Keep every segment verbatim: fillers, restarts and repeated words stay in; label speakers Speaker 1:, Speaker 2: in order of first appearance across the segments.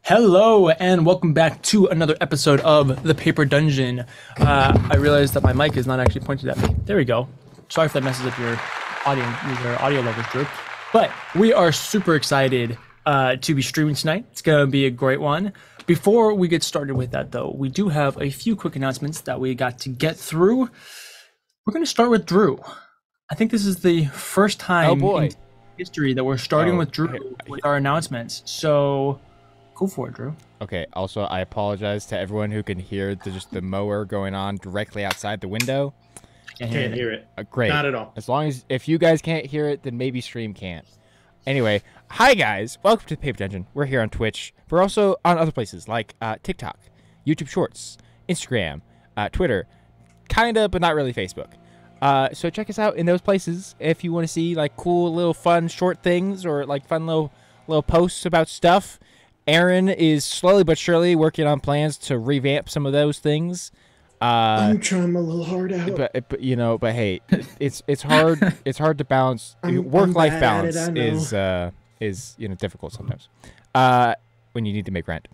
Speaker 1: Hello and welcome back to another episode of the Paper Dungeon. Uh, I realized that my mic is not actually pointed at me. There we go. Sorry if that messes up your audio, your audio levels, Drew. But we are super excited uh, to be streaming tonight. It's going to be a great one. Before we get started with that, though, we do have a few quick announcements that we got to get through. We're going to start with Drew. I think this is the first time
Speaker 2: oh boy.
Speaker 1: in history that we're starting
Speaker 2: oh,
Speaker 1: with Drew with our announcements. So go for it, Drew.
Speaker 2: Okay, also I apologize to everyone who can hear the, just the mower going on directly outside the window.
Speaker 3: Can't hear, hear it.
Speaker 2: Uh, great.
Speaker 3: Not at all.
Speaker 2: As long as, if you guys can't hear it, then maybe stream can't. Anyway, hi guys, welcome to the Paper Dungeon. We're here on Twitch. We're also on other places like uh, TikTok, YouTube Shorts, Instagram, uh, Twitter, kinda, but not really Facebook. Uh, so check us out in those places if you want to see like cool little fun short things or like fun little little posts about stuff. Aaron is slowly but surely working on plans to revamp some of those things. Uh,
Speaker 3: I'm trying my little heart out.
Speaker 2: But, but you know, but hey, it's it's hard it's hard to balance.
Speaker 3: I'm-
Speaker 2: Work life
Speaker 3: I'm bad
Speaker 2: balance
Speaker 3: at it, I know.
Speaker 2: is uh, is you know difficult sometimes. Uh, when you need to make rent.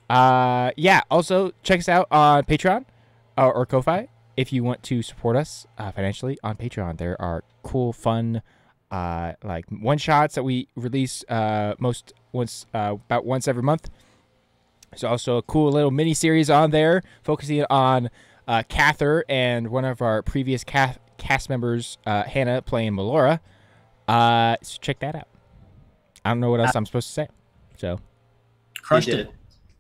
Speaker 2: Uh, yeah. Also, check us out on Patreon or, or Ko-fi if you want to support us uh, financially on Patreon. There are cool, fun, uh, like one shots that we release uh, most once uh, about once every month. There's also a cool little mini series on there focusing on uh, Cather and one of our previous cast, cast members, uh, Hannah, playing Melora. Uh, so check that out. I don't know what else I'm supposed to say. So,
Speaker 1: Crushed
Speaker 3: You
Speaker 1: it.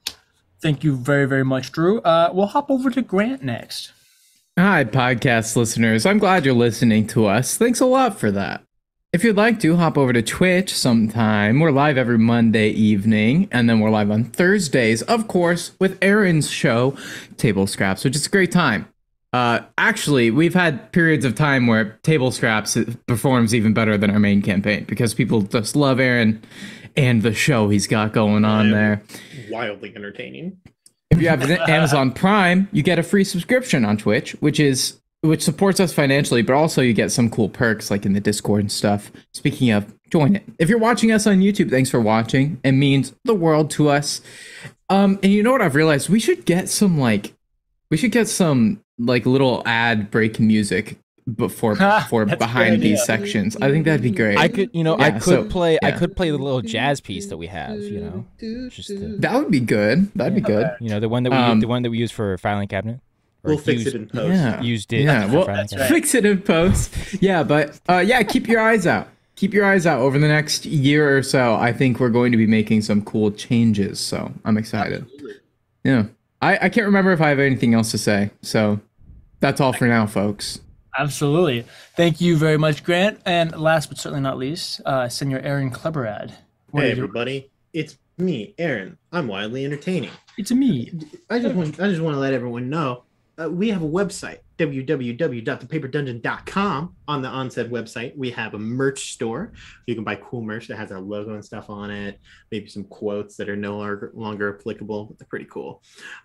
Speaker 1: Thank you very, very much, Drew. Uh, we'll hop over to Grant next.
Speaker 4: Hi, podcast listeners. I'm glad you're listening to us. Thanks a lot for that. If you'd like to, hop over to Twitch sometime. We're live every Monday evening, and then we're live on Thursdays, of course, with Aaron's show, Table Scraps, which is a great time. Uh, actually, we've had periods of time where Table Scraps performs even better than our main campaign because people just love Aaron and the show he's got going on there.
Speaker 3: Wildly entertaining.
Speaker 4: If you have Amazon Prime, you get a free subscription on Twitch, which is which supports us financially, but also you get some cool perks like in the Discord and stuff. Speaking of, join it. If you're watching us on YouTube, thanks for watching. It means the world to us. Um, and you know what I've realized? We should get some like, we should get some like little ad break music before for
Speaker 1: That's a
Speaker 4: behind
Speaker 1: good
Speaker 4: these
Speaker 1: idea.
Speaker 4: sections. I think that'd be great.
Speaker 2: I could, you know, I
Speaker 4: Yeah,
Speaker 2: could
Speaker 4: so-
Speaker 2: play, I
Speaker 4: yeah.
Speaker 2: could play the little jazz piece that we have. You know, just the,
Speaker 4: That would be good. That'd be good.
Speaker 2: you know, the one that we,
Speaker 4: Um,
Speaker 2: the one that we use for filing cabinet. Or
Speaker 3: We'll fix
Speaker 2: used,
Speaker 3: it in post.
Speaker 4: Yeah.
Speaker 2: Used it.
Speaker 4: Yeah,
Speaker 2: for
Speaker 4: well,
Speaker 2: filing
Speaker 1: That's
Speaker 2: cabinet.
Speaker 1: right.
Speaker 4: fix it in post. Yeah, but uh, yeah, keep your eyes out. Keep your eyes out over the next year or so. I think we're going to be making some cool changes, so I'm excited. Yeah, I, I can't remember if I have anything else to say, so that's all for now, folks.
Speaker 1: Absolutely. Thank you very much, Grant. And last but certainly not least, uh, Senor Aaron Kleberad. What
Speaker 3: Hey
Speaker 1: is your-
Speaker 3: everybody, it's me, Aaron. I'm wildly entertaining.
Speaker 1: It's a me.
Speaker 3: I just want I just want to let everyone know uh, we have a website, w w w dot the paper dungeon dot com. On the onsaid website, we have a merch store. You can buy cool merch that has our logo and stuff on it. Maybe some quotes that are no longer, longer applicable, but they're pretty cool.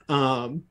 Speaker 3: Um,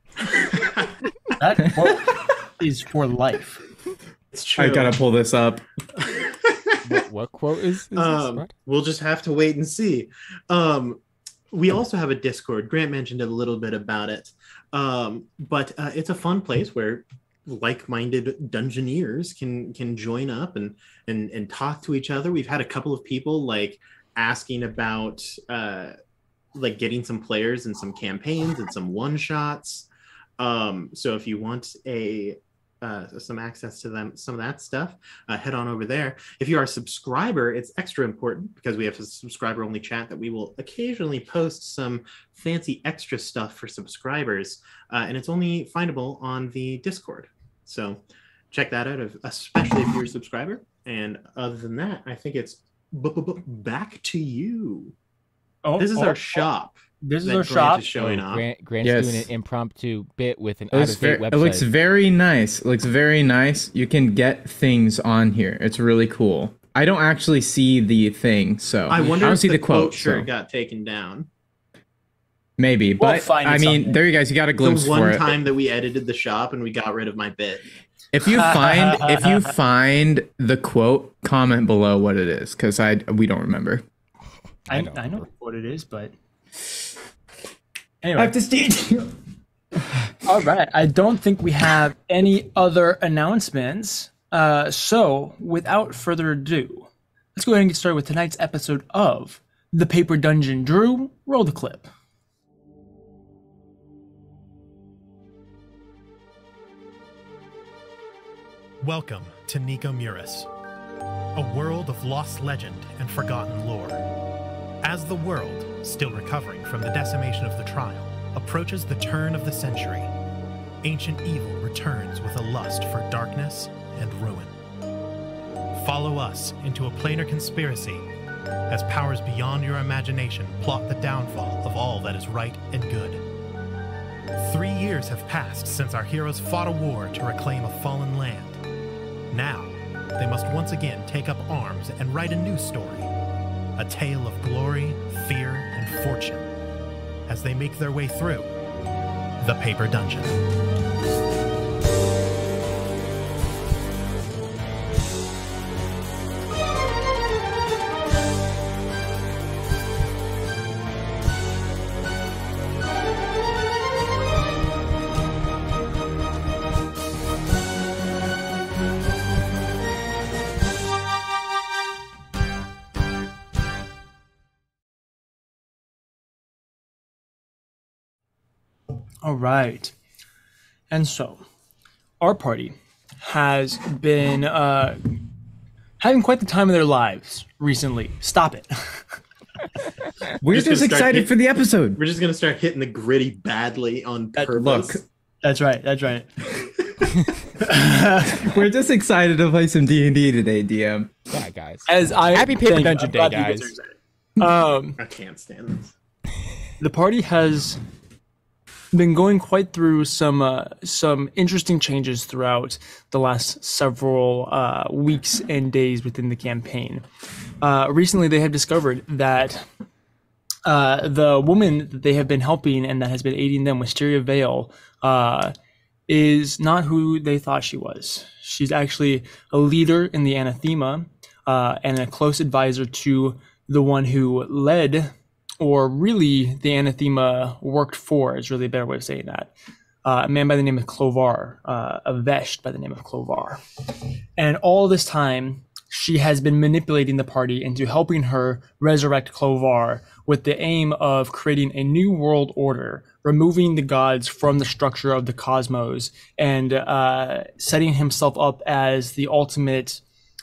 Speaker 1: That quote is for life.
Speaker 3: it's true.
Speaker 4: I gotta pull this up.
Speaker 2: what, what quote is, is this?
Speaker 3: um,
Speaker 2: What?
Speaker 3: we'll just have to wait and see. Um, we also have a Discord. Grant mentioned a little bit about it, um, but uh, it's a fun place where like-minded dungeoneers can can join up and and and talk to each other. We've had a couple of people like asking about uh, like getting some players and some campaigns and some one shots. Um, so if you want a uh, some access to them, some of that stuff, uh, head on over there. If you are a subscriber, it's extra important because we have a subscriber only chat that we will occasionally post some fancy extra stuff for subscribers. Uh, and it's only findable on the Discord. So check that out, if- especially if you're a subscriber. And other than that, I think it's b- b- b- back to you.
Speaker 1: Oh,
Speaker 3: This is
Speaker 1: oh,
Speaker 3: our shop.
Speaker 1: This is
Speaker 3: that
Speaker 1: our
Speaker 3: Grant
Speaker 1: shop.
Speaker 3: is showing
Speaker 2: Oh,
Speaker 3: off.
Speaker 2: Grant, Grant's
Speaker 4: Yes.
Speaker 2: doing an impromptu bit with an
Speaker 4: It looks,
Speaker 2: out-of-date
Speaker 4: very,
Speaker 2: website.
Speaker 4: it looks very nice. It looks very nice. You can get things on here. It's really cool. I don't actually see the thing, so
Speaker 3: I wonder
Speaker 4: don't
Speaker 3: if
Speaker 4: see
Speaker 3: the,
Speaker 4: the
Speaker 3: quote
Speaker 4: quote.
Speaker 3: shirt
Speaker 4: So
Speaker 3: got taken down.
Speaker 4: maybe,
Speaker 1: We'll
Speaker 4: but
Speaker 1: find it
Speaker 4: I mean,
Speaker 1: someday.
Speaker 4: there you guys. You got a glimpse
Speaker 3: The
Speaker 4: for
Speaker 3: one
Speaker 4: it.
Speaker 3: time that we edited the shop and we got rid of my bit.
Speaker 4: If you find if you find the quote, comment below what it is, because I we don't remember.
Speaker 1: I,
Speaker 2: I
Speaker 1: I,
Speaker 2: don't
Speaker 1: know
Speaker 2: remember.
Speaker 1: what it is, but Anyway.
Speaker 4: I have to stage you.
Speaker 1: All right. I don't think we have any other announcements. Uh, so, without further ado, let's go ahead and get started with tonight's episode of The Paper Dungeon. Drew, roll the clip.
Speaker 5: Welcome to Nico Muris, a world of lost legend and forgotten lore. As the world, still recovering from the decimation of the trial, approaches the turn of the century, ancient evil returns with a lust for darkness and ruin. Follow us into a planar conspiracy as powers beyond your imagination plot the downfall of all that is right and good. Three years have passed since our heroes fought a war to reclaim a fallen land. Now, they must once again take up arms and write a new story, a tale of glory, fear, and fortune, as they make their way through the Paper Dungeon.
Speaker 1: All right. And so, our party has been uh, having quite the time of their lives recently. Stop it.
Speaker 4: We're
Speaker 3: Just
Speaker 4: just,
Speaker 3: gonna start
Speaker 4: excited
Speaker 3: hit-
Speaker 4: for the episode.
Speaker 3: We're just gonna start hitting the gritty badly on
Speaker 1: That-
Speaker 3: purpose.
Speaker 4: Look,
Speaker 1: That's right. That's right.
Speaker 4: we're just excited to play some D and D today, D M.
Speaker 2: Yeah, guys.
Speaker 1: As I
Speaker 2: Happy Paper
Speaker 1: thank you.
Speaker 2: Dungeon
Speaker 1: I'm
Speaker 2: Day,
Speaker 1: glad you
Speaker 2: guys.
Speaker 1: are excited. Um,
Speaker 3: I can't stand this.
Speaker 1: the party has been going quite through some uh, some interesting changes throughout the last several uh, weeks and days within the campaign. Uh, recently, they have discovered that uh, the woman that they have been helping and that has been aiding them, Wisteria Vale, uh, is not who they thought she was. She's actually a leader in the Anathema uh, and a close advisor to the one who led, or really the Anathema worked for, is really a better way of saying that. Uh, a man by the name of Clovar, uh, a Vesht by the name of Clovar. And all this time, she has been manipulating the party into helping her resurrect Clovar with the aim of creating a new world order, removing the gods from the structure of the cosmos, and uh, setting himself up as the ultimate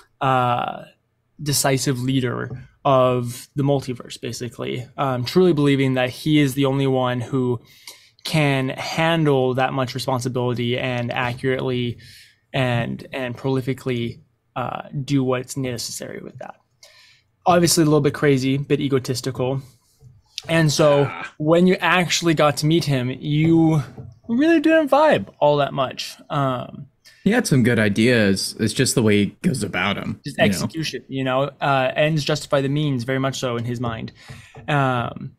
Speaker 1: uh, decisive leader of the multiverse, basically. Um, truly believing that he is the only one who can handle that much responsibility and accurately and and prolifically uh, do what's necessary with that. Obviously, a little bit crazy, bit egotistical. And so when you actually got to meet him, you really didn't vibe all that much. Um,
Speaker 4: He had some good ideas. It's just the way he goes about them.
Speaker 1: just
Speaker 4: you know?
Speaker 1: execution, you know, uh, ends justify the means, very much so in his mind. Um,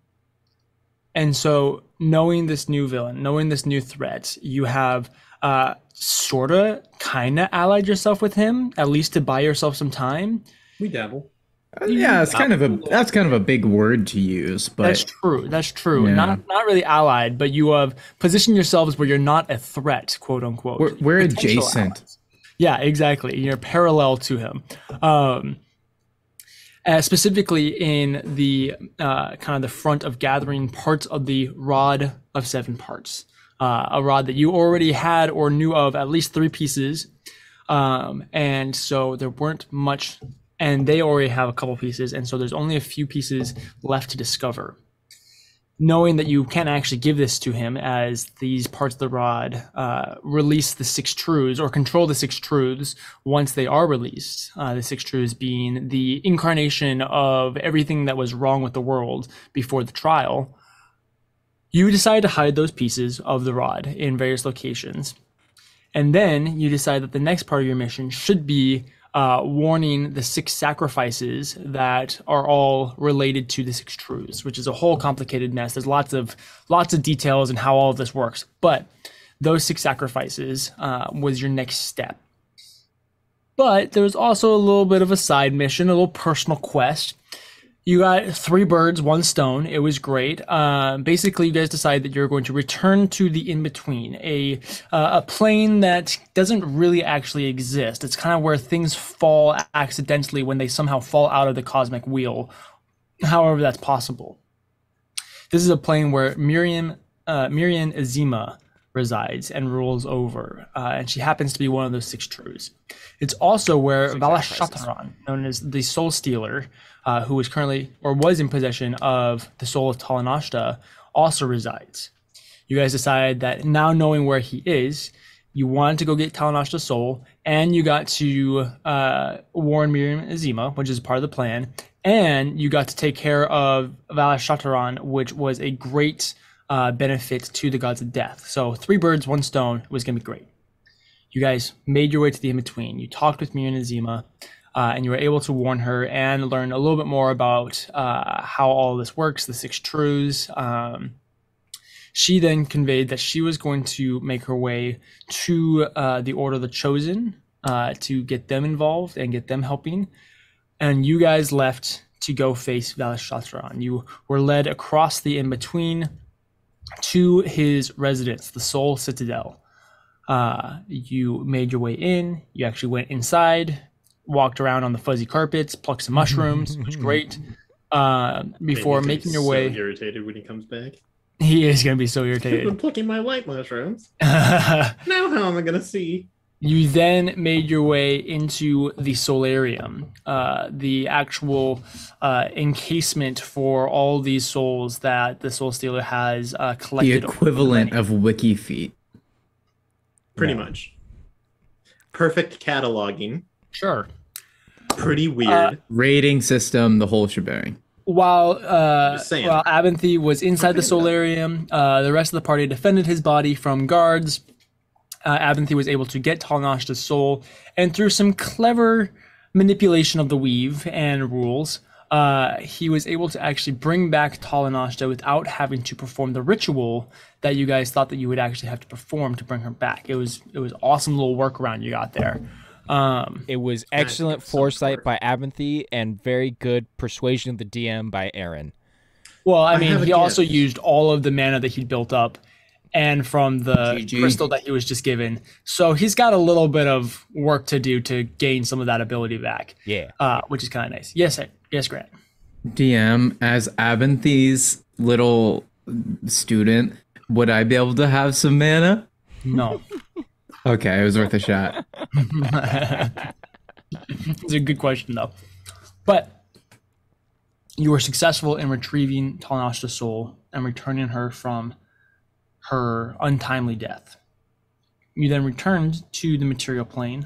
Speaker 1: and so knowing this new villain, knowing this new threat, you have uh, sort of kind of allied yourself with him, at least to buy yourself some time.
Speaker 3: We dabble.
Speaker 4: Uh, yeah, it's kind of a that's kind of a big word to use, but
Speaker 1: That's true. That's true.
Speaker 4: Yeah.
Speaker 1: Not not really allied, but you have positioned yourselves where you're not a threat, quote unquote.
Speaker 4: we're, we're
Speaker 1: Potential
Speaker 4: adjacent.
Speaker 1: allies. Yeah, exactly. You're parallel to him. Um, uh, specifically in the uh, kind of the front of gathering parts of the Rod of Seven Parts, uh, a rod that you already had or knew of at least three pieces, um, and so there weren't much. And they already have a couple pieces, and so there's only a few pieces left to discover. Knowing that you can't actually give this to him, as these parts of the rod uh, release the six truths or control the six truths once they are released. Uh, the six truths being the incarnation of everything that was wrong with the world before the trial. You decide to hide those pieces of the rod in various locations. And then you decide that the next part of your mission should be Uh, warning the six sacrifices that are all related to the six truths, which is a whole complicated mess. There's lots of lots of details in how all of this works, but those six sacrifices uh, was your next step. But there was also a little bit of a side mission, a little personal quest. You got three birds, one stone. It was great. Uh, basically, you guys decide that you're going to return to the in-between, a uh, a plane that doesn't really actually exist. It's kind of where things fall accidentally when they somehow fall out of the cosmic wheel, however that's possible. This is a plane where Miriam, uh, Miriam Azima resides and rules over, uh, and she happens to be one of those six trues. It's also where Valash Shataran, known as the Soul Stealer, uh, who is currently or was in possession of the soul of Talanashta, also resides. You guys decide that now knowing where he is, you wanted to go get Talanashta's soul, and you got to uh, warn Miriam Azima, which is part of the plan, and you got to take care of Valash Shataran, which was a great uh, benefit to the gods of death. So three birds, one stone was going to be great. You guys made your way to the in-between. You talked with Miriam Azima, uh, and you were able to warn her and learn a little bit more about uh, how all this works, the six truths. Um, she then conveyed that she was going to make her way to uh, the Order of the Chosen uh, to get them involved and get them helping. And you guys left to go face Valash Shataran. You were led across the in-between to his residence, the Soul Citadel. Uh, you made your way in. You actually went inside, walked around on the fuzzy carpets, plucked some mushrooms, which was great. Uh, before
Speaker 3: Maybe
Speaker 1: making your
Speaker 3: so
Speaker 1: way,
Speaker 3: irritated when he comes back.
Speaker 1: he is going to be so
Speaker 3: I've been
Speaker 1: irritated.
Speaker 3: plucking my light mushrooms. Now how am I gonna see?
Speaker 1: You then made your way into the solarium, uh, the actual uh, encasement for all these souls that the Soul Stealer has uh,
Speaker 4: The
Speaker 1: collected.
Speaker 4: equivalent of wiki feet.
Speaker 3: Pretty
Speaker 2: No.
Speaker 3: much. Perfect cataloging.
Speaker 1: Sure.
Speaker 3: Pretty weird.
Speaker 1: Uh,
Speaker 4: Rating system, the whole shebang.
Speaker 1: While uh,
Speaker 3: Just saying.
Speaker 1: while Abinthy was inside the
Speaker 3: Something about
Speaker 1: solarium, uh, the rest of the party defended his body from guards. Uh, Abinthy was able to get Talanashta's soul, and through some clever manipulation of the weave and rules, uh, he was able to actually bring back Talanashta without having to perform the ritual that you guys thought that you would actually have to perform to bring her back. It was it was awesome little workaround you got there. Um,
Speaker 2: It was
Speaker 3: Nice.
Speaker 2: excellent
Speaker 3: So
Speaker 2: foresight
Speaker 3: smart.
Speaker 2: by Abinthy and very good persuasion of the D M by Aaron.
Speaker 1: well, I
Speaker 3: I
Speaker 1: mean,
Speaker 3: have a
Speaker 1: he also
Speaker 3: gift.
Speaker 1: used all of the mana that he'd built up, and from the
Speaker 4: G G.
Speaker 1: crystal that he was just given. So he's got a little bit of work to do to gain some of that ability back,
Speaker 2: Yeah.
Speaker 1: uh, which is kind of nice. Yes, sir. Yes, Grant.
Speaker 4: D M, as Abinthy's little student, would I be able to have some mana?
Speaker 1: No.
Speaker 4: Okay, it was worth a shot.
Speaker 1: It's a good question, though. But you were successful in retrieving Talanashta's soul and returning her from her untimely death. You then returned to the material plane,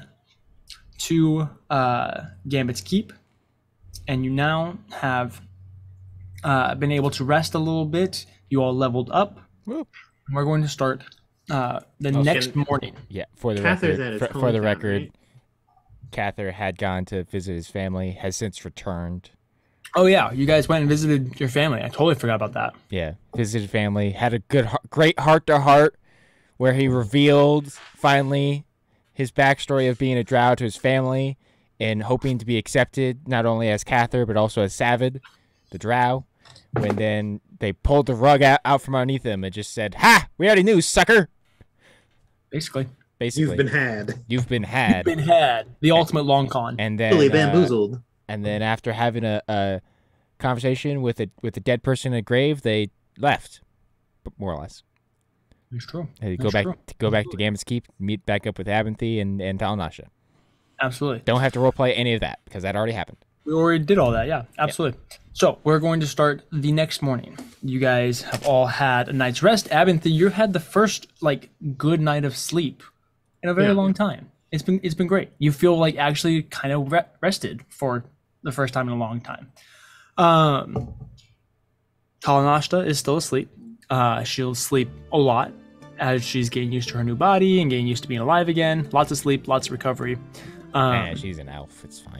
Speaker 1: to uh, Gambit's Keep, and you now have uh, been able to rest a little bit. You all leveled up.
Speaker 2: Woo.
Speaker 1: We're going to start uh, the
Speaker 3: Oh,
Speaker 1: next
Speaker 3: can-
Speaker 1: morning.
Speaker 2: Yeah. For the
Speaker 3: Cather's
Speaker 2: record,
Speaker 3: at his
Speaker 2: for, for the
Speaker 3: hometown,
Speaker 2: record,
Speaker 3: right?
Speaker 2: Cather had gone to visit his family, has since returned.
Speaker 1: Oh yeah, you guys went and visited your family. I totally forgot about that.
Speaker 2: Yeah, visited family, had a good, heart- great heart to heart, where he revealed finally his backstory of being a drow to his family, and hoping to be accepted not only as Cather but also as Savid, the drow. When then they pulled the rug out, out from underneath him and just said, "Ha! We already knew, sucker."
Speaker 1: Basically,
Speaker 2: Basically,
Speaker 3: You've been had.
Speaker 2: you've been had,
Speaker 1: been had the ultimate long con.
Speaker 2: and then
Speaker 3: Fully
Speaker 2: uh,
Speaker 3: bamboozled.
Speaker 2: and then after having a, a conversation with a with a dead person in a grave, they left, b- more or less.
Speaker 1: It's true.
Speaker 2: They go
Speaker 1: That's
Speaker 2: back
Speaker 1: true.
Speaker 2: to go back to Gambit's Keep, meet back up with Abinthy and and Talanasha.
Speaker 1: Absolutely.
Speaker 2: Don't have to roleplay any of that because that already happened.
Speaker 1: We already did all that. Yeah, absolutely. So we're going to start the next morning. You guys have all had a night's rest. Abinthy, you had the first like good night of sleep in a very
Speaker 3: Yeah.
Speaker 1: long time. It's been it's been great. You feel like actually kind of re- rested for the first time in a long time. Um, Talanashta is still asleep. Uh, she'll sleep a lot as she's getting used to her new body and getting used to being alive again. Lots of sleep, lots of recovery. Um,
Speaker 2: Eh, she's an elf. It's fine.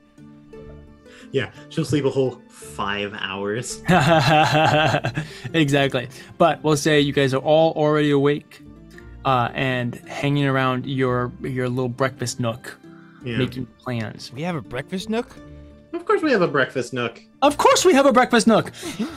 Speaker 3: Yeah, she'll sleep a whole five hours.
Speaker 1: Exactly. But we'll say you guys are all already awake uh, and hanging around your your little breakfast nook,
Speaker 3: Yeah.
Speaker 1: making plans.
Speaker 2: We have a breakfast nook.
Speaker 3: Of course, we have a breakfast nook.
Speaker 1: Of course we have a breakfast nook.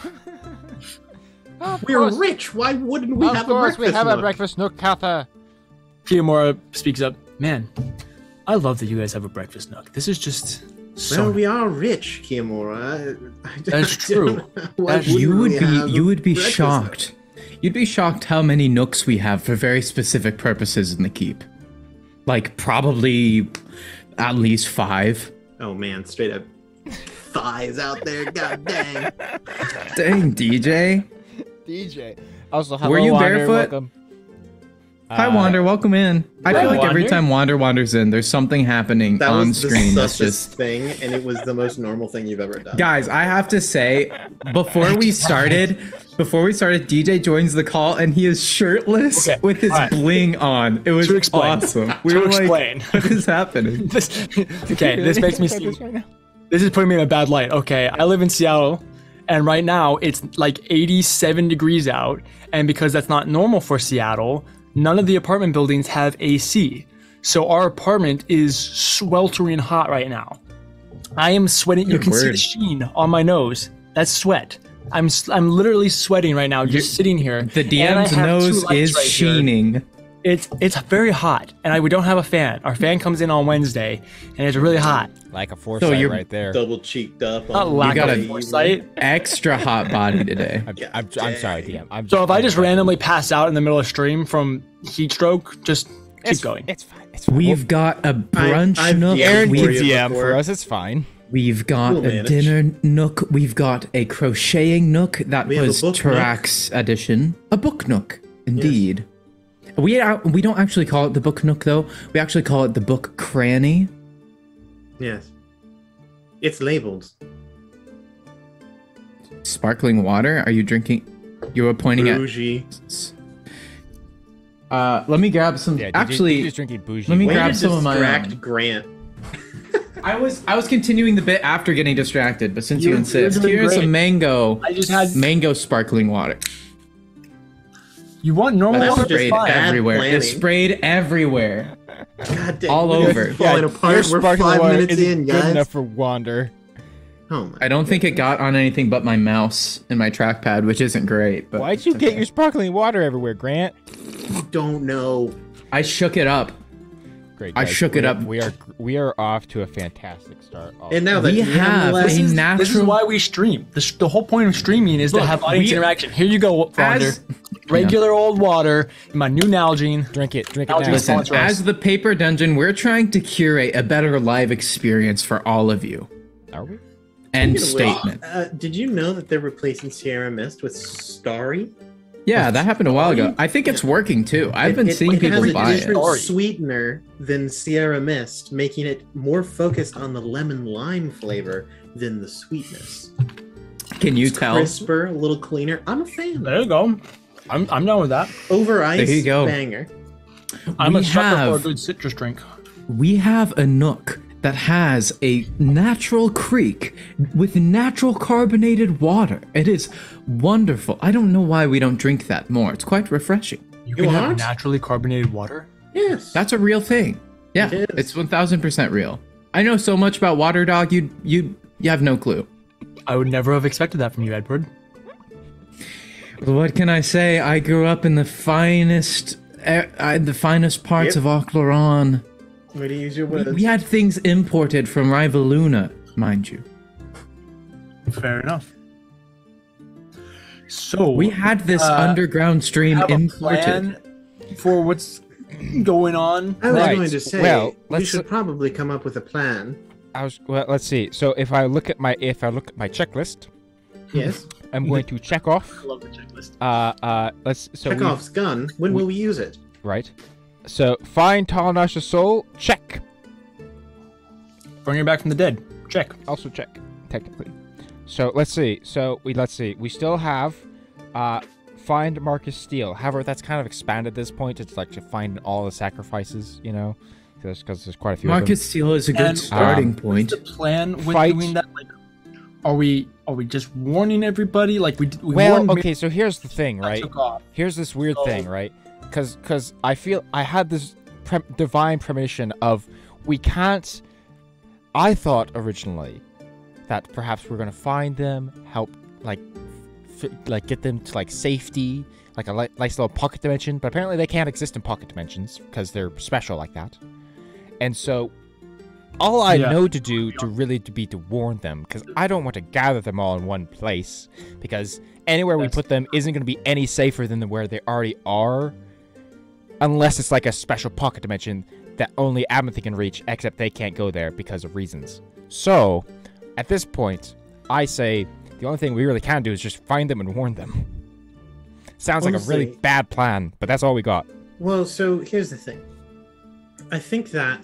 Speaker 2: Of
Speaker 3: We're
Speaker 2: course,
Speaker 3: rich. Why wouldn't we
Speaker 2: of
Speaker 3: have
Speaker 2: course
Speaker 3: a breakfast
Speaker 2: we have
Speaker 3: nook?
Speaker 2: a breakfast nook, Katha.
Speaker 1: Kiyomura speaks up. Man, I love that you guys have a breakfast nook. This is just so.
Speaker 3: Well, we are rich, Kiyomura. I- I
Speaker 1: That's
Speaker 3: don't
Speaker 1: true.
Speaker 3: know. Why
Speaker 1: That's-
Speaker 3: wouldn't
Speaker 4: You would
Speaker 3: we
Speaker 4: be
Speaker 3: have
Speaker 4: you
Speaker 3: a
Speaker 4: would be
Speaker 3: breakfast
Speaker 4: shocked. You'd be shocked how many nooks we have for very specific purposes in the keep. Like probably at least five.
Speaker 3: nook? Oh man, straight up thighs out there. God dang.
Speaker 4: Dang, D J.
Speaker 2: D J. Also, hello,
Speaker 4: Were you
Speaker 2: Wander,
Speaker 4: barefoot?
Speaker 2: welcome.
Speaker 4: Hi,
Speaker 2: Uh,
Speaker 4: Wander. Welcome in. I
Speaker 1: Hi,
Speaker 4: feel like every
Speaker 1: Wander.
Speaker 4: time Wander wanders in, there's something happening
Speaker 3: That
Speaker 4: on
Speaker 3: was the
Speaker 4: screen that's
Speaker 3: sussest
Speaker 4: just.
Speaker 3: thing, and it was the most normal thing you've ever done.
Speaker 4: Guys, I have to say, before we started, before we started, D J joins the call and he is shirtless
Speaker 1: Okay,
Speaker 4: with his
Speaker 1: alright.
Speaker 4: bling on. It was
Speaker 1: To explain.
Speaker 4: awesome. We
Speaker 1: To
Speaker 4: were like,
Speaker 1: explain.
Speaker 4: what is happening?
Speaker 1: This, okay, this makes me seem. This is putting me in a bad light. Okay, I live in Seattle, and right now it's like eighty-seven degrees out, and because that's not normal for Seattle, none of the apartment buildings have A C. So our apartment is sweltering hot right now. I am sweating. You
Speaker 4: Good
Speaker 1: can see
Speaker 4: word.
Speaker 1: the sheen on my nose. That's sweat. I'm s- I'm literally sweating right now, just sitting here.
Speaker 4: The
Speaker 1: and I
Speaker 4: D M's
Speaker 1: have two
Speaker 4: nose
Speaker 1: lights
Speaker 4: is
Speaker 1: right here.
Speaker 4: sheening.
Speaker 1: It's it's very hot, and I we don't have a fan. Our fan comes in on Wednesday, and it's really hot.
Speaker 2: Like a foresight
Speaker 4: you're-
Speaker 2: right there.
Speaker 3: Double cheeked up.
Speaker 1: Not
Speaker 3: on
Speaker 1: lack
Speaker 4: got
Speaker 1: of
Speaker 4: a-
Speaker 1: foresight.
Speaker 4: Extra hot body today.
Speaker 2: I'm,
Speaker 3: God
Speaker 2: I'm, I'm sorry,
Speaker 3: dang.
Speaker 2: D M. I'm
Speaker 1: So if I
Speaker 2: I'm
Speaker 1: just
Speaker 2: sorry.
Speaker 1: randomly pass out in the middle of stream from heat stroke, just keep
Speaker 2: it's,
Speaker 1: going.
Speaker 2: It's fine. It's fine.
Speaker 4: We've got a brunch
Speaker 3: I've
Speaker 4: nook.
Speaker 3: DM'd
Speaker 2: Aaron
Speaker 3: for
Speaker 2: can
Speaker 3: you
Speaker 4: We've,
Speaker 2: D M
Speaker 3: before.
Speaker 2: for us. It's fine.
Speaker 4: we've got
Speaker 3: We'll
Speaker 4: a
Speaker 3: manage.
Speaker 4: dinner nook. We've got a crocheting nook. That
Speaker 3: We have a
Speaker 4: was
Speaker 3: book
Speaker 4: Tarak's edition. A book nook, indeed. We are, we don't actually call it the book nook though. We actually call it the book cranny.
Speaker 3: Yes. It's labeled.
Speaker 4: Sparkling water. Are you drinking? You were pointing
Speaker 3: Bougie.
Speaker 4: at. Uh, let me grab some.
Speaker 2: Yeah, D J,
Speaker 4: actually,
Speaker 2: D J's drinking bougie.
Speaker 4: let me
Speaker 3: Way
Speaker 2: water.
Speaker 4: grab
Speaker 3: to
Speaker 4: some of my
Speaker 3: distract
Speaker 4: own.
Speaker 3: Grant.
Speaker 4: I was I was continuing the bit after getting distracted, but since you,
Speaker 1: You're-
Speaker 4: insist,
Speaker 1: you're doing
Speaker 4: here's
Speaker 1: great.
Speaker 4: a mango.
Speaker 1: I just had.
Speaker 4: Mango sparkling water.
Speaker 1: You want normal
Speaker 3: That was
Speaker 1: water?
Speaker 3: just
Speaker 4: Sprayed
Speaker 1: Fine.
Speaker 3: bad
Speaker 4: everywhere.
Speaker 3: planning.
Speaker 4: It's sprayed everywhere.
Speaker 3: God dang.
Speaker 4: All
Speaker 3: we're
Speaker 4: over.
Speaker 3: Falling
Speaker 2: Yeah,
Speaker 3: apart.
Speaker 2: your
Speaker 3: We're
Speaker 2: sparkling
Speaker 3: five
Speaker 2: water
Speaker 3: minutes
Speaker 2: isn't
Speaker 3: in,
Speaker 2: good
Speaker 3: guys.
Speaker 2: enough for Wander.
Speaker 3: Oh my.
Speaker 4: I don't think it got on anything but my mouse and my trackpad, which isn't great. But
Speaker 2: Why'd you
Speaker 4: it's
Speaker 2: get
Speaker 4: okay.
Speaker 2: your sparkling water everywhere, Grant?
Speaker 3: Don't know.
Speaker 4: I shook it up.
Speaker 2: Great.
Speaker 4: I
Speaker 2: guys.
Speaker 4: shook it
Speaker 2: We-
Speaker 4: up.
Speaker 2: We are we are off to a fantastic start. Oh,
Speaker 3: And now that
Speaker 4: We
Speaker 3: D M
Speaker 4: have
Speaker 3: left-
Speaker 4: a
Speaker 1: This is,
Speaker 4: natural.
Speaker 1: this is why we stream. The, sh- the whole point of streaming is
Speaker 4: Look,
Speaker 1: to have audience
Speaker 4: we-
Speaker 1: interaction. Here you go, Wander.
Speaker 4: As-
Speaker 1: Regular old water in my new Nalgene.
Speaker 2: drink it, drink it
Speaker 1: I'll
Speaker 2: now.
Speaker 1: just-
Speaker 4: Listen,
Speaker 1: sponsor us.
Speaker 4: as the Paper Dungeon, we're trying to curate a better live experience for all of you.
Speaker 2: Are we?
Speaker 4: End
Speaker 3: Speaking of which,
Speaker 4: statement.
Speaker 3: Uh, did you know that they're replacing Sierra Mist with Starry?
Speaker 4: Yeah, that happened a while ago. I think it's working too. I've
Speaker 3: It-
Speaker 4: been
Speaker 3: it-
Speaker 4: seeing
Speaker 3: it
Speaker 4: people
Speaker 3: has a
Speaker 4: buy it.
Speaker 3: different
Speaker 1: Starry.
Speaker 3: sweetener than Sierra Mist, making it more focused on the lemon lime flavor than the sweetness.
Speaker 4: Can you
Speaker 3: It's
Speaker 4: tell?
Speaker 3: crisper, a little cleaner. I'm a fan.
Speaker 1: There you go. I'm, I'm done with that.
Speaker 3: Over ice,
Speaker 4: There you go.
Speaker 3: banger.
Speaker 1: I'm
Speaker 4: We
Speaker 1: a sucker for a
Speaker 4: have-
Speaker 1: good citrus drink.
Speaker 4: We have a nook that has a natural creek with natural carbonated water. It is wonderful. I don't know why we don't drink that more. It's quite refreshing.
Speaker 1: You
Speaker 3: You
Speaker 1: can have
Speaker 3: want?
Speaker 1: naturally carbonated water.
Speaker 3: Yes.
Speaker 4: That's a real thing. Yeah,
Speaker 3: It is.
Speaker 4: it's one thousand percent real. I know so much about water dog, you you you have no clue.
Speaker 1: I would never have expected that from you, Edward.
Speaker 4: What can I say? I grew up in the finest uh, uh, the finest parts
Speaker 3: Yep.
Speaker 4: of Ocloron.
Speaker 3: Way to use your
Speaker 4: We,
Speaker 3: words.
Speaker 4: we had things imported from Rivaluna, mind you.
Speaker 1: Fair enough. So
Speaker 4: We had this
Speaker 1: Uh,
Speaker 4: underground stream
Speaker 1: have a
Speaker 4: imported.
Speaker 1: plan for what's going on.
Speaker 3: I was
Speaker 2: Right.
Speaker 3: going to say,
Speaker 2: Well,
Speaker 3: we
Speaker 2: let's-
Speaker 3: should probably come up with a plan.
Speaker 2: I was well. Let's see. So if I look at my if I look at my checklist,
Speaker 3: Yes.
Speaker 2: I'm going to check off.
Speaker 1: I love the checklist.
Speaker 2: Uh, uh. Let's so we
Speaker 3: Chekhov's gun. When will we use it?
Speaker 2: right. So find Talnash's soul. Check.
Speaker 1: Bring her back from the dead. Check.
Speaker 2: Also check. Technically. So let's see. So we let's see. We still have, uh, find Marcus Steele. However, that's kind of expanded at this point. It's like to find all the sacrifices. You know, because there's quite a few.
Speaker 4: Marcus Steele is a good
Speaker 1: And,
Speaker 4: starting
Speaker 2: um,
Speaker 4: point.
Speaker 1: What's the plan with
Speaker 2: Fight.
Speaker 1: doing that? Like, are we are we just warning everybody? Like we, d- we
Speaker 2: Well,
Speaker 1: warned
Speaker 2: okay. So here's the thing,
Speaker 1: Mira
Speaker 2: right?
Speaker 1: took off.
Speaker 2: Here's this weird
Speaker 1: So-
Speaker 2: thing, right? Because because I feel I had this pre- divine premonition of we can't. I thought originally that perhaps we're gonna find them, help like f- like get them to like safety, like a li- nice little pocket dimension. But apparently they can't exist in pocket dimensions because they're special like that. And so all I
Speaker 1: Yeah.
Speaker 2: know to do to really to be to warn them, because I don't want to gather them all in one place, because anywhere we
Speaker 1: That's-
Speaker 2: put them isn't going to be any safer than where they already are, unless it's like a special pocket dimension that only Amethyst can reach, except they can't go there because of reasons. So, at this point, I say the only thing we really can do is just find them and warn them. Sounds like a really
Speaker 3: Honestly-
Speaker 2: bad plan, but that's all we got.
Speaker 3: Well, so here's the thing. I think that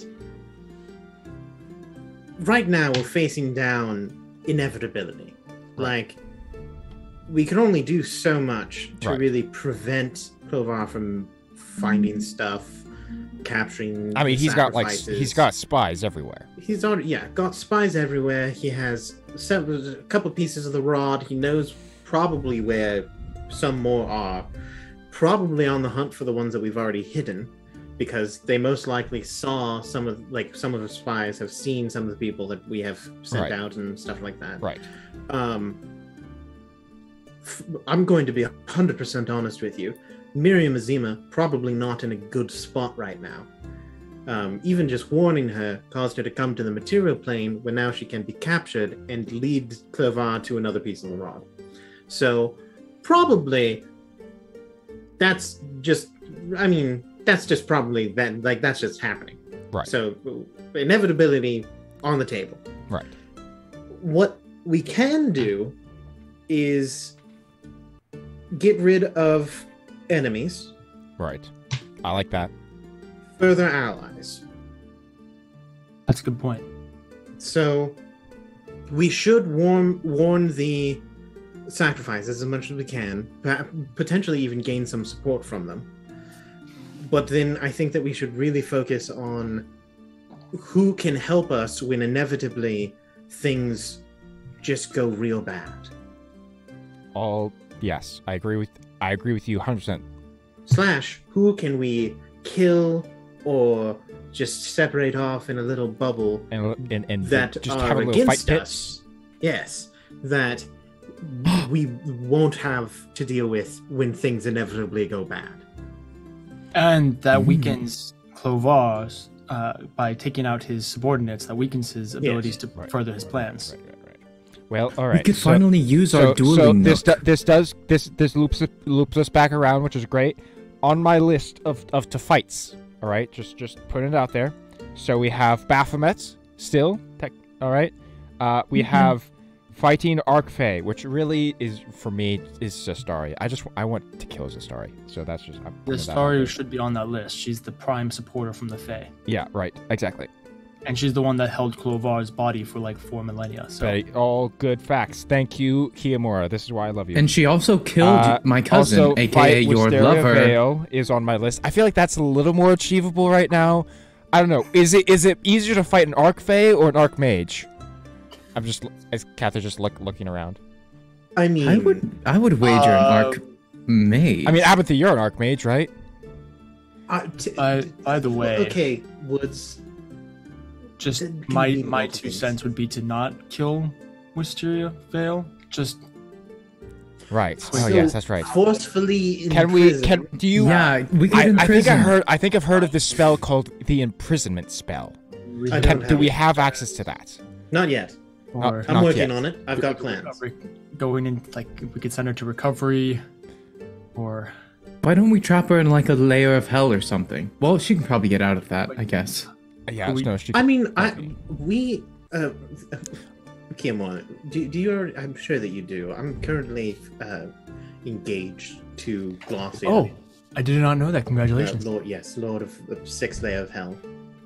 Speaker 3: right now we're facing down inevitability. Like, we can only do so much to
Speaker 2: Right.
Speaker 3: really prevent Clovar from finding stuff, capturing.
Speaker 2: I mean, he's got like s-
Speaker 3: sacrifices.
Speaker 2: he's got spies everywhere.
Speaker 3: He's already yeah got spies everywhere. He has several, a couple pieces of the rod. He knows probably where some more are. Probably on the hunt for the ones that we've already hidden, because they most likely saw some of like some of the spies have seen some of the people that we have sent
Speaker 2: Right.
Speaker 3: out and stuff like that.
Speaker 2: Right.
Speaker 3: Um, f- I'm going to be one hundred percent honest with you. Miriam Azima probably not in a good spot right now. Um, even just warning her caused her to come to the material plane where now she can be captured and lead Clovar to another piece of the rod. So probably that's just, I mean, that's just probably that, like, that's just happening.
Speaker 2: Right.
Speaker 3: So inevitability on the table.
Speaker 2: Right.
Speaker 3: What we can do is get rid of enemies,
Speaker 2: Right. I like that.
Speaker 3: further allies.
Speaker 1: That's a good point.
Speaker 3: So we should warn warn the sacrifices as much as we can, pa- potentially even gain some support from them. But then I think that we should really focus on who can help us when inevitably things just go real bad.
Speaker 2: All yes, I agree with I agree with you one hundred percent.
Speaker 3: Slash, who can we kill or just separate off in a little bubble
Speaker 2: And and, and
Speaker 3: that
Speaker 2: just
Speaker 3: are
Speaker 2: have a little fight
Speaker 3: against
Speaker 2: pit.
Speaker 3: us? Yes, that we won't have to deal with when things inevitably go bad.
Speaker 1: And that
Speaker 4: Mm.
Speaker 1: weakens Clovar's uh, by taking out his subordinates. That weakens his abilities to
Speaker 2: Right.
Speaker 1: further his plans.
Speaker 2: Right, right, right. Well, all
Speaker 4: We
Speaker 2: right.
Speaker 4: could
Speaker 2: so-
Speaker 4: finally use
Speaker 2: so,
Speaker 4: our dueling
Speaker 2: so
Speaker 4: nook.
Speaker 2: this do, this does this this loops loops us back around, which is great. On my list of, of to fights, all right, just just putting it out there. So we have Baphomet still, tech, all right. Uh, we
Speaker 4: Mhm.
Speaker 2: have fighting Arkfey, which really is for me is Zastari. I just I want to kill Zastari, so that's just I'm
Speaker 1: The
Speaker 2: putting that out
Speaker 1: story
Speaker 2: there.
Speaker 1: should be on that list. She's the prime supporter from the Fae.
Speaker 2: Yeah, right, exactly.
Speaker 1: And she's the one that held Clovar's body for like four millennia. So
Speaker 2: Very- all good facts. Thank you, Kiyomura. This is why I love you.
Speaker 4: And she also killed
Speaker 2: Uh,
Speaker 4: my cousin,
Speaker 2: also,
Speaker 4: aka
Speaker 2: Fight
Speaker 4: your
Speaker 2: Wisteria
Speaker 4: lover.
Speaker 2: Vale is on my list. I feel like that's a little more achievable right now. I don't know. Is it is it easier to fight an Archfey or an Archmage? I'm just as Catherine just look looking around.
Speaker 3: I mean,
Speaker 4: I would I would wager an
Speaker 1: Uh,
Speaker 4: arc mage.
Speaker 2: I mean, Abathy, you're an Archmage, right?
Speaker 3: uh, t-
Speaker 1: By- by the way-
Speaker 3: okay, Woods.
Speaker 1: just
Speaker 3: It can
Speaker 1: my
Speaker 3: mean
Speaker 1: my
Speaker 3: multiple
Speaker 1: two
Speaker 3: things.
Speaker 1: cents would be to not kill Wisteria Vale. Just
Speaker 2: Right.
Speaker 1: So-
Speaker 2: Oh yes, that's right.
Speaker 3: Forcefully
Speaker 2: Can we?
Speaker 3: imprison-
Speaker 2: Can do you?
Speaker 4: yeah, we could
Speaker 2: I, I
Speaker 4: imprison.
Speaker 2: think I heard. I think I've heard of this spell called the imprisonment spell.
Speaker 3: I
Speaker 2: Can,
Speaker 3: don't
Speaker 2: do
Speaker 3: have
Speaker 2: we
Speaker 3: it.
Speaker 2: have access to that?
Speaker 3: Not yet.
Speaker 1: or
Speaker 3: I'm
Speaker 2: Not
Speaker 3: working
Speaker 2: yet.
Speaker 3: on it. I've got plans.
Speaker 1: recovery. Going in, like we could send her to recovery, or
Speaker 4: Why don't we trap her in like a layer of hell or something? Well, she can probably get out of that, I guess.
Speaker 2: Yeah.
Speaker 1: we-
Speaker 2: No. She,
Speaker 3: I mean, I we uh, Kiyomon, do do you? already- I'm sure that you do. I'm currently uh, engaged to Glossier.
Speaker 1: oh, I did not know that.
Speaker 3: uh,
Speaker 1: Congratulations.
Speaker 3: Lord, yes, Lord of the Sixth Layer of Hell,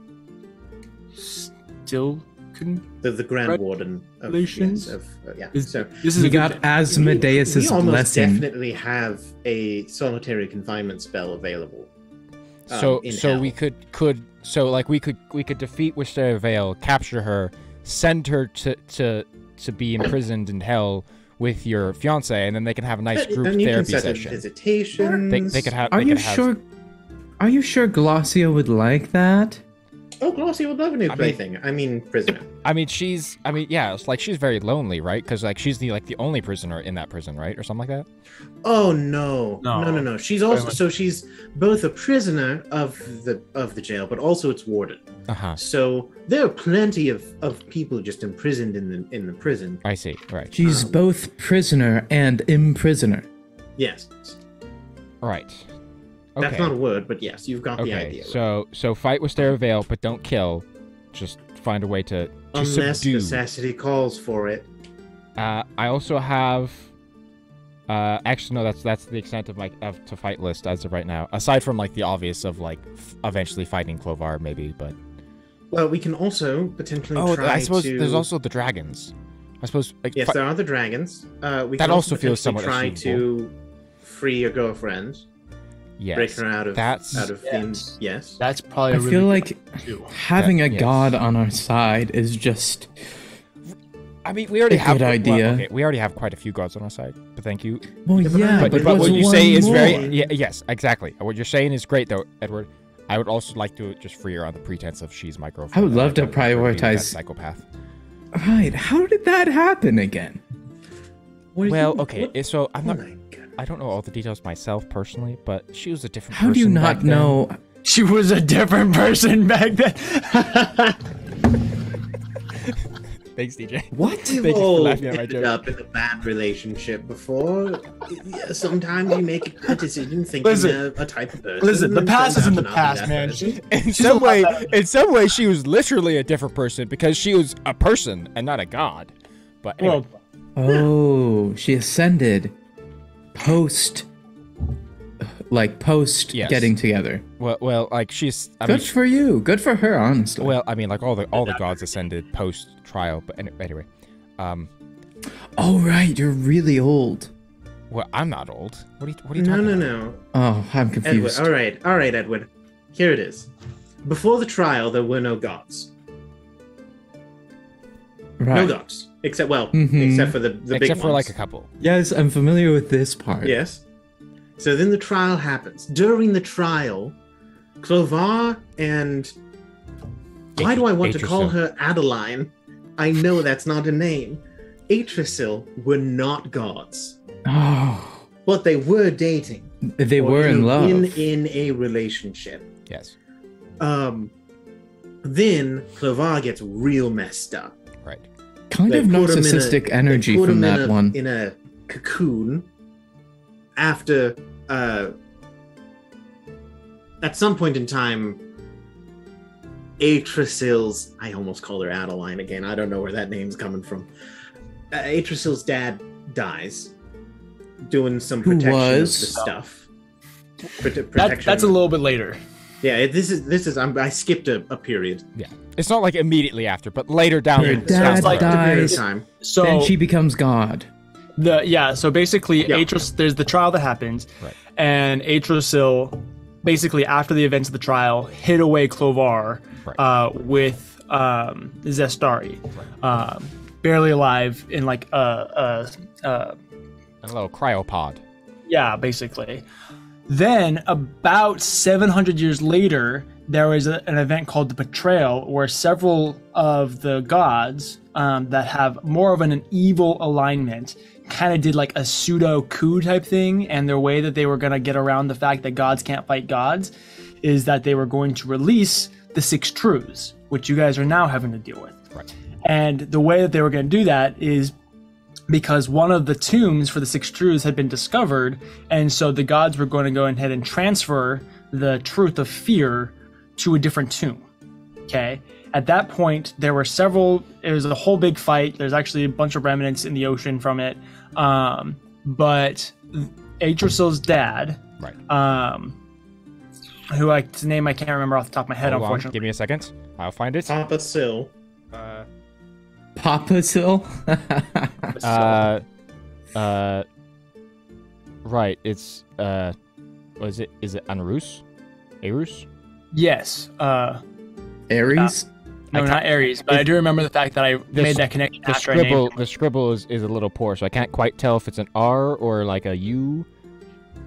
Speaker 1: Still couldn't.
Speaker 3: the the Grand Warden of,
Speaker 1: Congratulations.
Speaker 3: yes, of uh, yeah.
Speaker 1: Is,
Speaker 3: so
Speaker 1: this is
Speaker 4: We
Speaker 1: a good
Speaker 4: got
Speaker 1: thing.
Speaker 4: Asmodeus's
Speaker 3: we, we almost
Speaker 4: blessing.
Speaker 3: definitely have a solitary confinement spell available. um,
Speaker 2: So
Speaker 3: in
Speaker 2: so
Speaker 3: hell.
Speaker 2: we could could so like we could we could defeat Wisteria Vale, capture her, send her to to to be imprisoned in hell with your fiance, and then they can have a nice group
Speaker 3: and you can
Speaker 2: therapy
Speaker 3: set up
Speaker 2: session.
Speaker 3: visitations.
Speaker 2: They, they could have.
Speaker 4: Are
Speaker 2: they
Speaker 4: you
Speaker 2: could have-
Speaker 4: sure? Are you sure Glossia would like that?
Speaker 3: Oh, Glossy would love a new
Speaker 2: I mean-
Speaker 3: plaything. I mean, prisoner.
Speaker 2: I mean, she's. I mean, yeah. It's like she's very lonely, right? Because like she's the like the only prisoner in that prison, right, or something like that.
Speaker 3: Oh no.
Speaker 1: No.
Speaker 3: no, no, no. She's
Speaker 1: Very
Speaker 3: also
Speaker 1: much.
Speaker 3: so she's both a prisoner of the of the jail, but also its warden.
Speaker 2: Uh huh.
Speaker 3: So there are plenty of, of people just imprisoned in the in the prison.
Speaker 2: I see. Right.
Speaker 4: She's
Speaker 3: Um,
Speaker 4: both prisoner and imprisoner.
Speaker 3: Yes,
Speaker 2: Right. Okay.
Speaker 3: that's not a word, but yes, you've got the
Speaker 2: okay.
Speaker 3: idea.
Speaker 2: So so fight with Stair Veil, but don't kill. Just find a way to to
Speaker 3: Unless
Speaker 2: subdue.
Speaker 3: necessity calls for it.
Speaker 2: Uh, I also have. Uh, actually, no. That's that's the extent of my of to fight list as of right now. Aside from like the obvious of like f- eventually fighting Clovar, maybe. But
Speaker 3: Well, we can also potentially
Speaker 2: oh,
Speaker 3: try
Speaker 2: I suppose
Speaker 3: to.
Speaker 2: there's also the dragons. I suppose. Like,
Speaker 3: Yes,
Speaker 2: fi-
Speaker 3: there are the dragons. Uh, we
Speaker 2: That
Speaker 3: can
Speaker 2: also
Speaker 3: also
Speaker 2: feels
Speaker 3: potentially
Speaker 2: somewhat
Speaker 3: try to free your girlfriend,
Speaker 2: yes.
Speaker 3: break her out of
Speaker 2: that's-
Speaker 3: out of
Speaker 1: Yes.
Speaker 3: things. Yes.
Speaker 1: That's probably
Speaker 4: I
Speaker 1: a really
Speaker 4: feel like
Speaker 1: too.
Speaker 4: having
Speaker 2: That-
Speaker 4: a
Speaker 2: yes.
Speaker 4: god on our side is just
Speaker 2: I mean, we already
Speaker 4: A
Speaker 2: have
Speaker 4: good
Speaker 2: well,
Speaker 4: idea.
Speaker 2: okay, we already have quite a few gods on our side. But thank you.
Speaker 4: well,
Speaker 3: Yeah, but
Speaker 4: yeah,
Speaker 3: I-
Speaker 2: But,
Speaker 4: but,
Speaker 2: but
Speaker 4: what's
Speaker 2: what you
Speaker 4: one
Speaker 2: say is
Speaker 4: more?
Speaker 2: very yeah, yes, exactly. What you're saying is great, though, Edward. I would also like to just free her on the pretense of she's my girlfriend.
Speaker 4: I would
Speaker 2: and
Speaker 4: love to
Speaker 2: don't want her being that
Speaker 4: prioritize-
Speaker 2: psychopath.
Speaker 4: Right. How did that happen again?
Speaker 3: What is
Speaker 2: Well,
Speaker 3: it-
Speaker 2: okay,
Speaker 3: what-
Speaker 2: so I'm
Speaker 3: Oh
Speaker 2: not.
Speaker 3: my god.
Speaker 2: I don't know all the details myself personally, but she was a different
Speaker 4: How
Speaker 2: person.
Speaker 4: do you
Speaker 2: back
Speaker 4: not
Speaker 2: then.
Speaker 4: know?
Speaker 1: She was a different person back then.
Speaker 2: Thanks, D J.
Speaker 4: What?
Speaker 2: Thank you
Speaker 3: We've
Speaker 2: for
Speaker 3: all
Speaker 2: laughing at my
Speaker 3: ended
Speaker 2: joke.
Speaker 3: up in a bad relationship before. Yeah, sometimes you make a decision thinking
Speaker 1: Listen.
Speaker 3: a, a type of person.
Speaker 1: Listen, the
Speaker 3: and
Speaker 1: past
Speaker 3: turns
Speaker 1: is in
Speaker 3: out
Speaker 1: the
Speaker 3: to not be
Speaker 1: past,
Speaker 3: that
Speaker 1: man.
Speaker 3: person.
Speaker 1: She-
Speaker 2: In
Speaker 1: she's
Speaker 2: some
Speaker 1: a lot
Speaker 2: way,
Speaker 1: better.
Speaker 2: in some way, she was literally a different person because she was a person and not a god. But anyway,
Speaker 1: Well,
Speaker 4: Oh, she ascended post, like post
Speaker 2: Yes.
Speaker 4: getting together.
Speaker 2: well, well, like she's. I
Speaker 4: Good
Speaker 2: mean,
Speaker 4: for you. Good for her, honestly.
Speaker 2: well, I mean, like all the all the gods ascended post trial. But any- anyway, um,
Speaker 4: oh right, you're really old.
Speaker 2: well, I'm not old. What are you? What are you
Speaker 3: No,
Speaker 2: talking
Speaker 3: no,
Speaker 2: about?
Speaker 3: no.
Speaker 4: Oh, I'm
Speaker 3: Edward,
Speaker 4: confused.
Speaker 3: all right, all right, Edward. Here it is. Before the trial, there were no gods.
Speaker 4: Right.
Speaker 3: No gods, except well,
Speaker 4: Mhm.
Speaker 3: except for the the big
Speaker 2: Except for
Speaker 3: ones.
Speaker 2: like a couple.
Speaker 4: Yes, I'm familiar with this part.
Speaker 3: Yes. So then the trial happens. During the trial, Clovar and why do I want to call
Speaker 2: Atrasil.
Speaker 3: her Adeline? I know that's not a name. Atrasil were not gods,
Speaker 4: Oh,
Speaker 3: but they were dating.
Speaker 4: they
Speaker 3: or
Speaker 4: were in love.
Speaker 3: In in a relationship.
Speaker 2: Yes.
Speaker 3: Um. Then Clovar gets real messed up.
Speaker 2: Right.
Speaker 4: kind
Speaker 3: They
Speaker 4: of
Speaker 3: put him in a-
Speaker 4: narcissistic
Speaker 3: they
Speaker 4: energy
Speaker 3: put
Speaker 4: from
Speaker 3: him in
Speaker 4: that
Speaker 3: a-
Speaker 4: one.
Speaker 3: in a cocoon after uh at some point in time Atrasil's I almost called her Adeline again. I don't know where that name's coming from. Uh, Atrasil's dad dies doing some
Speaker 4: Who
Speaker 3: protection
Speaker 4: was?
Speaker 3: of the stuff. Prote-
Speaker 1: that,
Speaker 3: protection.
Speaker 1: that's a little bit later.
Speaker 3: Yeah, it- this is this is I'm, I skipped a, a period.
Speaker 2: Yeah. It's not like immediately after, but later down.
Speaker 4: Her
Speaker 2: the
Speaker 4: dad
Speaker 1: Sounds like
Speaker 3: A period of
Speaker 4: dies,
Speaker 3: time.
Speaker 1: So
Speaker 4: then she becomes God.
Speaker 1: the yeah, so basically
Speaker 3: Yeah.
Speaker 1: Atros there's the trial that happens,
Speaker 2: Right.
Speaker 1: and Atrosil basically after the events of the trial hid away Clovar
Speaker 2: Right.
Speaker 1: uh, with um, Zestari, um, barely alive in like a, a, a
Speaker 2: A little cryopod.
Speaker 1: yeah, basically. Then about seven hundred years later, there was a, an event called the Betrayal, where several of the gods um, that have more of an, an evil alignment kind of did like a pseudo coup type thing, and their way that they were going to get around the fact that gods can't fight gods is that they were going to release the Six Truths, which you guys are now having to deal with.
Speaker 2: Right.
Speaker 1: And the way that they were going to do that is because one of the tombs for the Six Truths had been discovered, and so the gods were going to go ahead and transfer the Truth of Fear to a different tomb. Okay? At that point, there were several, it was a whole big fight. There's actually a bunch of remnants in the ocean from it. Um, but Atrasil's dad,
Speaker 2: Right.
Speaker 1: um, who I, his name I can't remember off the top of my head,
Speaker 2: Hold on,
Speaker 1: unfortunately.
Speaker 2: give me a second. I'll find it.
Speaker 3: Papa Sil.
Speaker 2: Uh,
Speaker 4: Papa Sil.
Speaker 2: uh, uh, right. It's uh, what is it? Is it Anrus? Arus?
Speaker 1: Yes. Uh,
Speaker 4: Aries.
Speaker 1: no,
Speaker 2: I
Speaker 1: not Aries, but I do remember the fact that I
Speaker 2: The
Speaker 1: made
Speaker 2: s-
Speaker 1: that connection
Speaker 2: The
Speaker 1: after I named
Speaker 2: scribble,
Speaker 1: him.
Speaker 2: the scribble is, is a little poor, so I can't quite tell if it's an R or like a U.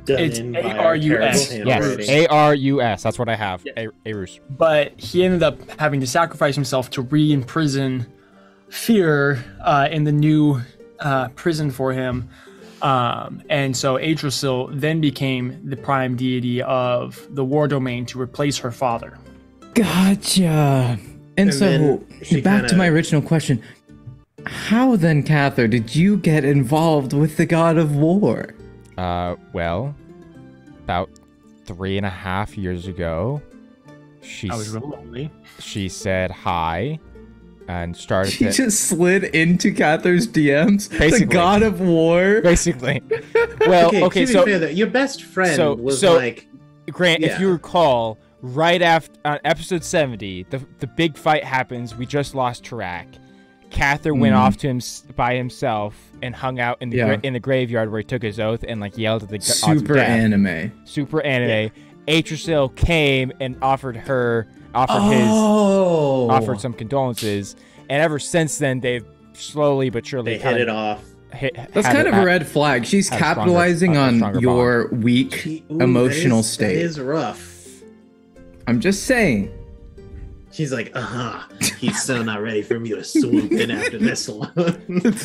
Speaker 3: Done
Speaker 1: It's
Speaker 3: in
Speaker 1: A
Speaker 3: by
Speaker 1: R U S.
Speaker 3: terrible
Speaker 2: Yes,
Speaker 3: handwriting.
Speaker 2: A R U S. That's what I have.
Speaker 1: Yeah.
Speaker 2: A- Arus.
Speaker 1: But he ended up having to sacrifice himself to re-imprison Fear uh, in the new uh, prison for him. Um, and so Yggdrasil then became the prime deity of the war domain to replace her father.
Speaker 4: Gotcha. And,
Speaker 3: And
Speaker 4: so,
Speaker 3: then she
Speaker 4: back to
Speaker 3: kinda-
Speaker 4: my original question. How then, Cather, did you get involved with the god of war?
Speaker 2: Uh, well, about three and a half years ago, she
Speaker 1: I was
Speaker 2: s-
Speaker 1: real lonely.
Speaker 2: she said hi, and started
Speaker 4: She
Speaker 2: to
Speaker 4: just slid into Cather's D Ms? The
Speaker 2: Basically.
Speaker 4: god of war?
Speaker 2: basically. Well,
Speaker 3: Okay,
Speaker 2: okay,
Speaker 3: to be
Speaker 2: so
Speaker 3: fair, though, your best friend
Speaker 2: so-
Speaker 3: was
Speaker 2: so-
Speaker 3: like,
Speaker 2: Grant,
Speaker 3: Yeah.
Speaker 2: if you recall, right after on episode seventy, the the big fight happens. We just lost Tarak. Cather went
Speaker 4: Mhm.
Speaker 2: off to him by himself and hung out in the
Speaker 4: Yeah.
Speaker 2: gra- in the graveyard where he took his oath and like yelled at the gods of
Speaker 4: Super
Speaker 2: death.
Speaker 4: anime.
Speaker 2: Super anime. Yggdrasil came and offered her offered his
Speaker 4: Oh.
Speaker 2: offered some condolences, and ever since then they've slowly but surely
Speaker 3: they
Speaker 2: kind
Speaker 3: hit it
Speaker 2: of
Speaker 3: off.
Speaker 2: hit.
Speaker 4: That's
Speaker 2: had
Speaker 4: kind of
Speaker 2: had-
Speaker 4: a red flag. She's
Speaker 2: had a stronger-
Speaker 4: capitalizing
Speaker 2: a- a
Speaker 4: on
Speaker 2: stronger
Speaker 4: your weak
Speaker 3: She- ooh,
Speaker 4: emotional
Speaker 3: that is,
Speaker 4: state.
Speaker 3: That is rough.
Speaker 4: I'm just saying.
Speaker 3: She's like, uh huh. He's still not ready for me to swoop in after this one.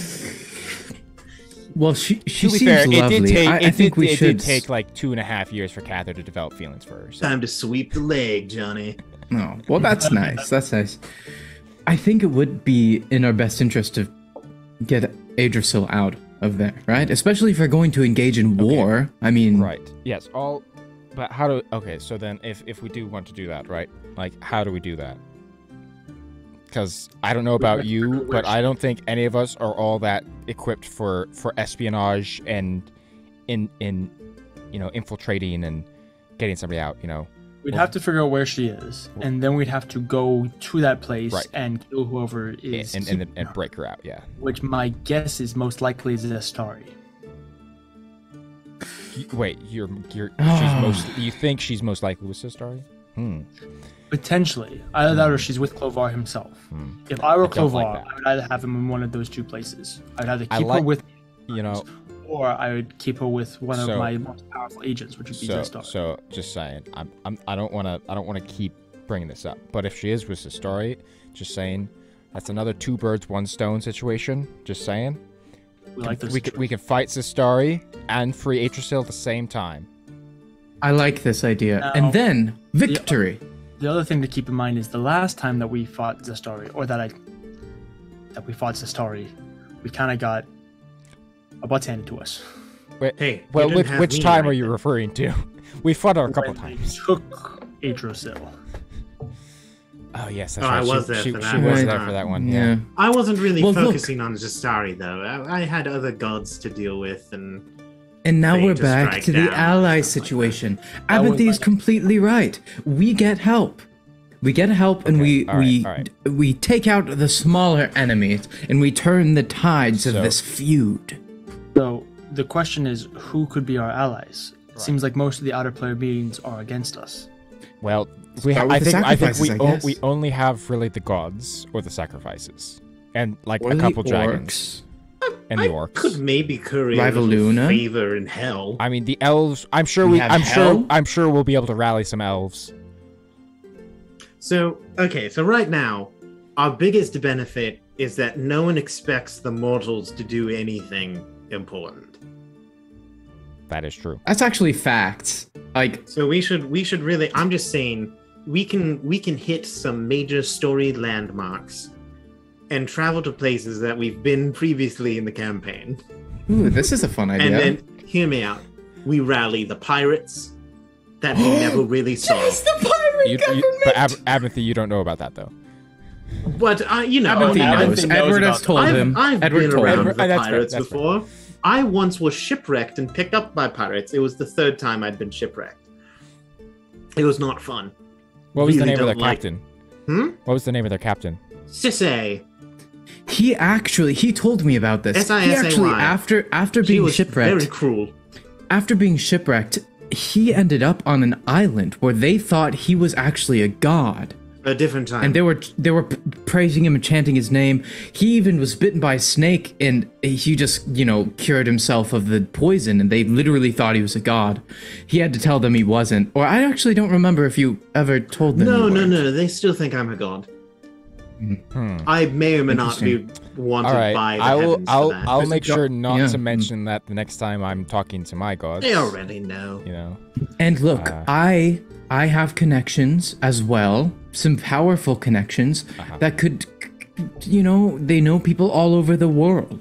Speaker 4: Well, she she
Speaker 2: To be
Speaker 4: seems
Speaker 2: fair,
Speaker 4: lovely.
Speaker 2: it did take.
Speaker 4: I, I
Speaker 2: it
Speaker 4: think
Speaker 2: did,
Speaker 4: we
Speaker 2: it
Speaker 4: should.
Speaker 2: did take like two and a half years for Cather to develop feelings for her. So.
Speaker 3: Time to sweep the leg, Johnny.
Speaker 4: No, well, that's nice. That's nice. I think it would be in our best interest to get Yggdrasil out of there, right? Especially if we're going to engage in war. I mean,
Speaker 2: Right. Yes. All. But how do? Okay. So then, if if we do want to do that, right? Like, how do we do that? Because I don't know about you, but I don't think any of us are all that equipped for for espionage and in in you know infiltrating and getting somebody out. You know.
Speaker 1: We'd have to figure out where she is, and then we'd have to go to that place
Speaker 2: Right.
Speaker 1: and kill whoever is
Speaker 2: and, and,
Speaker 1: keeping
Speaker 2: and
Speaker 1: her,
Speaker 2: break her out. Yeah.
Speaker 1: which my guess is most likely is Zestari.
Speaker 2: You- Wait, you're you're she's most. You think she's most likely with Sistari? Hmm.
Speaker 1: Potentially. Either that or she's with Clovar himself.
Speaker 2: Hmm.
Speaker 1: If I were
Speaker 2: I don't
Speaker 1: Clovar,
Speaker 2: like that.
Speaker 1: I would either have him in one of those two places. I'd either keep
Speaker 2: I
Speaker 1: her
Speaker 2: like-
Speaker 1: with
Speaker 2: You know.
Speaker 1: or I would keep her with one
Speaker 2: So-
Speaker 1: of my most powerful agents, which would be
Speaker 2: So,
Speaker 1: Zestari.
Speaker 2: so just saying, I'm, I'm, I don't want to, I don't want to keep bringing this up. But if she is with Sistari, just saying, that's another two birds, one stone situation. Just saying,
Speaker 1: we like this.
Speaker 2: we can, we can fight Sistari and free Yggdrasil at the same time.
Speaker 4: I like this idea.
Speaker 1: Now-
Speaker 4: and then victory.
Speaker 1: The other thing to keep in mind is the last time that we fought Zestari, or that I that we fought Zestari, we kind of got a butt handed to us.
Speaker 2: Wait,
Speaker 3: Hey, you
Speaker 2: well,
Speaker 3: didn't
Speaker 2: which,
Speaker 3: have
Speaker 2: which
Speaker 3: me
Speaker 2: time
Speaker 3: right
Speaker 2: are you
Speaker 3: then.
Speaker 2: referring to? We fought her a couple
Speaker 1: When
Speaker 2: times.
Speaker 1: we took Yggdrasil.
Speaker 2: Oh yes, that's
Speaker 3: Oh,
Speaker 2: right.
Speaker 3: I was
Speaker 2: she,
Speaker 3: there
Speaker 2: she,
Speaker 3: for
Speaker 2: she
Speaker 3: that
Speaker 2: was
Speaker 3: one.
Speaker 2: there for that one.
Speaker 4: Yeah.
Speaker 2: Yeah.
Speaker 3: I wasn't really
Speaker 4: Well, look.
Speaker 3: focusing on Zestari, though. I, I had other gods to deal with, and
Speaker 4: And now
Speaker 3: They
Speaker 4: we're
Speaker 3: just
Speaker 4: back
Speaker 3: strike
Speaker 4: to the
Speaker 3: down.
Speaker 4: ally situation.
Speaker 1: That was
Speaker 4: Abinthy is
Speaker 1: like-
Speaker 4: completely right. We get help. We get help, and
Speaker 2: Okay,
Speaker 4: we
Speaker 2: all right,
Speaker 4: we
Speaker 2: all right.
Speaker 4: we take out the smaller enemies, and we turn the tides of
Speaker 2: So-
Speaker 4: this feud.
Speaker 1: So the question is, who could be our allies? It seems like most of the outer player beings are against us.
Speaker 2: Well, we ha-
Speaker 4: Start with
Speaker 2: I
Speaker 4: the
Speaker 2: think I think
Speaker 4: sacrifices,
Speaker 2: we
Speaker 4: I
Speaker 2: o-
Speaker 4: guess.
Speaker 2: we only have really the gods or the sacrifices, and like
Speaker 4: Or
Speaker 2: a
Speaker 4: the
Speaker 2: couple dragons and the
Speaker 3: I
Speaker 2: orcs.
Speaker 3: could maybe curry a little
Speaker 4: Rivaluna?
Speaker 3: favor in hell.
Speaker 2: I mean, the elves. I'm sure
Speaker 4: We
Speaker 2: we.
Speaker 4: have
Speaker 2: I'm
Speaker 4: hell?
Speaker 2: sure. I'm sure we'll be able to rally some elves.
Speaker 3: So, okay, so right now, our biggest benefit is that no one expects the mortals to do anything important.
Speaker 2: That is true.
Speaker 4: That's actually facts. Like,
Speaker 3: So we should we should really I'm just saying we can we can hit some major story landmarks and travel to places that we've been previously in the campaign.
Speaker 4: ooh, this is a fun idea.
Speaker 3: And then hear me out. We rally the pirates that we never really saw.
Speaker 4: the pirate
Speaker 2: You, you, but Ab- Abinthy, you don't know about that though.
Speaker 3: But uh, you know,
Speaker 4: Abinthy
Speaker 1: Abinthy
Speaker 4: knows.
Speaker 1: knows
Speaker 4: Edward
Speaker 1: about
Speaker 4: has told
Speaker 3: I've,
Speaker 4: him.
Speaker 3: I've
Speaker 4: Edward
Speaker 3: been
Speaker 4: told
Speaker 3: around
Speaker 4: him.
Speaker 3: the
Speaker 2: Uh, that's fair,
Speaker 3: pirates
Speaker 2: that's fair.
Speaker 3: before. I once was shipwrecked and picked up by pirates. It was the third time I'd been shipwrecked. It was not fun.
Speaker 2: What was the
Speaker 3: Really
Speaker 2: name of their
Speaker 3: don't like-
Speaker 2: captain?
Speaker 3: Hmm?
Speaker 2: What was the name of their captain?
Speaker 3: Sissay.
Speaker 4: He actually he told me about this.
Speaker 3: S I
Speaker 4: He
Speaker 3: S A Y.
Speaker 4: actually after after
Speaker 3: She
Speaker 4: being
Speaker 3: was
Speaker 4: shipwrecked.
Speaker 3: very cruel.
Speaker 4: After being shipwrecked, he ended up on an island where they thought he was actually a god.
Speaker 3: A different time.
Speaker 4: and they were they were p- praising him and chanting his name. He even was bitten by a snake, and he just you know cured himself of the poison. And they literally thought he was a god. He had to tell them he wasn't. Or I actually don't remember if you ever told them.
Speaker 3: no,
Speaker 4: you
Speaker 3: no,
Speaker 4: were.
Speaker 3: no. They still think I'm a god.
Speaker 2: Hmm.
Speaker 3: I may or may not be wanted
Speaker 2: All right,
Speaker 3: by the
Speaker 2: I will.
Speaker 3: heavens
Speaker 2: I'll.
Speaker 3: for that.
Speaker 2: I'll
Speaker 4: There's a
Speaker 2: make
Speaker 4: jo-
Speaker 2: sure not
Speaker 4: yeah.
Speaker 2: to mention that the next time I'm talking to my gods.
Speaker 3: They already know.
Speaker 2: You know.
Speaker 4: And look,
Speaker 2: Uh.
Speaker 4: I I have connections as well, some powerful connections
Speaker 2: Uh-huh.
Speaker 4: that could, you know, they know people all over the world.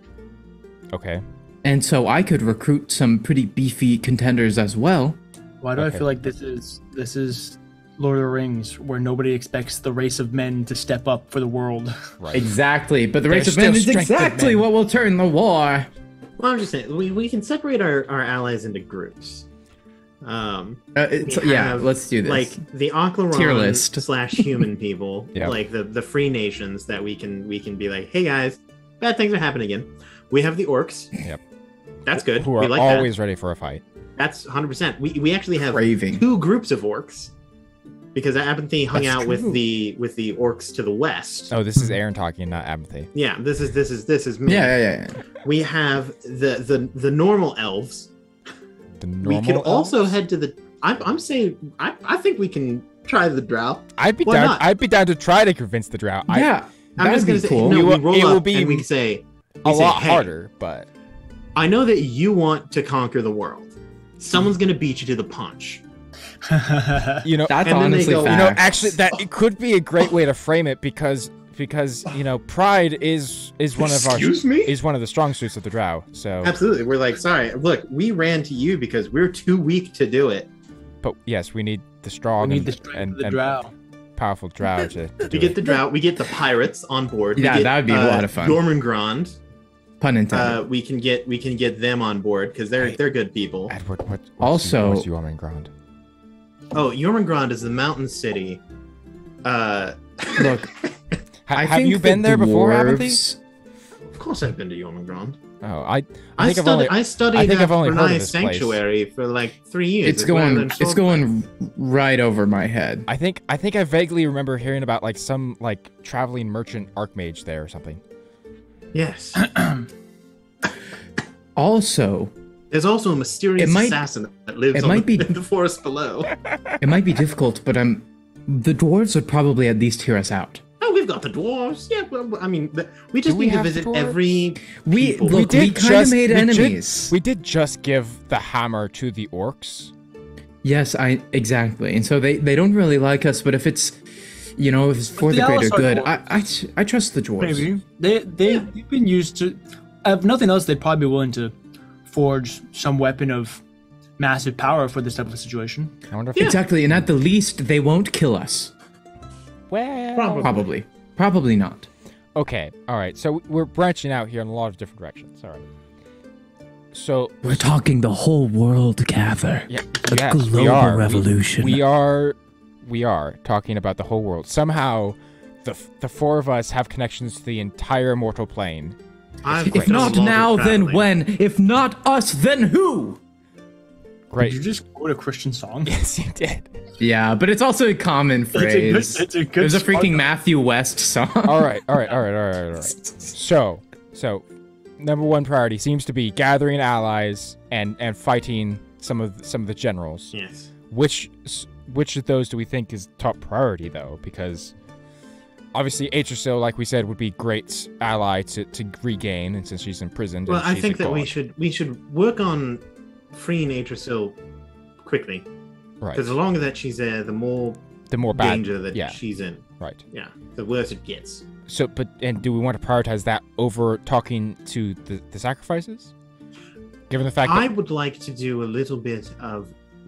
Speaker 2: Okay.
Speaker 4: And so I could recruit some pretty beefy contenders as well.
Speaker 1: Why do I
Speaker 2: Okay.
Speaker 1: feel like this is this is Lord of the Rings, where nobody expects the race of men to step up for the world?
Speaker 2: Right.
Speaker 4: Exactly, but the
Speaker 2: There's
Speaker 4: race of men
Speaker 2: still
Speaker 4: is
Speaker 2: strength of
Speaker 4: exactly
Speaker 2: men.
Speaker 4: what will turn the war.
Speaker 3: Well, I'm just saying we, we can separate our, our allies into groups. Um,
Speaker 4: Uh, it's,
Speaker 3: we
Speaker 4: yeah,
Speaker 3: have,
Speaker 4: let's do this.
Speaker 3: Like the
Speaker 4: Tier
Speaker 3: Oclaron
Speaker 4: list.
Speaker 3: slash human people,
Speaker 2: Yep.
Speaker 3: like the the free nations that we can we can be like, hey guys, bad things are happening again. We have the orcs.
Speaker 2: Yep.
Speaker 3: That's good.
Speaker 2: Who
Speaker 3: we
Speaker 2: are
Speaker 3: like
Speaker 2: always ready for a fight.
Speaker 3: that. That's one hundred percent. We we actually have
Speaker 4: Craving.
Speaker 3: two groups of orcs because Abinthy hung
Speaker 2: That's
Speaker 3: out
Speaker 2: true.
Speaker 3: with the with the orcs to the west.
Speaker 2: Oh, this is Aaron talking, not Abinthy.
Speaker 3: Yeah, this is this is this is me.
Speaker 4: Yeah, yeah, yeah.
Speaker 3: We have the the the normal elves.
Speaker 2: The
Speaker 3: We
Speaker 2: normal
Speaker 3: could also
Speaker 2: elves?
Speaker 3: head to the. I'm, I'm saying I, I think we can try the drow.
Speaker 2: I'd be
Speaker 3: Why
Speaker 2: down.
Speaker 3: not?
Speaker 2: I'd be down to try to convince the drought. I,
Speaker 4: Yeah,
Speaker 3: I'm
Speaker 4: that'd
Speaker 3: just gonna
Speaker 4: be
Speaker 3: say
Speaker 4: cool.
Speaker 3: no.
Speaker 2: You
Speaker 3: we
Speaker 2: will-
Speaker 3: roll
Speaker 2: it will
Speaker 3: up
Speaker 2: be
Speaker 3: and we say
Speaker 2: a
Speaker 3: we say,
Speaker 2: lot
Speaker 3: "Hey,
Speaker 2: harder, but
Speaker 3: I know that you want to conquer the world. Someone's gonna beat you to the punch.
Speaker 2: you know,
Speaker 4: That's
Speaker 3: And then they
Speaker 4: honestly
Speaker 3: go-
Speaker 2: you know,
Speaker 4: facts.
Speaker 2: actually, that it could be a great way to frame it because because you know, pride is is one of our
Speaker 3: Excuse me?
Speaker 2: is one of the strong suits of the drow. So,
Speaker 3: Absolutely. We're like, sorry. Look, we ran to you because we're too weak to do it.
Speaker 2: but yes, we need the
Speaker 1: We
Speaker 2: strong
Speaker 1: need
Speaker 2: and,
Speaker 1: the strength
Speaker 2: and,
Speaker 1: of the
Speaker 2: and
Speaker 1: drow.
Speaker 2: powerful drow to, to
Speaker 3: We
Speaker 2: do
Speaker 3: get
Speaker 2: it.
Speaker 3: the drought. We get the pirates on board. We
Speaker 4: Yeah,
Speaker 3: get,
Speaker 4: that would be a lot of fun.
Speaker 3: Jormungand.
Speaker 4: Pun intended.
Speaker 3: Uh, we can get we can get them on board because they're
Speaker 2: Right.
Speaker 3: they're good people.
Speaker 2: Edward, what, what's
Speaker 4: Also-
Speaker 2: what's Jormungand?
Speaker 3: Oh, Jormungand is the mountain city. Uh,
Speaker 4: Look,
Speaker 2: Ha-
Speaker 4: I
Speaker 2: have
Speaker 4: think
Speaker 2: you been
Speaker 4: the
Speaker 2: there before, Abinthy?
Speaker 4: dwarves-
Speaker 3: of course, I've been to Jormungand.
Speaker 2: Oh, I I
Speaker 3: I,
Speaker 2: think I've
Speaker 3: studied.
Speaker 2: only
Speaker 3: I studied
Speaker 2: I think
Speaker 3: at
Speaker 2: I've only heard of
Speaker 3: Brunei
Speaker 2: this place.
Speaker 3: Sanctuary for like three years.
Speaker 4: It's
Speaker 3: That's where I
Speaker 4: going.
Speaker 3: learned
Speaker 4: It's
Speaker 3: sword
Speaker 4: going right over my head.
Speaker 2: I think I think I vaguely remember hearing about like some like traveling merchant archmage there or something.
Speaker 3: play. Yes.
Speaker 4: Also,
Speaker 3: There's also a mysterious
Speaker 4: It might-
Speaker 3: assassin that lives
Speaker 4: it
Speaker 3: on
Speaker 4: might
Speaker 3: the,
Speaker 4: be-
Speaker 3: in the forest below.
Speaker 4: it might be difficult, but I'm. The dwarves would probably at least hear us out.
Speaker 3: Oh, we've got the dwarves. Yeah, well, I mean, the- we just
Speaker 2: Do we
Speaker 3: need to
Speaker 2: have
Speaker 3: visit
Speaker 2: dwarves?
Speaker 3: every.
Speaker 4: We
Speaker 3: people.
Speaker 4: look. We, kind of made
Speaker 2: we did-
Speaker 4: enemies.
Speaker 2: we did just give the hammer to the orcs.
Speaker 4: Yes, I exactly. And so they they don't really like us. But if it's, you know, if it's for
Speaker 1: the
Speaker 4: the greater
Speaker 1: Alistar
Speaker 4: good,
Speaker 1: dwarves.
Speaker 4: I, I tr- I trust the dwarves.
Speaker 1: Maybe they they they've been used to. If nothing else, they'd probably be willing to forge some weapon of massive power for this type of situation.
Speaker 2: I wonder if
Speaker 3: Yeah.
Speaker 4: Exactly, and at the least, they won't kill us.
Speaker 2: well,
Speaker 3: Probably.
Speaker 4: Probably, probably not.
Speaker 2: okay, all right. So we're branching out here in a lot of different directions. All right. So
Speaker 6: We're talking the whole world gather.
Speaker 2: yeah,
Speaker 6: A
Speaker 2: yes, we
Speaker 6: global
Speaker 2: are. We-
Speaker 6: revolution.
Speaker 2: We, are, we are talking about the whole world. Somehow, the f- the four of us have connections to the entire mortal plane.
Speaker 3: I've
Speaker 4: If
Speaker 3: done
Speaker 4: not
Speaker 3: a lot
Speaker 4: now,
Speaker 3: of
Speaker 4: then
Speaker 3: traveling.
Speaker 4: when? If not us, then who?
Speaker 2: Great.
Speaker 1: Did you just quote a Christian song?
Speaker 2: Yes, you did.
Speaker 4: Yeah, but it's also a common
Speaker 1: It's a good-
Speaker 4: phrase.
Speaker 1: it's a good
Speaker 4: There's a
Speaker 1: song.
Speaker 4: freaking Matthew West song.
Speaker 2: All right, all right, all right, all right, all right. So, so number one priority seems to be gathering allies and and fighting some of some of the generals.
Speaker 3: Yes.
Speaker 2: Which s- which of those do we think is top priority though? Because obviously Aetrasil, like we said, would be great ally to, to regain, and since she's imprisoned,
Speaker 3: Well,
Speaker 2: and
Speaker 3: I
Speaker 2: she's
Speaker 3: think
Speaker 2: a
Speaker 3: that we
Speaker 2: god.
Speaker 3: should we should work on freeing Aetrasil quickly
Speaker 2: right.
Speaker 3: because the longer that she's there, the more
Speaker 2: The more bad
Speaker 3: danger that
Speaker 2: yeah.
Speaker 3: she's in.
Speaker 2: Right.
Speaker 3: Yeah, the worse it gets.
Speaker 2: So, but and do we want to prioritize that over talking to the, the sacrifices? Given the fact
Speaker 3: I
Speaker 2: that
Speaker 3: would like to do a little bit of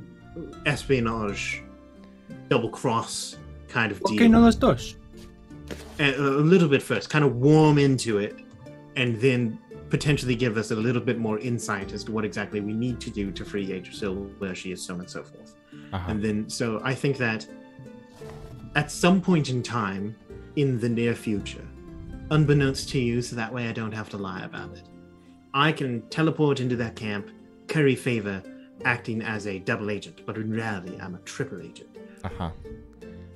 Speaker 3: espionage, double cross kind of deal.
Speaker 1: Okay, no las dos.
Speaker 3: a, a little bit first, kind of warm into it, and then potentially give us a little bit more insight as to what exactly we need to do to free Yggdrasil, where she is, so on and so forth.
Speaker 2: uh-huh.
Speaker 3: And then, so I think that at some point in time in the near future, unbeknownst to you, so that way I don't have to lie about it, I can teleport into that camp, curry favor, acting as a double agent, but in reality, I'm a triple agent.
Speaker 2: uh-huh.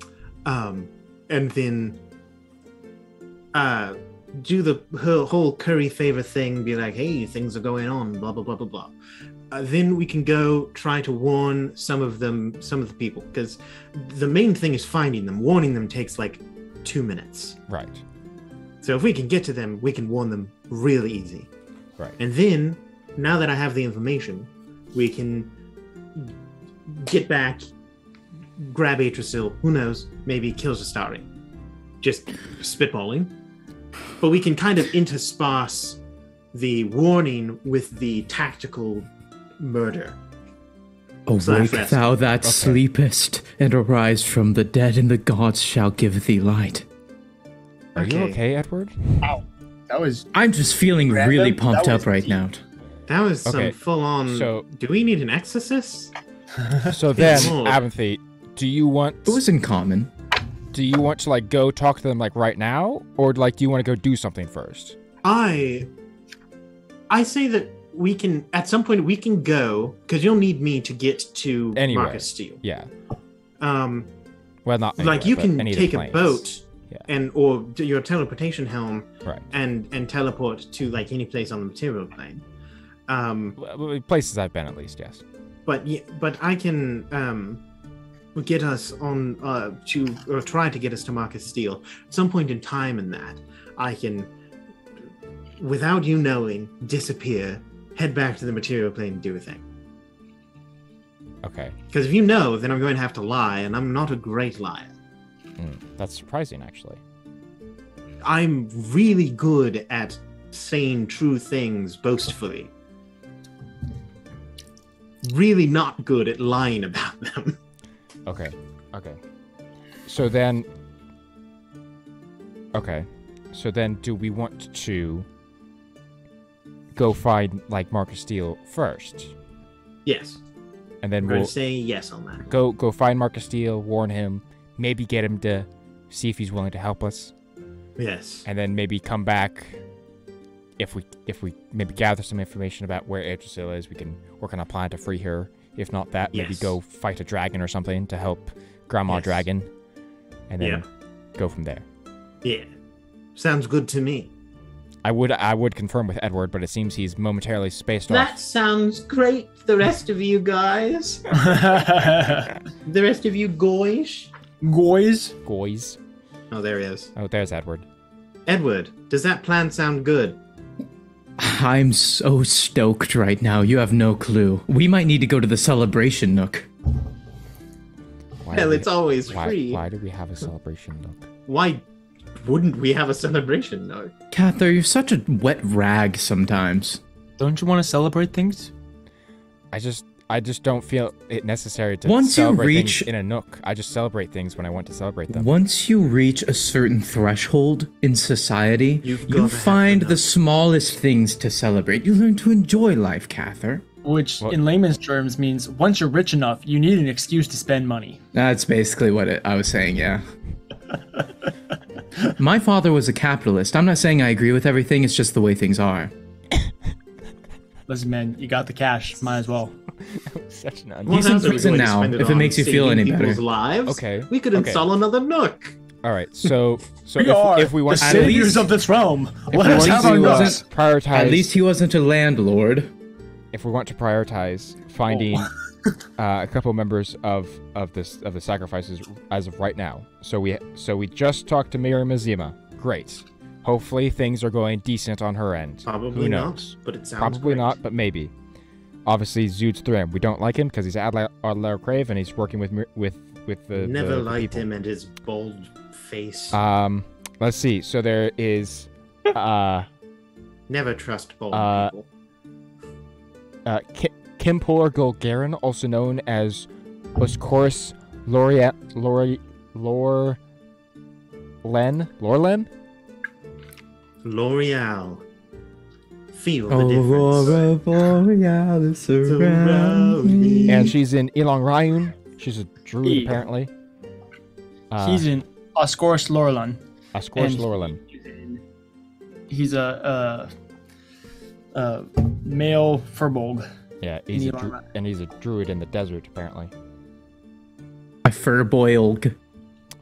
Speaker 3: um, and then uh, do the whole, whole curry favor thing. Be like, hey, things are going on. Blah blah blah blah blah. Uh, then we can go try to warn some of them, some of the people, because the main thing is finding them. Warning them takes like two minutes.
Speaker 2: Right.
Speaker 3: So if we can get to them, we can warn them really easy.
Speaker 2: Right.
Speaker 3: And then, now that I have the information, we can get back, grab Atrasil, who knows, maybe kill Zastari. Just spitballing. But we can kind of intersperse the warning with the tactical murder. Slash
Speaker 4: Awake
Speaker 3: rescue.
Speaker 4: thou that
Speaker 2: Okay.
Speaker 4: sleepest, and arise from the dead, and the gods shall give thee light.
Speaker 2: Are you
Speaker 3: Okay.
Speaker 2: okay, Edward?
Speaker 1: That was
Speaker 4: I'm just feeling
Speaker 1: Random?
Speaker 4: really
Speaker 1: That
Speaker 4: pumped
Speaker 1: was
Speaker 4: up right
Speaker 1: deep.
Speaker 4: now.
Speaker 3: That was some
Speaker 2: Okay,
Speaker 3: full-on...
Speaker 2: so-
Speaker 3: Do we need an exorcist?
Speaker 2: So then,
Speaker 3: Lord.
Speaker 2: Abinthy, do you want
Speaker 4: It was in common.
Speaker 2: do you want to like go talk to them like right now, or like do you want to go do something first?
Speaker 3: I... I say that we can... At some point, we can go, because you'll need me to get to
Speaker 2: Anyway.
Speaker 3: Marcus Steele.
Speaker 2: Yeah.
Speaker 3: Um,
Speaker 2: Well, not
Speaker 3: like,
Speaker 2: anywhere,
Speaker 3: you
Speaker 2: but
Speaker 3: can
Speaker 2: any of the
Speaker 3: take a
Speaker 2: planes.
Speaker 3: boat
Speaker 2: Yeah.
Speaker 3: and or do your teleportation helm
Speaker 2: Right.
Speaker 3: and and teleport to like any place on the material plane. Um,
Speaker 2: Well, well, places I've been at least, yes.
Speaker 3: but yeah, but I can um get us on uh to or try to get us to Marcus Steele at some point in time. In that, I can, without you knowing, disappear, head back to the material plane, and do a thing.
Speaker 2: Okay.
Speaker 3: Because if you know, then I'm going to have to lie, and I'm not a great liar.
Speaker 2: Mm, that's surprising, actually.
Speaker 3: I'm really good at saying true things boastfully. Really not good at lying about them.
Speaker 2: Okay. Okay. So then. Okay. So then, do we want to go find like Marcus Steele first,
Speaker 3: Yes. I'm
Speaker 2: and then
Speaker 3: going
Speaker 2: we'll
Speaker 3: to say yes on that.
Speaker 2: go go find Marcus Steele, warn him, maybe get him to see if he's willing to help us,
Speaker 3: Yes.
Speaker 2: and then maybe come back. If we if we maybe gather some information about where Yggdrasil is, we can work on a plan to free her. If not that, maybe
Speaker 3: Yes.
Speaker 2: go fight a dragon or something to help Grandma
Speaker 3: Yes.
Speaker 2: Dragon, and then
Speaker 3: Yeah.
Speaker 2: go from there.
Speaker 3: Yeah. Sounds good to me.
Speaker 2: I would I would confirm with Edward, but it seems he's momentarily spaced
Speaker 3: That
Speaker 2: off.
Speaker 3: sounds great, the rest of you guys. The rest of you goyish.
Speaker 1: Goys.
Speaker 2: Goys.
Speaker 3: Oh, there he is.
Speaker 2: Oh, there's Edward.
Speaker 3: Edward, does that plan sound good?
Speaker 4: I'm so stoked right now. You have no clue. We might need to go to the celebration nook.
Speaker 2: Why
Speaker 3: Hell,
Speaker 2: do we-
Speaker 3: it's always
Speaker 2: why,
Speaker 3: free.
Speaker 2: Why do we have a celebration look?
Speaker 3: Why wouldn't we have a celebration, though?
Speaker 4: Cather, you're such a wet rag sometimes.
Speaker 1: Don't you want to celebrate things?
Speaker 2: I just I just don't feel it necessary to
Speaker 4: Once you
Speaker 2: celebrate
Speaker 4: reach-
Speaker 2: things in a nook. I just celebrate things when I want to celebrate them.
Speaker 4: Once you reach a certain threshold in society,
Speaker 3: You've
Speaker 4: you
Speaker 3: gotta have
Speaker 4: find
Speaker 3: the
Speaker 4: the
Speaker 3: nook.
Speaker 4: smallest things to celebrate. You learn to enjoy life, Cather.
Speaker 1: Which,
Speaker 2: What?
Speaker 1: in layman's terms, means once you're rich enough, you need an excuse to spend money.
Speaker 4: That's basically what it, I was saying, yeah. My father was a capitalist. I'm not saying I agree with everything, it's just the way things are.
Speaker 1: Listen, man, you got the cash. Might as well.
Speaker 2: Such an un-
Speaker 3: What
Speaker 4: He's in
Speaker 3: else are we
Speaker 4: prison
Speaker 3: going to
Speaker 4: now,
Speaker 3: spend
Speaker 4: if it
Speaker 3: on?
Speaker 4: makes you feel
Speaker 3: Saving
Speaker 4: any better.
Speaker 3: people's lives?
Speaker 2: Okay,
Speaker 3: We could
Speaker 2: okay.
Speaker 3: install another nook.
Speaker 2: All right, so so
Speaker 1: We
Speaker 2: if,
Speaker 1: are
Speaker 2: if we want
Speaker 1: the
Speaker 2: to
Speaker 1: saviors
Speaker 4: least-
Speaker 1: of this realm.
Speaker 2: if
Speaker 1: Let
Speaker 2: we
Speaker 1: us
Speaker 2: want
Speaker 1: have
Speaker 2: to,
Speaker 1: our
Speaker 2: uh,
Speaker 1: notes.
Speaker 2: prioritize
Speaker 4: At least he wasn't a landlord.
Speaker 2: if we want to prioritize finding uh, a couple members of of this of the sacrifices as of right now. So we so we just talked to Miriam Azima. Great. Hopefully things are going decent on her end.
Speaker 3: Probably
Speaker 2: Who
Speaker 3: not,
Speaker 2: knows?
Speaker 3: but it sounds
Speaker 2: Probably
Speaker 3: great.
Speaker 2: not, but maybe. Obviously, Zood's Thram. We don't like him because he's Adler Adler Crave and he's working with Mir- with with the
Speaker 3: Never
Speaker 2: the, the
Speaker 3: liked
Speaker 2: people.
Speaker 3: him and his bold face.
Speaker 2: Um, let's see. So there is uh
Speaker 3: Never trust bold
Speaker 2: uh,
Speaker 3: people.
Speaker 2: uh Ki- Kimpor Golgarin, also known as Oscorus Loria Lori Lor Len Lorlen.
Speaker 3: L'Oreal. Feel the
Speaker 4: Oh,
Speaker 3: difference.
Speaker 4: Aurora Borealis surround me.
Speaker 2: And she's in Ilong Ryun. She's a druid,
Speaker 1: Yeah.
Speaker 2: apparently. Uh,
Speaker 1: He's in Oscorus Lorlan.
Speaker 2: Ascorus
Speaker 1: and-
Speaker 2: Lorlen.
Speaker 1: He's a, a, a male furbolg.
Speaker 2: Yeah, he's a
Speaker 1: Ilong
Speaker 2: dru-
Speaker 1: Ryun.
Speaker 2: and he's a druid in the desert, apparently.
Speaker 4: My fur boiled.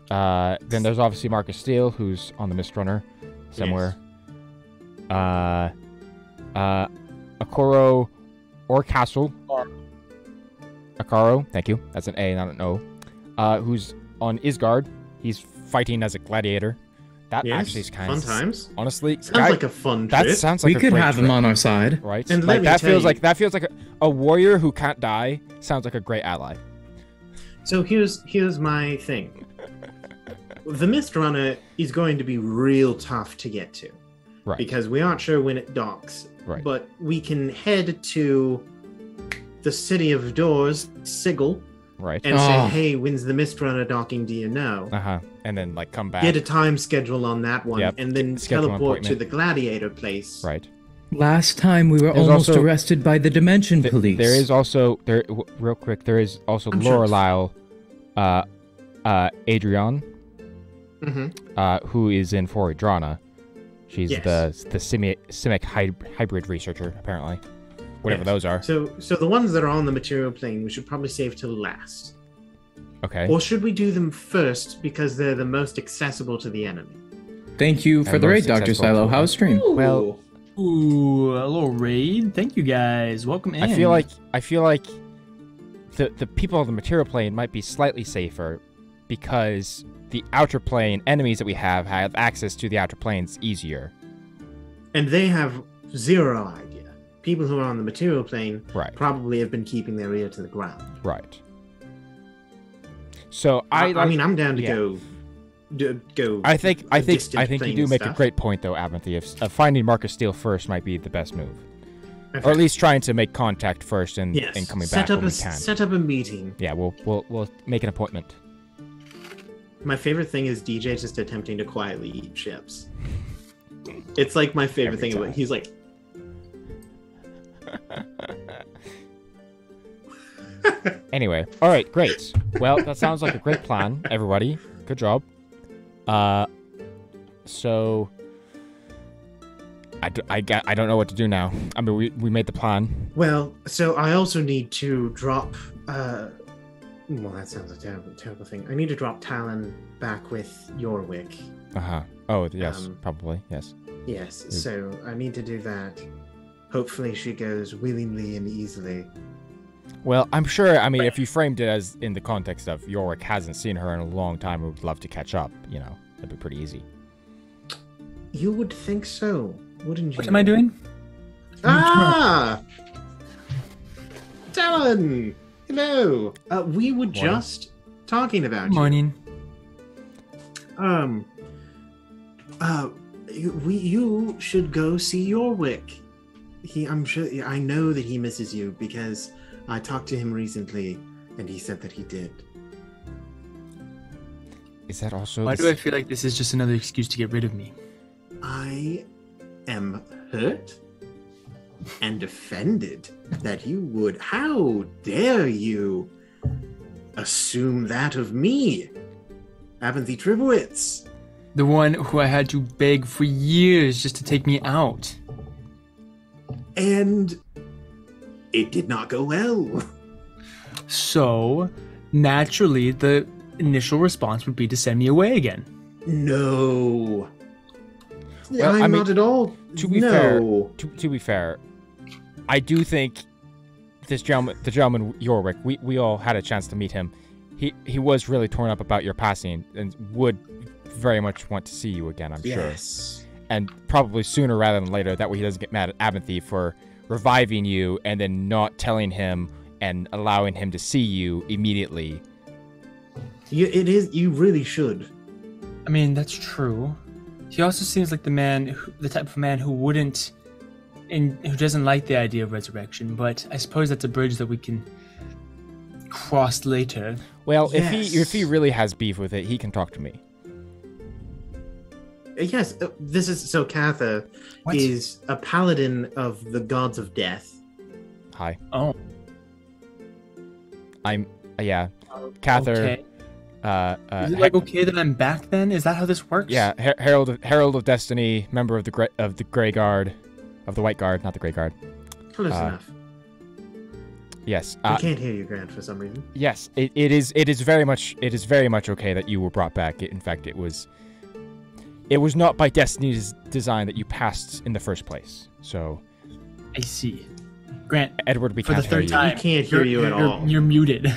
Speaker 2: Uh, then there's obviously Marcus Steele, who's on the Mist Runner somewhere. Yes. Uh, uh, Akoro Orcastle. Akaro, thank you. That's an A, not an O. Uh, who's on Isgard. He's fighting as a gladiator. That
Speaker 3: yes.
Speaker 2: actually is kind
Speaker 3: fun
Speaker 2: of
Speaker 3: times.
Speaker 2: Honestly,
Speaker 3: sounds
Speaker 2: guy,
Speaker 3: like a fun
Speaker 2: that
Speaker 3: trip.
Speaker 2: sounds like
Speaker 4: we
Speaker 2: a
Speaker 4: could
Speaker 2: great
Speaker 4: have
Speaker 2: trip,
Speaker 4: him on our side,
Speaker 2: right?
Speaker 3: And
Speaker 2: like
Speaker 3: let me
Speaker 2: that
Speaker 3: tell
Speaker 2: feels
Speaker 3: you-
Speaker 2: like that feels like a, a warrior who can't die. Sounds like a great ally.
Speaker 3: So here's here's my thing. The Mist Runner is going to be real tough to get to,
Speaker 2: Right.
Speaker 3: because we aren't sure when it docks.
Speaker 2: Right.
Speaker 3: But we can head to the city of Doors, Sigil,
Speaker 2: Right.
Speaker 3: and
Speaker 4: Oh.
Speaker 3: say, "Hey, when's the Mist Runner docking? Do you know?"
Speaker 2: Uh huh. And then like come back.
Speaker 3: Get a time schedule on that one,
Speaker 2: Yep.
Speaker 3: and then
Speaker 2: Schedule an
Speaker 3: teleport to
Speaker 2: appointment.
Speaker 3: the gladiator place.
Speaker 2: Right.
Speaker 4: Last time we were
Speaker 2: There's
Speaker 4: almost
Speaker 2: also-
Speaker 4: arrested by the Dimension
Speaker 2: Th-
Speaker 4: Police.
Speaker 2: There is also there w- real quick. There is also
Speaker 3: I'm sure.
Speaker 2: Lorelyle, uh, uh, Adrian,
Speaker 3: hmm
Speaker 2: uh, who is in Foridrana. She's
Speaker 3: Yes.
Speaker 2: the the simi- simic hy- hybrid researcher, apparently. Whatever
Speaker 3: Yes.
Speaker 2: those are.
Speaker 3: So, so the ones that are on the material plane, we should probably save till last.
Speaker 2: Okay.
Speaker 3: Or should we do them first because they're the most accessible to the enemy?
Speaker 4: Thank you for
Speaker 2: And
Speaker 4: the
Speaker 2: most
Speaker 4: raid, Doctor
Speaker 2: successful.
Speaker 4: Silo. How's stream?
Speaker 2: Well-
Speaker 1: Ooh, a little raid. Thank you guys. Welcome in.
Speaker 2: I feel like I feel like the the people on the material plane might be slightly safer because the outer plane enemies that we have have access to the outer planes easier.
Speaker 3: And they have zero idea. People who are on the material plane
Speaker 2: Right.
Speaker 3: probably have been keeping their ear to the ground.
Speaker 2: Right. So
Speaker 3: I,
Speaker 2: I
Speaker 3: I
Speaker 2: like-
Speaker 3: mean, I'm down to
Speaker 2: yeah.
Speaker 3: go, d- go.
Speaker 2: I think I think
Speaker 3: distant
Speaker 2: I think you
Speaker 3: plane
Speaker 2: do make
Speaker 3: stuff.
Speaker 2: a great point though, Abernathy. If uh, finding Marcus Steele first might be the best move,
Speaker 3: Okay.
Speaker 2: or at least trying to make contact first and,
Speaker 3: yes.
Speaker 2: and coming
Speaker 3: set
Speaker 2: back
Speaker 3: up
Speaker 2: when
Speaker 3: a
Speaker 2: we can.
Speaker 3: set up a meeting.
Speaker 2: Yeah, we'll we'll we'll make an appointment.
Speaker 3: My favorite thing is D J just attempting to quietly eat chips. It's like my favorite
Speaker 2: Every
Speaker 3: thing about
Speaker 2: time.
Speaker 3: he's like,
Speaker 2: Anyway, all right, great. Well, that sounds like a great plan, everybody. Good job. Uh, so I, d- I, ga- I don't know what to do now. I mean, we, we made the plan.
Speaker 3: well, so I also need to drop. uh Well, that sounds a terrible, terrible thing. I need to drop Talon back with Yorwick.
Speaker 2: Uh huh. Oh yes,
Speaker 3: Um,
Speaker 2: probably yes.
Speaker 3: Yes, so I need to do that. Hopefully, she goes willingly and easily.
Speaker 2: Well, I'm sure. I mean, if you framed it as in the context of Yorick hasn't seen her in a long time, and would love to catch up. You know, that'd be pretty easy.
Speaker 3: You would think so, wouldn't you?
Speaker 1: What am I doing?
Speaker 3: Ah! Talon! Hello! Uh, we were
Speaker 2: Morning.
Speaker 3: just talking about you.
Speaker 1: Morning.
Speaker 3: Um, uh, you, we, you should go see Yorwick. He, I'm sure, I know that he misses you because I talked to him recently and he said that he did.
Speaker 2: Is that also?
Speaker 1: Why
Speaker 2: the
Speaker 1: do I
Speaker 2: s-
Speaker 1: feel like this is just another excuse to get rid of me?
Speaker 3: I am hurt and offended that you would. How dare you assume that of me, Avanthy Tribowitz?
Speaker 1: The one who I had to beg for years just to take me out.
Speaker 3: And it did not go well.
Speaker 1: So, naturally, the initial response would be to send me away again.
Speaker 3: No.
Speaker 2: Well,
Speaker 3: I'm
Speaker 2: I mean,
Speaker 3: not at all.
Speaker 2: to be
Speaker 3: no.
Speaker 2: fair, To, to be fair, I do think this gentleman, the gentleman Yorwick, we, we all had a chance to meet him. He he was really torn up about your passing and would very much want to see you again, I'm sure.
Speaker 3: Yes.
Speaker 2: And probably sooner rather than later. That way he doesn't get mad at Abernathy for reviving you and then not telling him and allowing him to see you immediately.
Speaker 3: You, it is. You really should.
Speaker 1: I mean, that's true. He also seems like the man, who, the type of man who wouldn't, and who doesn't like the idea of resurrection. But I suppose that's a bridge that we can cross later.
Speaker 2: Well, if he
Speaker 3: Yes.
Speaker 2: if he really has beef with it, he can talk to me.
Speaker 3: Uh, Yes. uh, This is so. Katha
Speaker 1: What?
Speaker 3: is a paladin of the gods of death.
Speaker 2: Hi.
Speaker 1: Oh,
Speaker 2: I'm uh, yeah. Cather,
Speaker 1: okay.
Speaker 2: uh, uh
Speaker 1: Is it
Speaker 2: He-
Speaker 1: like okay that I'm back then? Is that how this works?
Speaker 2: yeah, Her- Herald of, Herald of Destiny, member of the Gray, of the Grey Guard, of the White Guard, not the Grey Guard.
Speaker 3: Close
Speaker 2: Uh,
Speaker 3: enough.
Speaker 2: Yes.
Speaker 3: I
Speaker 2: Uh,
Speaker 3: can't hear you, Grant, for some reason.
Speaker 2: yes. It, it is. It is very much. It is very much okay that you were brought back. It, in fact, it was. It was not by Destiny's design that you passed in the first place. So,
Speaker 1: I see. Grant,
Speaker 2: Edward, we
Speaker 1: for the
Speaker 2: can't hear
Speaker 1: third
Speaker 2: you.
Speaker 1: time,
Speaker 3: We can't hear
Speaker 1: you're-
Speaker 3: you at
Speaker 1: you're-
Speaker 3: all.
Speaker 1: You're muted.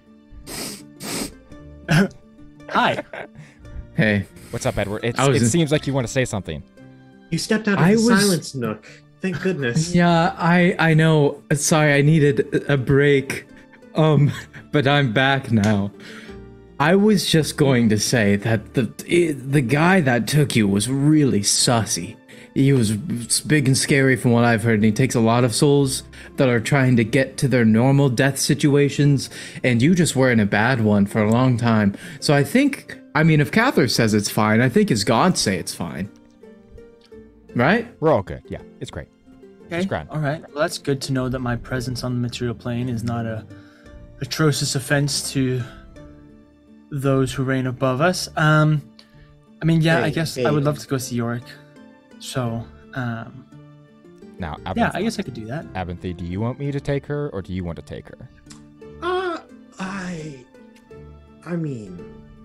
Speaker 1: Hi.
Speaker 4: Hey,
Speaker 2: What's up, Edward? It's,
Speaker 4: I was
Speaker 2: it
Speaker 4: in-
Speaker 2: seems like you want to say something.
Speaker 3: You stepped out of
Speaker 4: I
Speaker 3: the
Speaker 4: was-
Speaker 3: silence nook. Thank goodness.
Speaker 4: yeah, I I know. Sorry, I needed a break. Um, but I'm back now. I was just going to say that the the guy that took you was really sussy. He was big and scary from what I've heard, and he takes a lot of souls that are trying to get to their normal death situations, and you just were in a bad one for a long time. So I think, I mean, if Cather says it's fine, I think his gods say it's fine. Right?
Speaker 2: We're all good. Yeah, it's great.
Speaker 1: Okay.
Speaker 2: It's grand.
Speaker 1: All right. Well, that's good to know that my presence on the material plane is not a atrocious offense to those who reign above us. Um, I mean, yeah, I
Speaker 3: Hey,
Speaker 1: guess
Speaker 3: hey.
Speaker 1: I would love to go see Yorick. So, um,
Speaker 2: Now, Abinthy,
Speaker 1: yeah, I guess I could do that.
Speaker 2: Abinthy, do you want me to take her, or do you want to take her?
Speaker 3: Uh, I, I mean,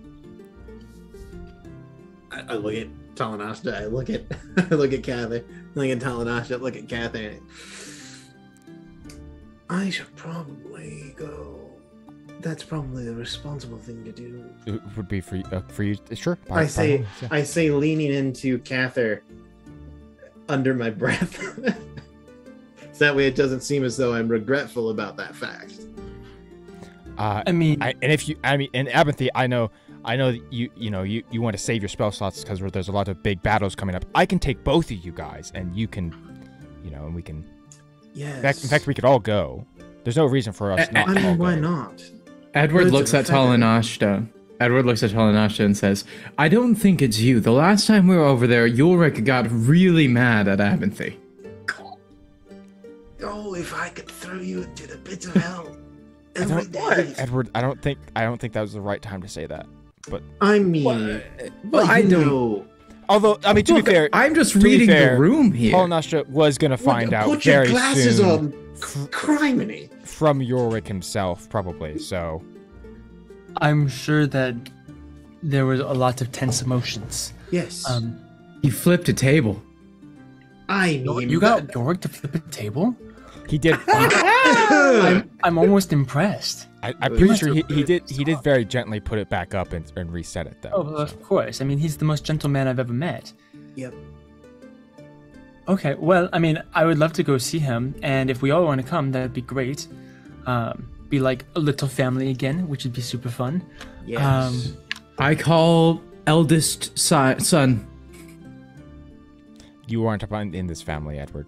Speaker 3: I, I look at Talanashta. I look at, I look at Cather. I look at Talanashta. I look at Cather. I should probably go. That's probably the responsible thing to do.
Speaker 2: It would be for you. Uh, for you, sure. by- by
Speaker 3: I
Speaker 2: all
Speaker 3: say,
Speaker 2: means, yeah.
Speaker 3: I say, leaning into Cather under my breath. So that way, it doesn't seem as though I'm regretful about that fact.
Speaker 2: Uh,
Speaker 1: I mean,
Speaker 2: I, and if you, I mean, and Abinthy, I know, I know that you, you know, you, you want to save your spell slots because there's a lot of big battles coming up. I can take both of you guys, and you can, you know, and we can.
Speaker 3: Yes.
Speaker 2: In fact, in fact, we could all go. There's no reason for us
Speaker 4: I-
Speaker 2: not
Speaker 3: I
Speaker 2: to all
Speaker 3: mean, why
Speaker 2: go.
Speaker 3: not?
Speaker 4: Edward
Speaker 3: Birds
Speaker 4: looks
Speaker 3: of a
Speaker 4: at
Speaker 3: feather.
Speaker 4: Talanashta. Edward looks at Talanashta and says, I don't think it's you. The last time we were over there, Ulrich got really mad at Abinthy.
Speaker 3: Oh, if I could throw you into the pits of hell
Speaker 2: I
Speaker 3: every
Speaker 2: don't,
Speaker 3: day.
Speaker 2: Edward, I don't think, I don't think that was the right time to say that. But
Speaker 3: I mean,
Speaker 4: Well,
Speaker 3: well,
Speaker 4: I
Speaker 3: you
Speaker 4: don't-
Speaker 3: know,
Speaker 2: although, I mean, to
Speaker 4: Look,
Speaker 2: be fair,
Speaker 4: I'm just
Speaker 2: to be
Speaker 4: reading
Speaker 2: fair,
Speaker 4: the room here.
Speaker 2: Paul was gonna find
Speaker 3: put,
Speaker 2: out
Speaker 3: put your
Speaker 2: very
Speaker 3: glasses
Speaker 2: soon
Speaker 3: on, criminy.
Speaker 2: from Yorick himself, probably. So,
Speaker 1: I'm sure that there was a lot of tense emotions.
Speaker 3: Yes,
Speaker 1: Um,
Speaker 4: He flipped a table.
Speaker 3: I mean,
Speaker 1: you got Yorick to flip a table?
Speaker 2: he did.
Speaker 1: I'm, I'm almost impressed.
Speaker 2: I, I'm
Speaker 3: You
Speaker 2: pretty
Speaker 1: must
Speaker 2: sure he,
Speaker 1: have
Speaker 2: he
Speaker 1: put
Speaker 2: did.
Speaker 1: it
Speaker 2: He did very gently put it back up and, and reset it though.
Speaker 1: Oh, well,
Speaker 2: so.
Speaker 1: of course. I mean, he's the most gentle man I've ever met.
Speaker 3: Yep.
Speaker 1: Okay, well, I mean, I would love to go see him, and if we all want to come, that'd be great. Um, be like a little family again, which would be super fun.
Speaker 3: Yes.
Speaker 1: Um,
Speaker 4: I call eldest si- son.
Speaker 2: You weren't in in this family, Edward.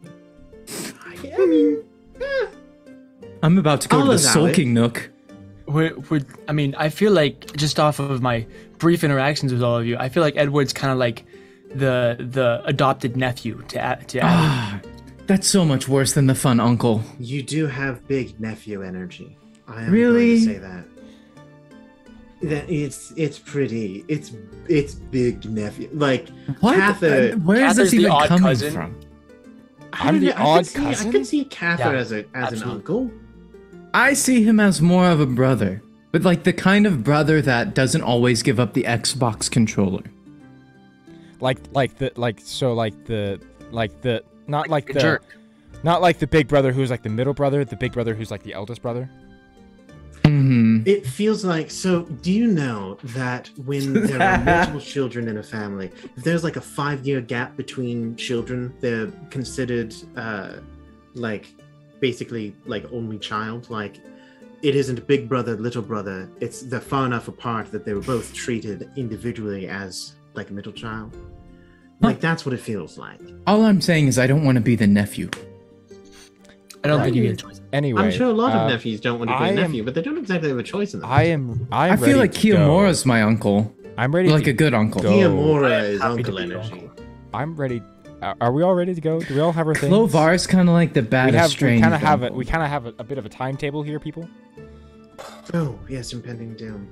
Speaker 3: I mean, eh,
Speaker 4: I'm about to go
Speaker 3: I'll
Speaker 4: to the
Speaker 3: allow
Speaker 4: sulking nook.
Speaker 1: would, would I mean, I feel like just off of my brief interactions with all of you, I feel like Edward's kind of like the the adopted nephew to A- to Adam.
Speaker 4: Ah, that's so much worse than the fun uncle.
Speaker 3: you do have big nephew energy. I am
Speaker 4: Really?
Speaker 3: going to say that. That it's it's pretty. It's it's big nephew. Like
Speaker 4: What?
Speaker 3: Cather.
Speaker 4: Uh, Where is
Speaker 1: Cather's
Speaker 4: this
Speaker 1: the
Speaker 4: even
Speaker 1: odd
Speaker 4: coming
Speaker 1: cousin.
Speaker 4: from?
Speaker 3: I
Speaker 2: I'm
Speaker 3: don't
Speaker 2: the
Speaker 3: know, I
Speaker 2: odd
Speaker 3: could see, I
Speaker 2: cousin?
Speaker 3: could see Cather
Speaker 1: Yeah,
Speaker 3: as a as an
Speaker 1: absolutely.
Speaker 3: uncle.
Speaker 4: I see him as more of a brother, but like the kind of brother that doesn't always give up the Xbox controller.
Speaker 2: Like, like the, like, so, like the, like the, not like,
Speaker 1: a
Speaker 2: the,
Speaker 1: jerk.
Speaker 2: not like the big brother who's like the middle brother, the big brother who's like the eldest brother.
Speaker 4: Hmm.
Speaker 3: It feels like so. Do you know that when there are multiple children in a family, if there's like a five-year gap between children, they're considered uh, like basically like only child. Like it isn't big brother, little brother. It's they're far enough apart that they were both treated individually as like a middle child. Like that's what it feels like.
Speaker 4: All I'm saying is I don't want to be the nephew.
Speaker 1: I don't
Speaker 3: Right.
Speaker 1: think you get a choice.
Speaker 2: Anyway,
Speaker 3: I'm sure a lot
Speaker 2: uh,
Speaker 3: of nephews don't want to be
Speaker 2: I
Speaker 3: a
Speaker 2: am-
Speaker 3: nephew, but they don't exactly have a choice in them.
Speaker 2: I am, I'm
Speaker 4: I
Speaker 2: ready
Speaker 4: feel like
Speaker 2: to go.
Speaker 4: Kiyomora's my uncle,
Speaker 2: I'm ready.
Speaker 4: like
Speaker 2: to,
Speaker 4: a good uncle.
Speaker 2: go.
Speaker 3: Kiamura is
Speaker 1: Happy to
Speaker 3: uncle
Speaker 1: be your
Speaker 3: energy.
Speaker 1: uncle.
Speaker 2: I'm ready. Are are we all ready to go? Do we all have our things?
Speaker 4: Clovar's kind of like the
Speaker 2: we
Speaker 4: bad
Speaker 2: have. We
Speaker 4: estranged
Speaker 2: kind of have it.
Speaker 4: uncle.
Speaker 2: We kind of have a, a bit of a timetable here, people.
Speaker 3: Oh yes, impending doom.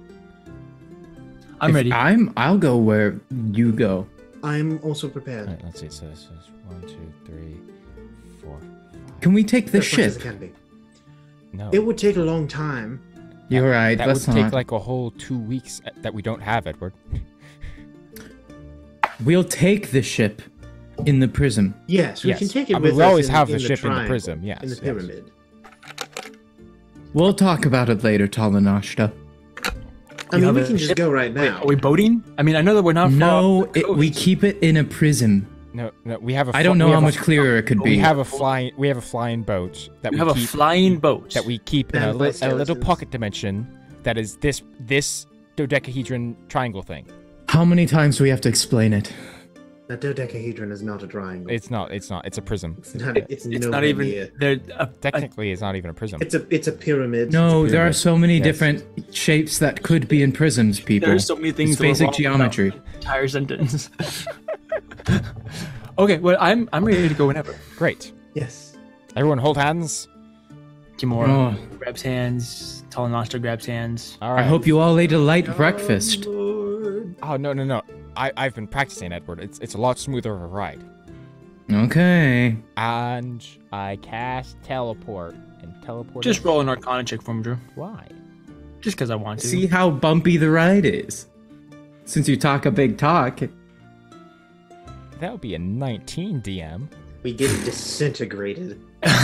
Speaker 1: I'm
Speaker 4: If
Speaker 1: ready.
Speaker 4: I'm. I'll go where you go.
Speaker 3: I'm also prepared.
Speaker 2: All right, let's see. So this is one, two, three, four.
Speaker 4: Can we take this
Speaker 3: As much as
Speaker 4: ship?
Speaker 3: it can be.
Speaker 2: No.
Speaker 3: It would take a long time.
Speaker 4: You're right.
Speaker 2: That
Speaker 4: let's
Speaker 2: would
Speaker 4: not.
Speaker 2: take like a whole two weeks uh, that we don't have, Edward.
Speaker 4: We'll take the ship in the prism.
Speaker 3: Yes, we
Speaker 2: Yes.
Speaker 3: can take it
Speaker 2: I mean,
Speaker 3: with
Speaker 2: we
Speaker 3: us
Speaker 2: always
Speaker 3: in,
Speaker 2: have
Speaker 3: in
Speaker 2: the ship in the
Speaker 3: triangle,
Speaker 2: prism, yes,
Speaker 3: in the
Speaker 2: yes.
Speaker 3: pyramid.
Speaker 4: We'll talk about it later, Talanashta.
Speaker 3: I
Speaker 1: You
Speaker 3: mean,
Speaker 1: have
Speaker 3: we
Speaker 1: a
Speaker 3: can just
Speaker 1: ship?
Speaker 3: go right
Speaker 1: Wait,
Speaker 3: now.
Speaker 1: are we boating? I mean, I know that we're not far
Speaker 4: No,
Speaker 1: off the
Speaker 4: it, we
Speaker 1: coast.
Speaker 4: keep it in a prism.
Speaker 2: No, no, we have a.
Speaker 4: I
Speaker 2: fl-
Speaker 4: don't know
Speaker 2: we
Speaker 4: how
Speaker 2: have a
Speaker 4: much
Speaker 2: f-
Speaker 4: clearer it could
Speaker 2: We
Speaker 4: be.
Speaker 2: have a flying. We have a flying boat that
Speaker 1: We
Speaker 2: we
Speaker 1: have a
Speaker 2: keep
Speaker 1: flying boat.
Speaker 2: that we keep in a,
Speaker 3: Manned by
Speaker 2: li- a little
Speaker 3: skeletons.
Speaker 2: pocket dimension that is this this dodecahedron triangle thing.
Speaker 4: How many times do we have to explain it?
Speaker 3: That dodecahedron is not a triangle.
Speaker 2: It's not. It's not. It's a prism.
Speaker 3: It's not. It's,
Speaker 1: It's
Speaker 3: nowhere
Speaker 1: not even.
Speaker 3: near.
Speaker 1: There. A, a,
Speaker 2: Technically, it's not even a prism.
Speaker 3: It's a. It's a pyramid.
Speaker 4: No,
Speaker 2: It's a
Speaker 4: there are
Speaker 2: pyramid.
Speaker 4: so many
Speaker 2: Yes.
Speaker 4: different shapes that could be in prisms, people.
Speaker 1: there's so many things.
Speaker 4: It's
Speaker 1: that were
Speaker 4: basic
Speaker 1: wrong
Speaker 4: geometry.
Speaker 1: about the Entire sentence. Okay, well, I'm I'm ready to go whenever.
Speaker 2: Great.
Speaker 3: Yes.
Speaker 2: Everyone, hold hands.
Speaker 1: Kimura
Speaker 4: Oh.
Speaker 1: grabs hands. Talanashta grabs hands.
Speaker 2: All
Speaker 4: I
Speaker 2: right.
Speaker 4: hope you all ate a light breakfast.
Speaker 3: Lord.
Speaker 2: Oh no no no! I I've been practicing, Edward. It's it's a lot smoother of a ride.
Speaker 4: Okay.
Speaker 2: And I cast teleport and teleport.
Speaker 1: Just
Speaker 2: us-
Speaker 1: roll an Arcana check for me, Drew.
Speaker 2: Why?
Speaker 1: Just because I want to.
Speaker 4: See how bumpy the ride is. Since you talk a big talk.
Speaker 2: That would be a nineteen, D M.
Speaker 3: We get disintegrated.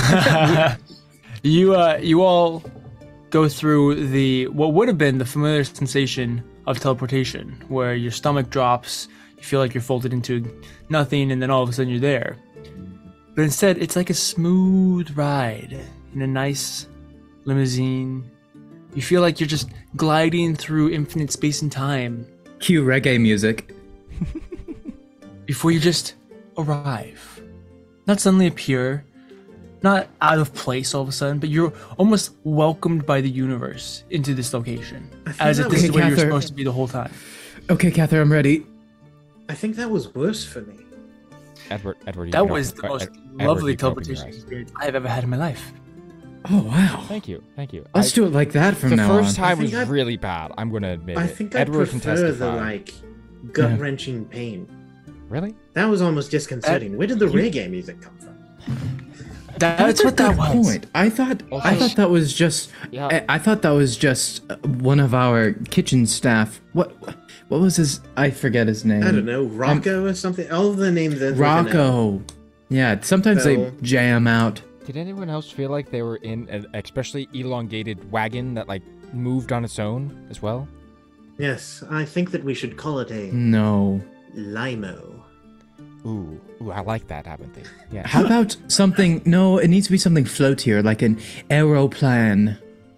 Speaker 1: you uh you all go through the what would have been the familiar sensation of teleportation, where your stomach drops, you feel like you're folded into nothing, and then all of a sudden you're there. But instead, it's like a smooth ride in a nice limousine. You feel like you're just gliding through infinite space and time
Speaker 4: Cue reggae music.
Speaker 1: before you just arrive. Not suddenly appear, not out of place all of a sudden, but you're almost welcomed by the universe into this location,
Speaker 3: I think
Speaker 1: as if
Speaker 3: that
Speaker 1: this
Speaker 3: was-
Speaker 1: is where you're
Speaker 4: Cather-
Speaker 1: supposed to be the whole time.
Speaker 4: Okay, Cather, I'm ready.
Speaker 3: I think that was worse for me.
Speaker 2: Edward, Edward. you
Speaker 1: That
Speaker 2: can
Speaker 1: was
Speaker 2: open-
Speaker 1: the
Speaker 2: uh,
Speaker 1: most
Speaker 2: Ed- Edward,
Speaker 1: lovely
Speaker 2: you can open your
Speaker 1: teleportation
Speaker 2: eyes.
Speaker 1: experience I have ever had in my life.
Speaker 4: Oh, wow.
Speaker 2: Thank you, thank you.
Speaker 4: Let's
Speaker 2: I-
Speaker 4: do it like that from
Speaker 2: The
Speaker 4: now
Speaker 2: first
Speaker 4: on.
Speaker 3: I
Speaker 2: time
Speaker 3: think
Speaker 2: was
Speaker 3: I-
Speaker 2: really bad. I'm gonna admit
Speaker 3: I
Speaker 2: it.
Speaker 3: think I
Speaker 2: Edward can
Speaker 3: prefer the
Speaker 2: testify.
Speaker 3: like gut wrenching pain.
Speaker 2: Really?
Speaker 3: That was almost disconcerting. Where did the reggae music come from?
Speaker 1: That's what that
Speaker 4: Good
Speaker 1: was.
Speaker 4: point. I thought I
Speaker 2: Also-
Speaker 4: thought that was just
Speaker 2: Yeah.
Speaker 4: I, I thought that was just uh, one of our kitchen staff. What what was his? I forget his name.
Speaker 3: I don't know, Rocco or something. All of the names. end with an L.
Speaker 4: Rocco. Yeah, sometimes
Speaker 3: So-
Speaker 4: they jam out.
Speaker 2: Did anyone else feel like they were in an especially elongated wagon that like moved on its own as well?
Speaker 3: Yes, I think that we should call it a
Speaker 4: No.
Speaker 3: limo.
Speaker 2: Ooh, ooh, I like that, haven't they? Yeah.
Speaker 4: How about something? No, it needs to be something floatier, like an aeroplane.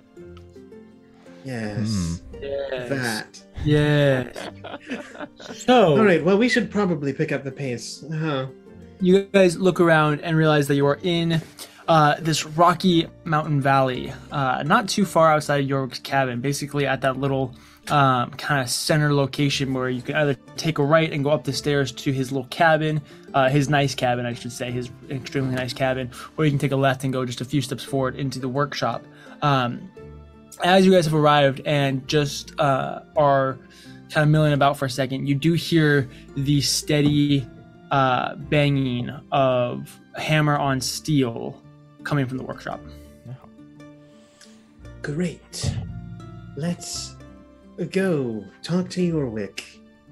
Speaker 3: Yes,
Speaker 1: Yes.
Speaker 3: that.
Speaker 1: Yes. So,
Speaker 3: All right. Well, we should probably pick up the pace. Uh-huh.
Speaker 1: you guys look around and realize that you are in uh, this rocky mountain valley, uh, not too far outside York's cabin, basically at that little um, kind of center location where you can either take a right and go up the stairs to his little cabin, uh, his nice cabin, I should say, his extremely nice cabin, or you can take a left and go just a few steps forward into the workshop. Um, as you guys have arrived and just uh, are kind of milling about for a second, you do hear the steady uh, banging of hammer on steel coming from the workshop.
Speaker 3: Great. Let's go talk to Yorwick.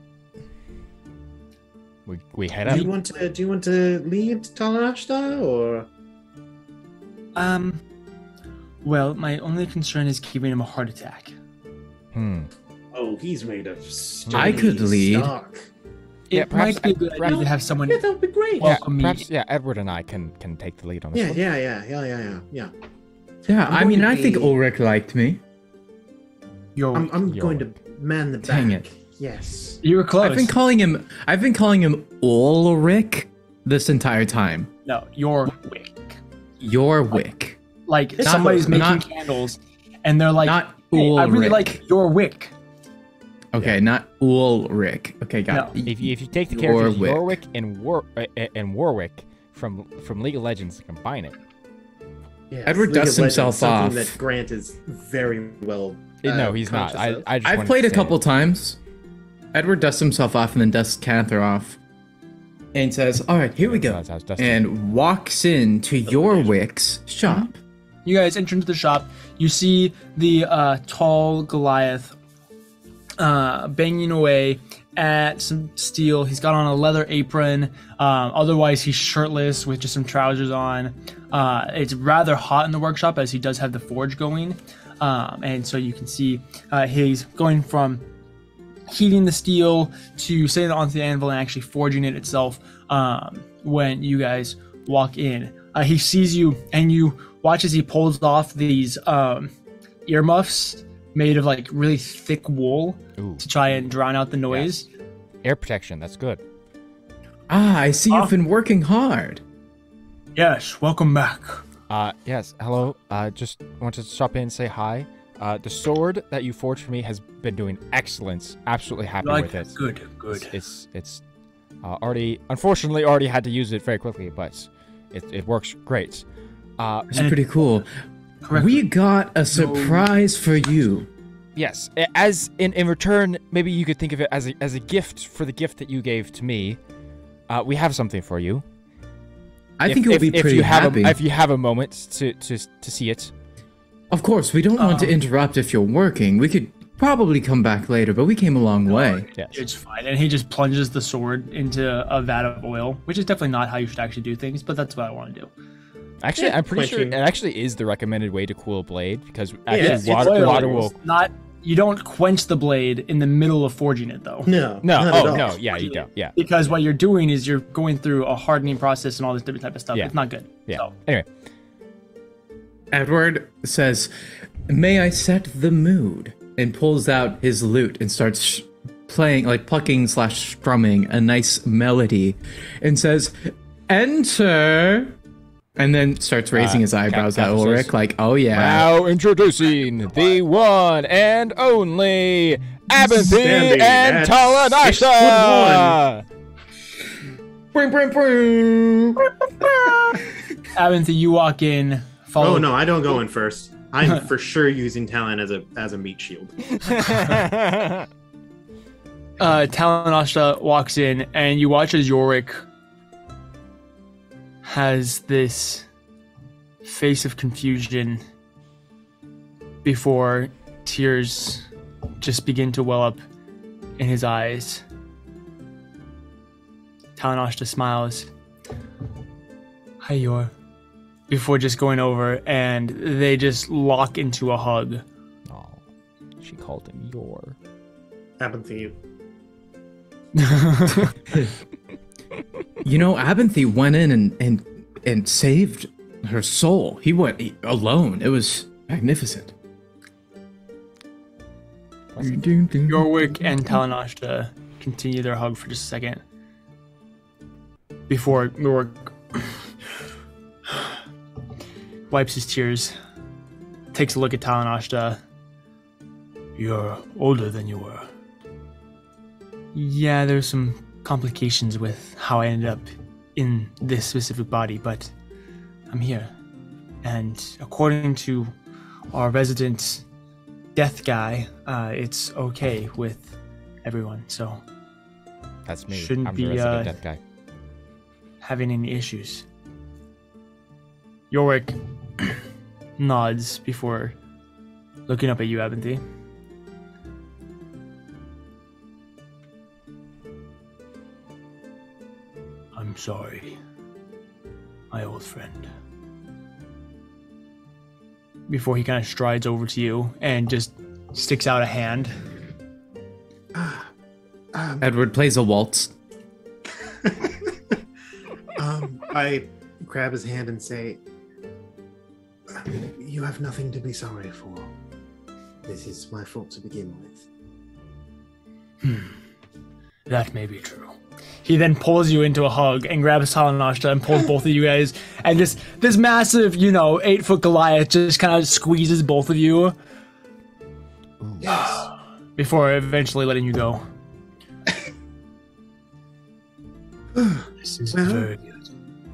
Speaker 2: We we head
Speaker 3: Do
Speaker 2: up.
Speaker 3: you want to? Do you want to lead Talanashta or?
Speaker 1: Um, well, my only concern is giving him a heart attack.
Speaker 2: Hmm.
Speaker 3: Oh, he's made of.
Speaker 4: I could
Speaker 3: stony
Speaker 4: lead.
Speaker 3: stock.
Speaker 1: It
Speaker 2: Yeah, perhaps-
Speaker 1: might be a good
Speaker 2: perhaps-
Speaker 1: idea to have someone.
Speaker 3: Yeah, that would be great.
Speaker 1: Well-
Speaker 2: Yeah,
Speaker 1: Welcome me.
Speaker 2: perhaps yeah, Edward and I can can take the lead on this
Speaker 3: Yeah,
Speaker 2: one.
Speaker 3: yeah, yeah, yeah, yeah, yeah, yeah.
Speaker 4: Yeah,
Speaker 3: I'm
Speaker 4: I
Speaker 3: going
Speaker 4: mean,
Speaker 3: to
Speaker 4: I think
Speaker 3: be-
Speaker 4: Ulrich liked me.
Speaker 1: Yo,
Speaker 3: I'm, I'm
Speaker 2: Yo.
Speaker 3: going to man the back.
Speaker 4: Dang it.
Speaker 3: Yes.
Speaker 1: you were close.
Speaker 4: I've been calling him. I've been calling him Ulrich this entire time.
Speaker 1: no, your wick.
Speaker 4: Your wick,
Speaker 1: Like
Speaker 3: It's
Speaker 1: somebody's
Speaker 3: not-
Speaker 1: making
Speaker 4: not-
Speaker 1: candles, and they're like,
Speaker 4: not
Speaker 1: "Hey, I really
Speaker 4: Ulrich.
Speaker 1: like your wick."
Speaker 4: Okay, not Ulrich. Okay, got
Speaker 1: No.
Speaker 4: it.
Speaker 2: If you, if you take the characters
Speaker 4: Warwick.
Speaker 2: Warwick and War uh, uh, and Warwick from from League of Legends and combine it,
Speaker 3: yes.
Speaker 4: Edward
Speaker 3: League of
Speaker 4: dusts
Speaker 3: Legends,
Speaker 4: himself
Speaker 3: something
Speaker 4: off.
Speaker 3: that Grant is very well.
Speaker 2: Uh,
Speaker 3: uh,
Speaker 2: no, he's not.
Speaker 3: conscious
Speaker 2: I
Speaker 3: of.
Speaker 2: I just
Speaker 4: I've
Speaker 2: wanted
Speaker 4: played
Speaker 2: to
Speaker 4: a
Speaker 2: say
Speaker 4: couple
Speaker 2: it.
Speaker 4: times. Edward dusts himself off and then dusts Cather off, and says, "All right, here we go,"
Speaker 2: That's how it's dusted.
Speaker 4: and walks into Yorwick's shop.
Speaker 1: you guys enter into the shop. You see the uh, tall Goliath uh, banging away at some steel. He's got on a leather apron. Um, otherwise, he's shirtless with just some trousers on. Uh, it's rather hot in the workshop as he does have the forge going. Um, and so you can see uh, he's going from heating the steel to setting it onto the anvil and actually forging it itself um, when you guys walk in. Uh, he sees you and you watch as he pulls off these um, earmuffs made of like really thick wool
Speaker 2: Ooh.
Speaker 1: to try and drown out the noise.
Speaker 2: Yes. Air protection, that's good.
Speaker 4: Ah, I see
Speaker 1: Ah.
Speaker 4: you've been working hard.
Speaker 1: Yes, welcome back.
Speaker 2: Uh, yes, hello. Uh, just wanted to stop in and say hi. Uh, the sword that you forged for me has been doing excellent. Absolutely happy
Speaker 1: Like,
Speaker 2: with it.
Speaker 1: good, good.
Speaker 2: It's it's, it's uh, already, unfortunately, already had to use it very quickly, but it, it works great. Uh,
Speaker 4: It's pretty cool.
Speaker 1: Correct.
Speaker 4: We got a surprise for you.
Speaker 2: yes, a- as in, in return, maybe you could think of it as a, as a gift for the gift that you gave to me. Uh, we have something for you.
Speaker 4: I
Speaker 2: If-
Speaker 4: think you'll
Speaker 2: if,
Speaker 4: be
Speaker 2: if
Speaker 4: pretty
Speaker 2: you have
Speaker 4: happy.
Speaker 2: A, if you have a moment to, to, to see it.
Speaker 4: Of course, we don't want to
Speaker 1: Um,
Speaker 4: interrupt if you're working. We could probably come back later, but we came a long way.
Speaker 2: Yes.
Speaker 1: It's fine. And he just plunges the sword into a vat of oil, which is definitely not how you should actually do things, but that's what I want to do.
Speaker 2: Actually,
Speaker 3: Yeah,
Speaker 2: I'm pretty sure
Speaker 3: quenching.
Speaker 2: it actually is the recommended way to cool a blade because
Speaker 3: Yeah,
Speaker 2: actually
Speaker 3: it's- it's
Speaker 2: water,
Speaker 1: oil.
Speaker 2: water will.
Speaker 1: Not you don't quench the blade in the middle of forging it though.
Speaker 3: No,
Speaker 2: No,
Speaker 3: not at
Speaker 2: oh
Speaker 3: all.
Speaker 2: no, yeah, you don't. Yeah,
Speaker 1: Because what you're doing is you're going through a hardening process and all this different type of stuff.
Speaker 2: Yeah.
Speaker 1: It's not good.
Speaker 2: yeah.
Speaker 1: So,
Speaker 2: Anyway,
Speaker 4: Edward says, "May I set the mood?" and pulls out his lute and starts sh- playing, like plucking slash strumming a nice melody, and says, "Enter," and then starts raising
Speaker 2: Uh,
Speaker 4: his eyebrows
Speaker 2: Cap-
Speaker 4: at
Speaker 2: Cap
Speaker 4: Ulrich,
Speaker 2: says,
Speaker 4: like, "Oh yeah."
Speaker 2: now introducing the one and only Abinthy
Speaker 3: Standing
Speaker 2: and
Speaker 3: at six
Speaker 2: Talanasha.
Speaker 4: Bring, bring, bring.
Speaker 1: Abinthy, you walk in. Follow
Speaker 3: Oh no, I don't go in first. I'm for sure using Talon as a as a meat shield.
Speaker 1: uh, Talanashta walks in, and you watch as Yorick has this face of confusion before tears just begin to well up in his eyes. Talanashta smiles. Hi, Yor. Before just going over, and they just lock into a hug.
Speaker 2: Oh, she called him your.
Speaker 3: Happened to you.
Speaker 4: You know, Abinthy went in and, and, and saved her soul. He went he- alone. It was magnificent.
Speaker 1: Yorwick and Talanashta continue their hug for just a second before Yorwick wipes his tears, takes a look at Talanashta. You're older than you were. Yeah, there's some complications with how I ended up in this specific body, but I'm here. And according to our resident death guy, uh, it's okay with everyone, so
Speaker 2: That's me.
Speaker 1: Shouldn't
Speaker 2: I'm
Speaker 1: be,
Speaker 2: the resident
Speaker 1: uh,
Speaker 2: death guy.
Speaker 1: having any issues. Yorick nods before looking up at you, Abinthy. I'm sorry, my old friend. Before he kind of strides over to you and just sticks out a hand.
Speaker 3: Um,
Speaker 4: Edward plays a waltz.
Speaker 3: um, I grab his hand and say, "You have nothing to be sorry for. This is my fault to begin with."
Speaker 1: That may be true. He then pulls you into a hug and grabs Talanashta and pulls both of you guys. And just this massive, you know, eight foot Goliath just kind of squeezes both of you
Speaker 3: Yes.
Speaker 1: before eventually letting you go. This is
Speaker 3: Well-
Speaker 1: very good.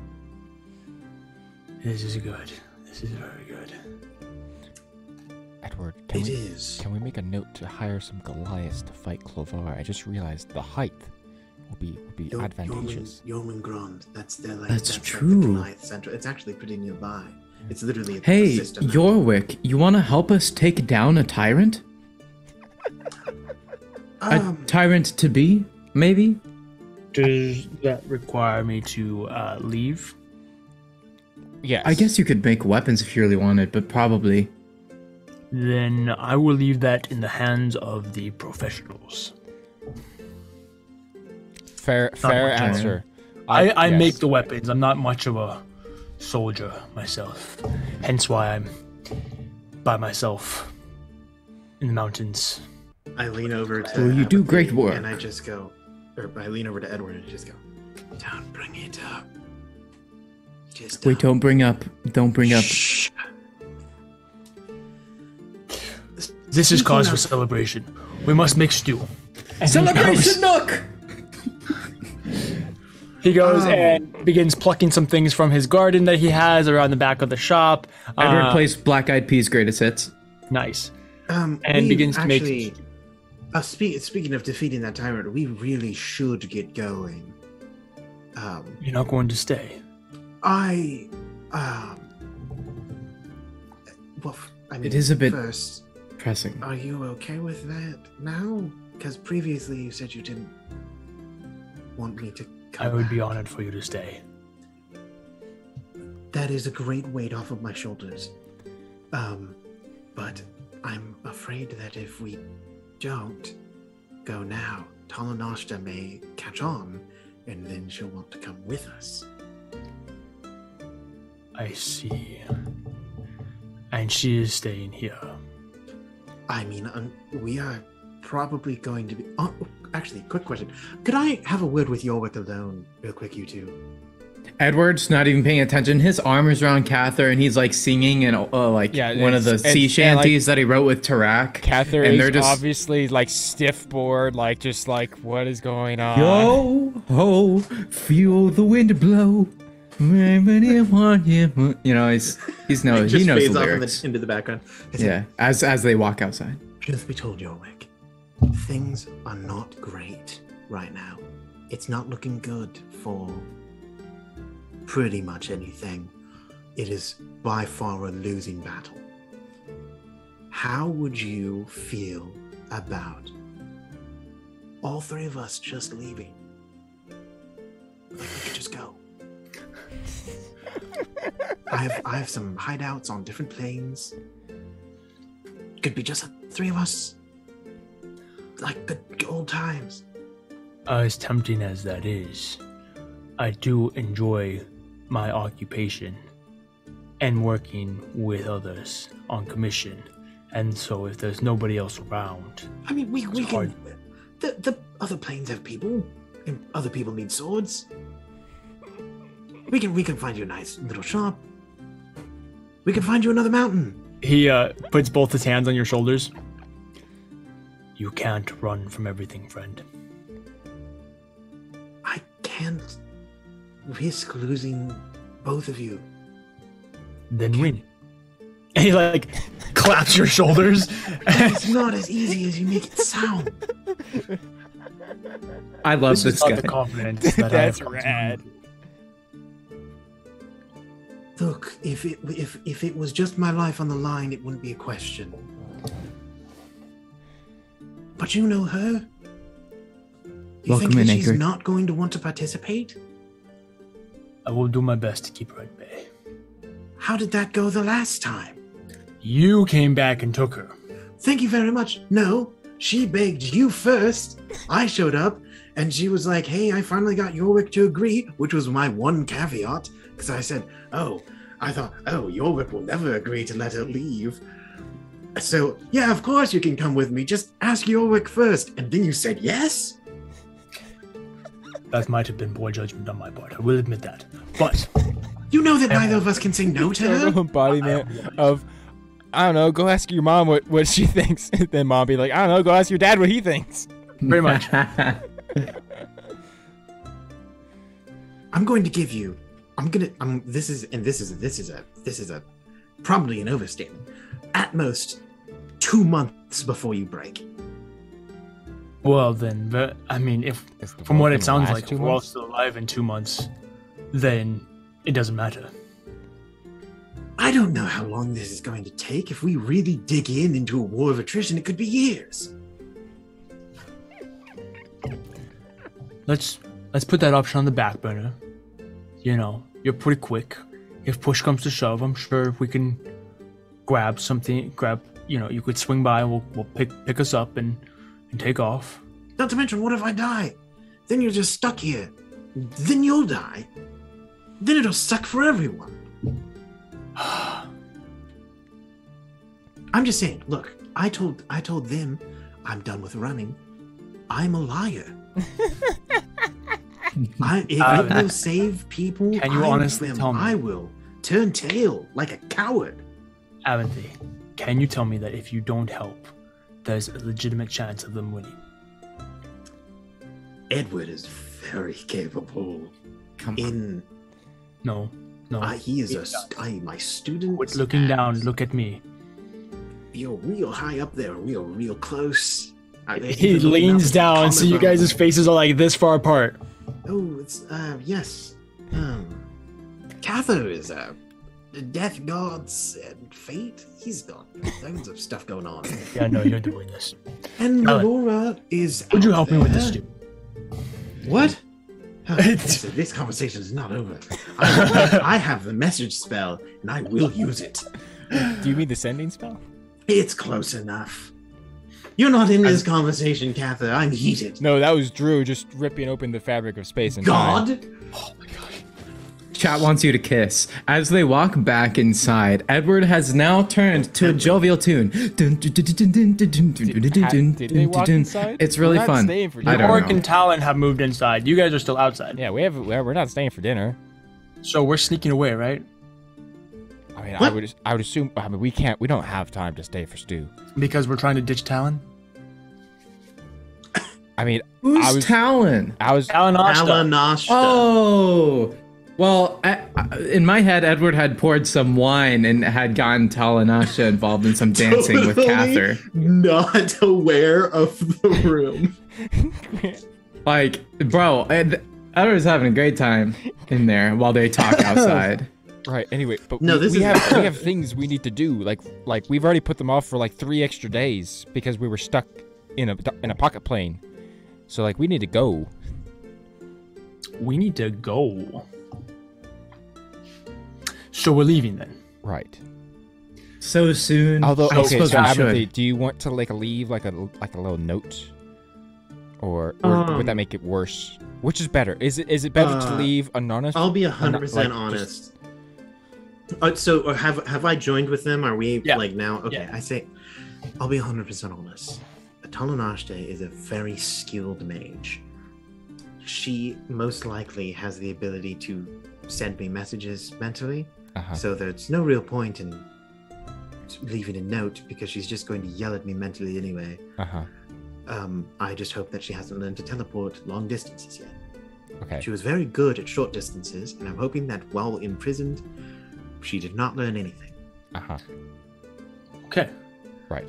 Speaker 1: This is good. This is very good.
Speaker 2: Edward, can
Speaker 3: It
Speaker 2: we
Speaker 3: is.
Speaker 2: can we make a note to hire some Goliaths to fight Clovar? I just realized the height will be will be
Speaker 3: Yo-
Speaker 2: advantageous.
Speaker 3: Yeoman, Yeoman Grand. That's their like.
Speaker 4: That's
Speaker 3: Like
Speaker 4: true.
Speaker 3: the Goliath Center. It's actually pretty nearby. It's literally a
Speaker 4: Hey,
Speaker 3: system.
Speaker 4: Yorwick, you want to help us take down a tyrant?
Speaker 3: Um,
Speaker 4: a tyrant to be, maybe?
Speaker 1: Does that require me to uh, leave?
Speaker 2: Yes.
Speaker 4: I guess you could make weapons if you really wanted, but probably.
Speaker 1: Then I will leave that in the hands of the professionals.
Speaker 2: Fair, fair
Speaker 1: much,
Speaker 2: answer.
Speaker 1: I, I
Speaker 2: yes.
Speaker 1: make the weapons. I'm not much of a soldier myself. Hence why I'm by myself in the mountains.
Speaker 3: I lean over to.
Speaker 4: Well, you do
Speaker 3: Abigail,
Speaker 4: great work.
Speaker 3: And I just go, or I lean over to Edward and I just go, don't bring it up. Just
Speaker 4: Wait, don't bring up. Don't bring up.
Speaker 3: Shh.
Speaker 1: This is cause for
Speaker 3: Speaking of-
Speaker 1: celebration. We must make stew. And he
Speaker 4: Celebration
Speaker 1: goes-
Speaker 4: Nook!
Speaker 1: He goes
Speaker 3: Um,
Speaker 1: and begins plucking some things from his garden that he has around the back of the shop.
Speaker 4: Edward
Speaker 1: Uh,
Speaker 4: plays Black Eyed Peas greatest hits.
Speaker 1: Nice.
Speaker 3: Um,
Speaker 1: And
Speaker 3: we
Speaker 1: begins to make-
Speaker 3: actually, Uh, spe- speaking of defeating that tyrant, we really should get going. Um,
Speaker 1: You're not going to stay.
Speaker 3: I, um, well, f- I mean,
Speaker 4: It is a bit-
Speaker 3: First,
Speaker 4: Pressing.
Speaker 3: are you okay with that now? Because previously you said you didn't want me to come
Speaker 1: I would be
Speaker 3: back.
Speaker 1: honored for you to stay.
Speaker 3: That is a great weight off of my shoulders. Um, but I'm afraid that if we don't go now, Talanashta may catch on, and then she'll want to come with us.
Speaker 1: I see. And she is staying here.
Speaker 3: I mean, um, we are probably going to be. Oh, actually, quick question: could I have a word with Yorwick alone, real quick, you two?
Speaker 4: Edward's not even paying attention. His arm is around Cather, and he's like singing and uh, like
Speaker 2: Yeah,
Speaker 4: one of the
Speaker 2: it's- and-
Speaker 4: sea
Speaker 2: and, like,
Speaker 4: shanties that he wrote with Tarak.
Speaker 2: Cather
Speaker 4: and
Speaker 2: is
Speaker 4: they're just
Speaker 2: obviously like stiff bored, like just like what is going on?
Speaker 4: yo ho, feel the wind blow. You know, he's he's no
Speaker 3: It just
Speaker 4: he knows
Speaker 3: fades
Speaker 4: the
Speaker 3: off in
Speaker 4: lyrics.
Speaker 3: the, into the background. I said,
Speaker 4: Yeah, as as they walk outside.
Speaker 3: Truth be told, Yorwick, things are not great right now. It's not looking good for pretty much anything. It is by far a losing battle. How would you feel about all three of us just leaving? Like we could just go. I have I have some hideouts on different planes. Could be just the three of us. Like good old times.
Speaker 1: As tempting as that is, I do enjoy my occupation and working with others on commission. And so if there's nobody else around,
Speaker 3: I mean, we, we
Speaker 1: It's
Speaker 3: can.
Speaker 1: hard.
Speaker 3: The, the other planes have people, and other people need swords. We can we can find you a nice little shop. We can find you another mountain.
Speaker 1: he uh, puts both his hands on your shoulders. You can't run from everything, friend.
Speaker 3: I can't risk losing both of you.
Speaker 1: Then win. And he like claps your shoulders.
Speaker 3: It's not as easy as you make it sound.
Speaker 4: I love
Speaker 1: This
Speaker 4: this,
Speaker 1: is not
Speaker 4: guy.
Speaker 1: the confidence that I
Speaker 2: That's
Speaker 1: have.
Speaker 2: rad.
Speaker 3: Look, if it if if it was just my life on the line, it wouldn't be a question. But you know her. You
Speaker 4: Welcome
Speaker 3: think
Speaker 4: in,
Speaker 3: that she's
Speaker 4: Anchor.
Speaker 3: not going to want to participate?
Speaker 1: I will do my best to keep her at bay.
Speaker 3: How did that go the last time?
Speaker 1: You came back and took her.
Speaker 3: Thank you very much. No, she begged you first. I showed up, and she was like, hey, I finally got Yorwick to agree, which was my one caveat, because I said, oh, I thought, oh, Yorwick will never agree to let her leave. So, yeah, of course you can come with me. Just ask Yorwick first. And then you said yes?
Speaker 1: That might have been poor judgment on my part. I will admit that. But
Speaker 3: You know that neither of us can say no to
Speaker 2: Total
Speaker 3: her?
Speaker 2: embodiment of I don't know. Go ask your mom what, what she thinks. Then mom be like, I don't know. Go ask your dad what he thinks.
Speaker 1: pretty much.
Speaker 3: I'm going to give you. I'm gonna. I'm. This is and this is this is a this is a probably an overstatement. At most, two months before you break.
Speaker 1: Well, then, but, I mean, if
Speaker 2: Is the
Speaker 1: from
Speaker 2: work
Speaker 1: what
Speaker 2: in
Speaker 1: it
Speaker 2: the
Speaker 1: sounds
Speaker 2: last
Speaker 1: like,
Speaker 2: two
Speaker 1: if we're all
Speaker 2: months?
Speaker 1: still alive in two months, then it doesn't matter.
Speaker 3: I don't know how long this is going to take. If we really dig in into a war of attrition, it could be years.
Speaker 1: Let's let's put that option on the back burner. You know, you're pretty quick. If push comes to shove, I'm sure we can grab something. Grab, you know, you could swing by. We'll we'll pick pick us up and and take off.
Speaker 3: Not to mention, what if I die? Then you're just stuck here. Then you'll die. Then it'll suck for everyone. I'm just saying, look, I told I told them I'm done with running. I'm a liar. I, if
Speaker 1: Uh,
Speaker 3: it will save people,
Speaker 1: can you
Speaker 3: I
Speaker 1: honestly
Speaker 3: will,
Speaker 1: tell me?
Speaker 3: I will turn tail like a coward.
Speaker 1: Avanthy, can you tell me that if you don't help, there's a legitimate chance of them winning?
Speaker 3: Edward is very capable.
Speaker 4: Come on.
Speaker 3: In
Speaker 1: No, no.
Speaker 3: uh, he is a
Speaker 1: Look
Speaker 3: st- I, my student.
Speaker 1: Quit looking down. Look at me.
Speaker 3: You're real high up there. Real, real close. Uh,
Speaker 1: He
Speaker 3: even looking
Speaker 1: leans
Speaker 3: up at
Speaker 1: down,
Speaker 3: the
Speaker 1: so you
Speaker 3: common
Speaker 1: guys' faces are like this far apart.
Speaker 3: Oh, it's uh yes. Um Cather is uh death gods and fate. He's got tons of stuff going on.
Speaker 1: Yeah, no, you're doing this.
Speaker 3: And
Speaker 1: Alan,
Speaker 3: Laura is
Speaker 1: Would you
Speaker 3: out
Speaker 1: help me with this,
Speaker 3: there.
Speaker 1: dude?
Speaker 3: What? Oh, listen, this conversation is not over. I, I have the message spell and I will use it.
Speaker 2: Do you mean the sending spell?
Speaker 3: It's close enough. You're not in this conversation, Cather. I'm heated.
Speaker 2: No, that was Drew just ripping open the fabric of space and time.
Speaker 3: God?
Speaker 4: Chat wants you to kiss. As they walk back inside, Edward has now turned to a jovial tune. Dun, dun, dun, dun, dun, dun, dun, dun, dun, dun, dun,
Speaker 2: Did they walk
Speaker 4: dun.
Speaker 2: inside?
Speaker 4: It's really
Speaker 2: We're not
Speaker 4: fun.
Speaker 2: staying for
Speaker 4: I
Speaker 2: dinner.
Speaker 4: don't
Speaker 1: Orc
Speaker 4: know.
Speaker 1: and Talon have moved inside. You guys are still outside.
Speaker 2: Yeah, we have. We're not staying for dinner.
Speaker 1: So we're sneaking away, right?
Speaker 2: I mean, I
Speaker 3: What?
Speaker 2: would. I would assume. I mean, we can't. We don't have time to stay for stew.
Speaker 1: Because we're trying to ditch Talon?
Speaker 2: I mean,
Speaker 4: Who's
Speaker 2: I was.
Speaker 4: Talon?
Speaker 2: I was.
Speaker 1: Talon Ashta.
Speaker 3: Alanashta.
Speaker 4: Oh, well, I, I- in my head, Edward had poured some wine and had gotten Talanasha involved in some dancing with
Speaker 3: Totally
Speaker 4: Cather.
Speaker 3: Not aware of the room.
Speaker 4: Like, bro, Ed- Edward's having a great time in there while they talk outside.
Speaker 2: Right. Anyway, but
Speaker 3: No,
Speaker 2: we,
Speaker 3: this
Speaker 2: we
Speaker 3: is-
Speaker 2: have we have things we need to do. Like like we've already put them off for like three extra days because we were stuck in a in a pocket plane. So like we need to go.
Speaker 1: We need to go. So we're leaving then.
Speaker 2: Right.
Speaker 4: So soon.
Speaker 2: Although,
Speaker 4: I
Speaker 2: okay,
Speaker 4: suppose
Speaker 2: so
Speaker 4: we
Speaker 2: Abathy,
Speaker 4: should.
Speaker 2: do you want to like leave like a like a little note, or, or would that
Speaker 3: Um,
Speaker 2: make it worse? Which is better? Is it is it better to
Speaker 3: Uh,
Speaker 2: leave anonymous?
Speaker 3: I'll be a hundred percent
Speaker 2: like,
Speaker 3: honest. Uh, so uh, have have I joined with them? Are we
Speaker 1: Yeah.
Speaker 3: like now? Okay,
Speaker 1: Yeah.
Speaker 3: I say, I'll be a hundred percent honest. Talanashte is a very skilled mage. She most likely has the ability to send me messages mentally,
Speaker 2: Uh-huh.
Speaker 3: so there's no real point in leaving a note because she's just going to yell at me mentally anyway.
Speaker 2: Uh huh.
Speaker 3: Um, I just hope that she hasn't learned to teleport long distances yet.
Speaker 2: Okay.
Speaker 3: She was very good at short distances, and I'm hoping that while imprisoned, she did not learn anything.
Speaker 2: Uh huh.
Speaker 1: Okay.
Speaker 2: Right.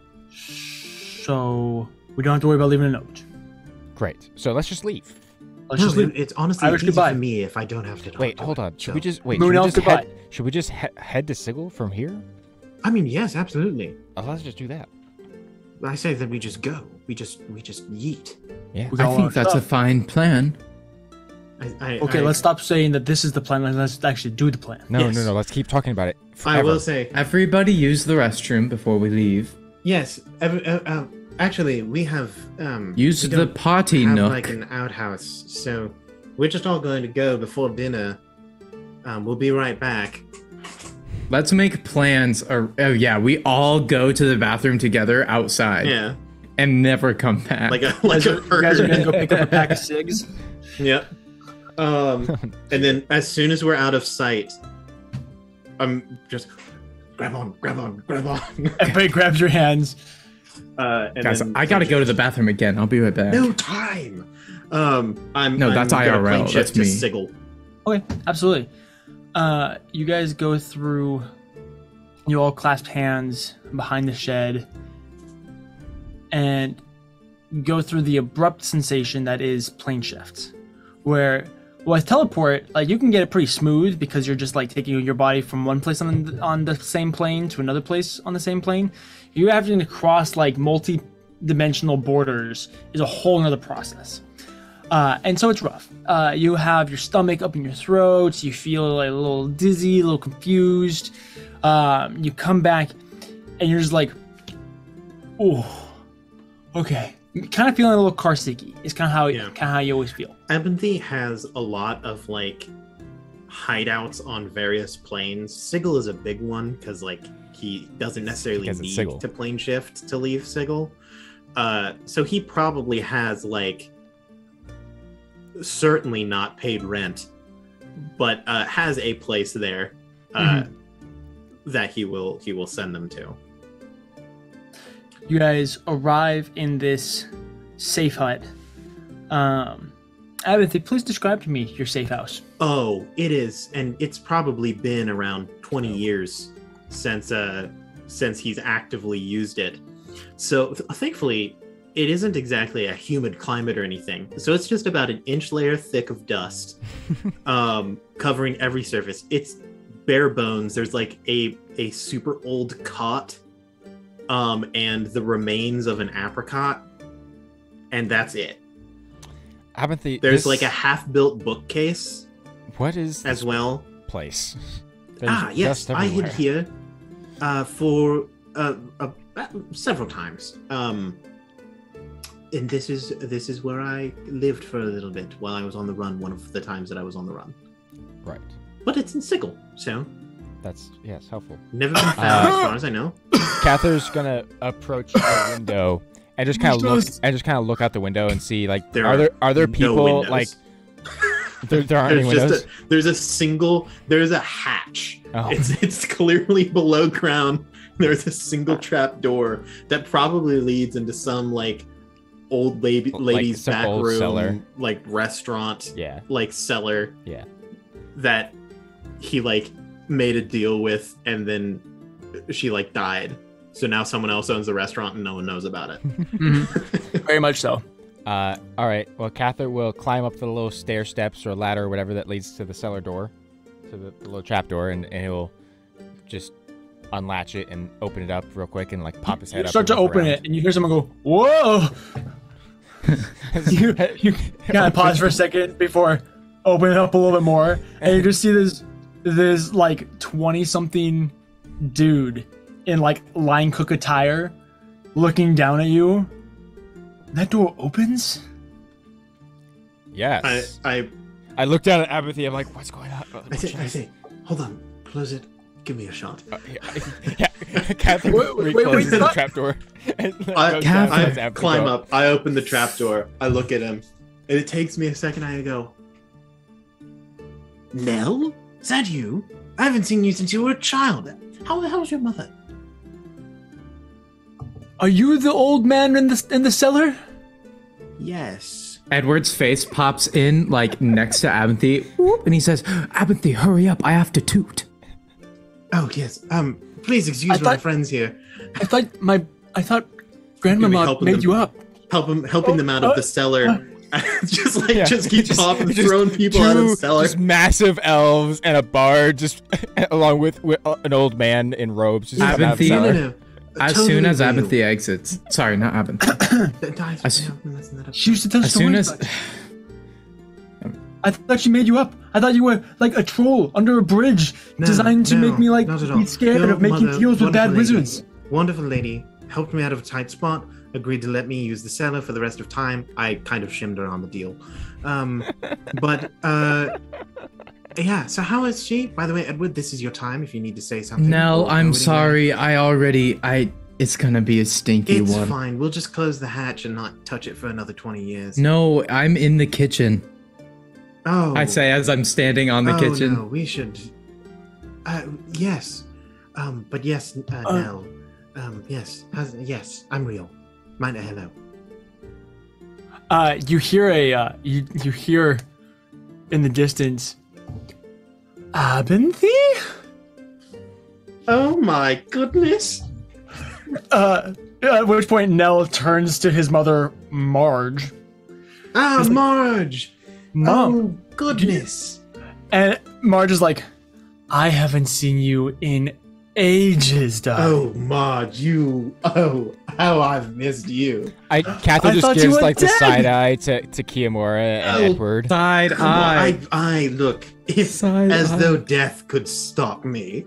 Speaker 1: So we don't have to worry about leaving a note.
Speaker 2: Great. So let's just leave.
Speaker 1: Let's
Speaker 3: No,
Speaker 1: just leave.
Speaker 3: it- it's honestly
Speaker 1: Irish
Speaker 3: easy
Speaker 1: goodbye.
Speaker 3: for me if I don't have to talk
Speaker 2: Wait,
Speaker 3: to
Speaker 2: hold
Speaker 3: her,
Speaker 2: on. Should
Speaker 3: so-
Speaker 2: we just wait?
Speaker 1: Moon
Speaker 2: Should we
Speaker 1: elf,
Speaker 2: just head?
Speaker 1: goodbye.
Speaker 2: Should we just he- head to Sigil from here?
Speaker 3: I mean, yes, absolutely.
Speaker 2: Oh, let's just do that.
Speaker 3: I say that we just go. We just we just yeet.
Speaker 2: Yeah.
Speaker 1: We got
Speaker 4: I
Speaker 1: all our
Speaker 4: think that's a
Speaker 1: stuff.
Speaker 4: fine plan.
Speaker 3: I, I,
Speaker 1: Okay,
Speaker 3: I,
Speaker 1: let's stop saying that this is the plan. Let's actually do the plan.
Speaker 2: No,
Speaker 3: Yes.
Speaker 2: no, no. Let's keep talking about it.
Speaker 3: I
Speaker 2: Forever.
Speaker 3: will say
Speaker 4: Everybody use the restroom before we leave.
Speaker 3: yes. Ev- uh, uh, actually, we have um.
Speaker 4: Use
Speaker 3: we
Speaker 4: the
Speaker 3: don't
Speaker 4: potty
Speaker 3: have
Speaker 4: nook.
Speaker 3: like an outhouse, so we're just all going to go before dinner. Um, we'll be right back.
Speaker 4: Let's make plans. Or, oh yeah, we all go to the bathroom together outside
Speaker 3: Yeah,
Speaker 4: and never come back.
Speaker 3: like a
Speaker 1: You
Speaker 3: like
Speaker 1: guys,
Speaker 3: a
Speaker 1: are, you guys are gonna go
Speaker 3: herd.
Speaker 1: pick up a pack of cigs.
Speaker 3: Yep. Um, and then as soon as we're out of sight, I'm just grab on, grab on, grab on.
Speaker 1: Everybody grabs your hands.
Speaker 3: Uh, and
Speaker 4: Guys,
Speaker 3: then-
Speaker 4: I gotta go to the bathroom again. I'll be right back.
Speaker 3: No time. Um, I'm
Speaker 4: No,
Speaker 3: I'm
Speaker 4: that's
Speaker 3: gonna
Speaker 4: I R L,
Speaker 3: plane shift
Speaker 4: that's
Speaker 3: to
Speaker 4: me.
Speaker 3: Sigil.
Speaker 1: Okay, absolutely. Uh, you guys go through. You all clasp hands behind the shed, and go through the abrupt sensation that is plane shift, where with teleport, like you can get it pretty smooth because you're just like taking your body from one place on the, on the same plane to another place on the same plane. You having to cross like multi-dimensional borders is a whole nother process. Uh, and so it's rough. Uh, you have your stomach up in your throat. You feel like a little dizzy, a little confused. Um, you come back and you're just like, oh, okay. Kind of feeling a little car sicky. It's kind of how
Speaker 3: Yeah.
Speaker 1: kind of how you always feel.
Speaker 3: Abinthy has a lot of like hideouts on various planes. Sigil is a big one because like he doesn't necessarily
Speaker 2: Because it's
Speaker 3: need
Speaker 2: Sigil.
Speaker 3: to plane shift to leave Sigil. Uh, so he probably has like certainly not paid rent, but uh, has a place there uh, that he will he will send them to.
Speaker 1: You guys arrive in this safe hut. Um, Abinthy, please describe to me your safe house.
Speaker 3: Oh, it is, and it's probably been around twenty years since uh since he's actively used it. So th- thankfully, it isn't exactly a humid climate or anything. So it's just about an inch layer thick of dust, um, covering every surface. It's bare bones. There's like a a super old cot, um, and the remains of an apricot, and that's it.
Speaker 2: Abinthy,
Speaker 3: There's
Speaker 2: this-
Speaker 3: like a half-built bookcase
Speaker 2: what is
Speaker 3: as
Speaker 2: this
Speaker 3: well.
Speaker 2: place?
Speaker 3: Ah,
Speaker 2: There's
Speaker 3: yes,
Speaker 2: dust
Speaker 3: I hid
Speaker 2: everywhere.
Speaker 3: here uh, for uh, uh, uh, several times. Um, and this is this is where I lived for a little bit while I was on the run. One of the times that I was on the run,
Speaker 2: Right.
Speaker 3: but it's in Sigil, so
Speaker 2: That's yes, helpful.
Speaker 3: never been found
Speaker 2: Uh,
Speaker 3: as far as I know.
Speaker 2: Cather's gonna approach the window and just kind of look and just kind of look out the window and see like
Speaker 3: There
Speaker 2: are,
Speaker 3: are
Speaker 2: there are there
Speaker 3: no
Speaker 2: people
Speaker 3: windows.
Speaker 2: like there, there aren't any
Speaker 3: There's
Speaker 2: windows?
Speaker 3: just a, there's a single there's a hatch.
Speaker 2: Oh.
Speaker 3: It's it's clearly below ground. There's a single trap door that probably leads into some like old lady
Speaker 2: Like
Speaker 3: lady's
Speaker 2: some
Speaker 3: back
Speaker 2: old
Speaker 3: room,
Speaker 2: cellar.
Speaker 3: like restaurant,
Speaker 2: Yeah,
Speaker 3: like cellar
Speaker 2: yeah.
Speaker 3: that he like made a deal with, and then she like died. So now someone else owns the restaurant and no one knows about it.
Speaker 1: Very much so.
Speaker 2: Uh, all right. Well, Cather will climb up the little stair steps or ladder or whatever that leads to the cellar door, to the, the little trap door, and, and he'll just unlatch it and open it up real quick and like pop his head
Speaker 1: You
Speaker 2: up.
Speaker 1: start to
Speaker 2: and look
Speaker 1: open
Speaker 2: around.
Speaker 1: it, and you hear someone go, "Whoa!" you you kind of pause for a second before opening it up a little bit more, and you just see this this like twenty something dude in like line cook attire looking down at you. That door opens.
Speaker 2: Yes.
Speaker 3: I I
Speaker 2: I look down at Abinthy. I'm like, what's going on? Oh,
Speaker 3: I say I
Speaker 2: jeez.
Speaker 3: say, hold on, close it. Give me a shot.
Speaker 2: Uh, yeah, yeah. Cather
Speaker 1: Wait, wait, wait,
Speaker 2: recloses
Speaker 1: wait,
Speaker 2: the
Speaker 1: what?
Speaker 2: trap door. And
Speaker 3: I,
Speaker 2: goes down
Speaker 3: I
Speaker 2: towards Abinthy.
Speaker 3: climb up. I open the trap door. I look at him, and it takes me a second. I go, Nell, is that you? I haven't seen you since you were a child. How the hell's your mother?
Speaker 1: Are you the old man in the in the cellar?
Speaker 3: Yes.
Speaker 4: Edward's face pops in, like, next to Abinthy, whoop, and he says, Abinthy, hurry up, I have to toot.
Speaker 3: Oh yes. Um, please excuse
Speaker 1: I
Speaker 3: my
Speaker 1: thought-
Speaker 3: friends here.
Speaker 1: I thought my I thought
Speaker 3: You'll be
Speaker 1: grandmama
Speaker 3: helping
Speaker 1: made
Speaker 3: them.
Speaker 1: you up.
Speaker 3: Help him, helping them out of the cellar. just like
Speaker 2: Yeah.
Speaker 3: just keep
Speaker 2: Just-
Speaker 3: popping,
Speaker 2: just
Speaker 3: throwing people out of
Speaker 2: Two
Speaker 3: the cellar.
Speaker 2: just massive elves and a bard, just along with, with uh, an old man in robes. Just coming out of the
Speaker 4: Abinthy-
Speaker 3: No, no,
Speaker 2: cellar.
Speaker 3: no.
Speaker 4: As
Speaker 3: Totally
Speaker 4: soon as
Speaker 3: real.
Speaker 4: Abinthy exits, sorry, not Abinthy.
Speaker 3: Th- guys,
Speaker 4: As-
Speaker 3: no, that's not a-
Speaker 1: She used to tell
Speaker 4: As soon
Speaker 1: stories.
Speaker 4: as
Speaker 1: about you. I thought she made you up. I thought you were like a troll under a bridge,
Speaker 3: No,
Speaker 1: designed to
Speaker 3: no,
Speaker 1: make me like
Speaker 3: not at all.
Speaker 1: be scared
Speaker 3: Your
Speaker 1: of making
Speaker 3: mother,
Speaker 1: deals with bad
Speaker 3: wonderful lady,
Speaker 1: wizards.
Speaker 3: Wonderful lady helped me out of a tight spot. Agreed to let me use the cellar for the rest of time. I kind of shimmed her on the deal. Um, but uh, yeah. So how is she? By the way, Edward, this is your time if you need to say something.
Speaker 4: Nell,
Speaker 3: or
Speaker 4: I'm
Speaker 3: go anywhere.
Speaker 4: sorry, I already, I, it's gonna be a stinky
Speaker 3: It's
Speaker 4: one.
Speaker 3: fine. We'll just close the hatch and not touch it for another twenty years.
Speaker 4: No, I'm in the kitchen.
Speaker 3: Oh,
Speaker 4: I say as I'm standing on the
Speaker 3: oh,
Speaker 4: kitchen.
Speaker 3: No, we should. Uh, yes. Um, but yes, uh,
Speaker 1: Uh,
Speaker 3: Nell. Um, yes. How's, yes, I'm real. Mind a hello.
Speaker 1: Uh, you hear a uh, you you hear in the distance, Abinthy?
Speaker 3: Oh my goodness.
Speaker 1: Uh, at which point Nell turns to his mother, Marge.
Speaker 3: Ah,
Speaker 1: It's like-
Speaker 3: Marge.
Speaker 1: Mom.
Speaker 3: Oh, goodness.
Speaker 1: And Marge is like, I haven't seen you in ages, Dad.
Speaker 3: Oh, Marge, you. Oh, how I've missed you.
Speaker 2: I Catherine
Speaker 1: I
Speaker 2: just
Speaker 1: thought you
Speaker 2: gives
Speaker 1: were
Speaker 2: like the
Speaker 1: dead.
Speaker 2: side eye to, to Kiamura and
Speaker 3: Oh.
Speaker 2: Edward.
Speaker 4: Side
Speaker 3: Come on,
Speaker 4: eye.
Speaker 3: I, I look, if
Speaker 4: Side
Speaker 3: as
Speaker 4: eye.
Speaker 3: though death could stop me.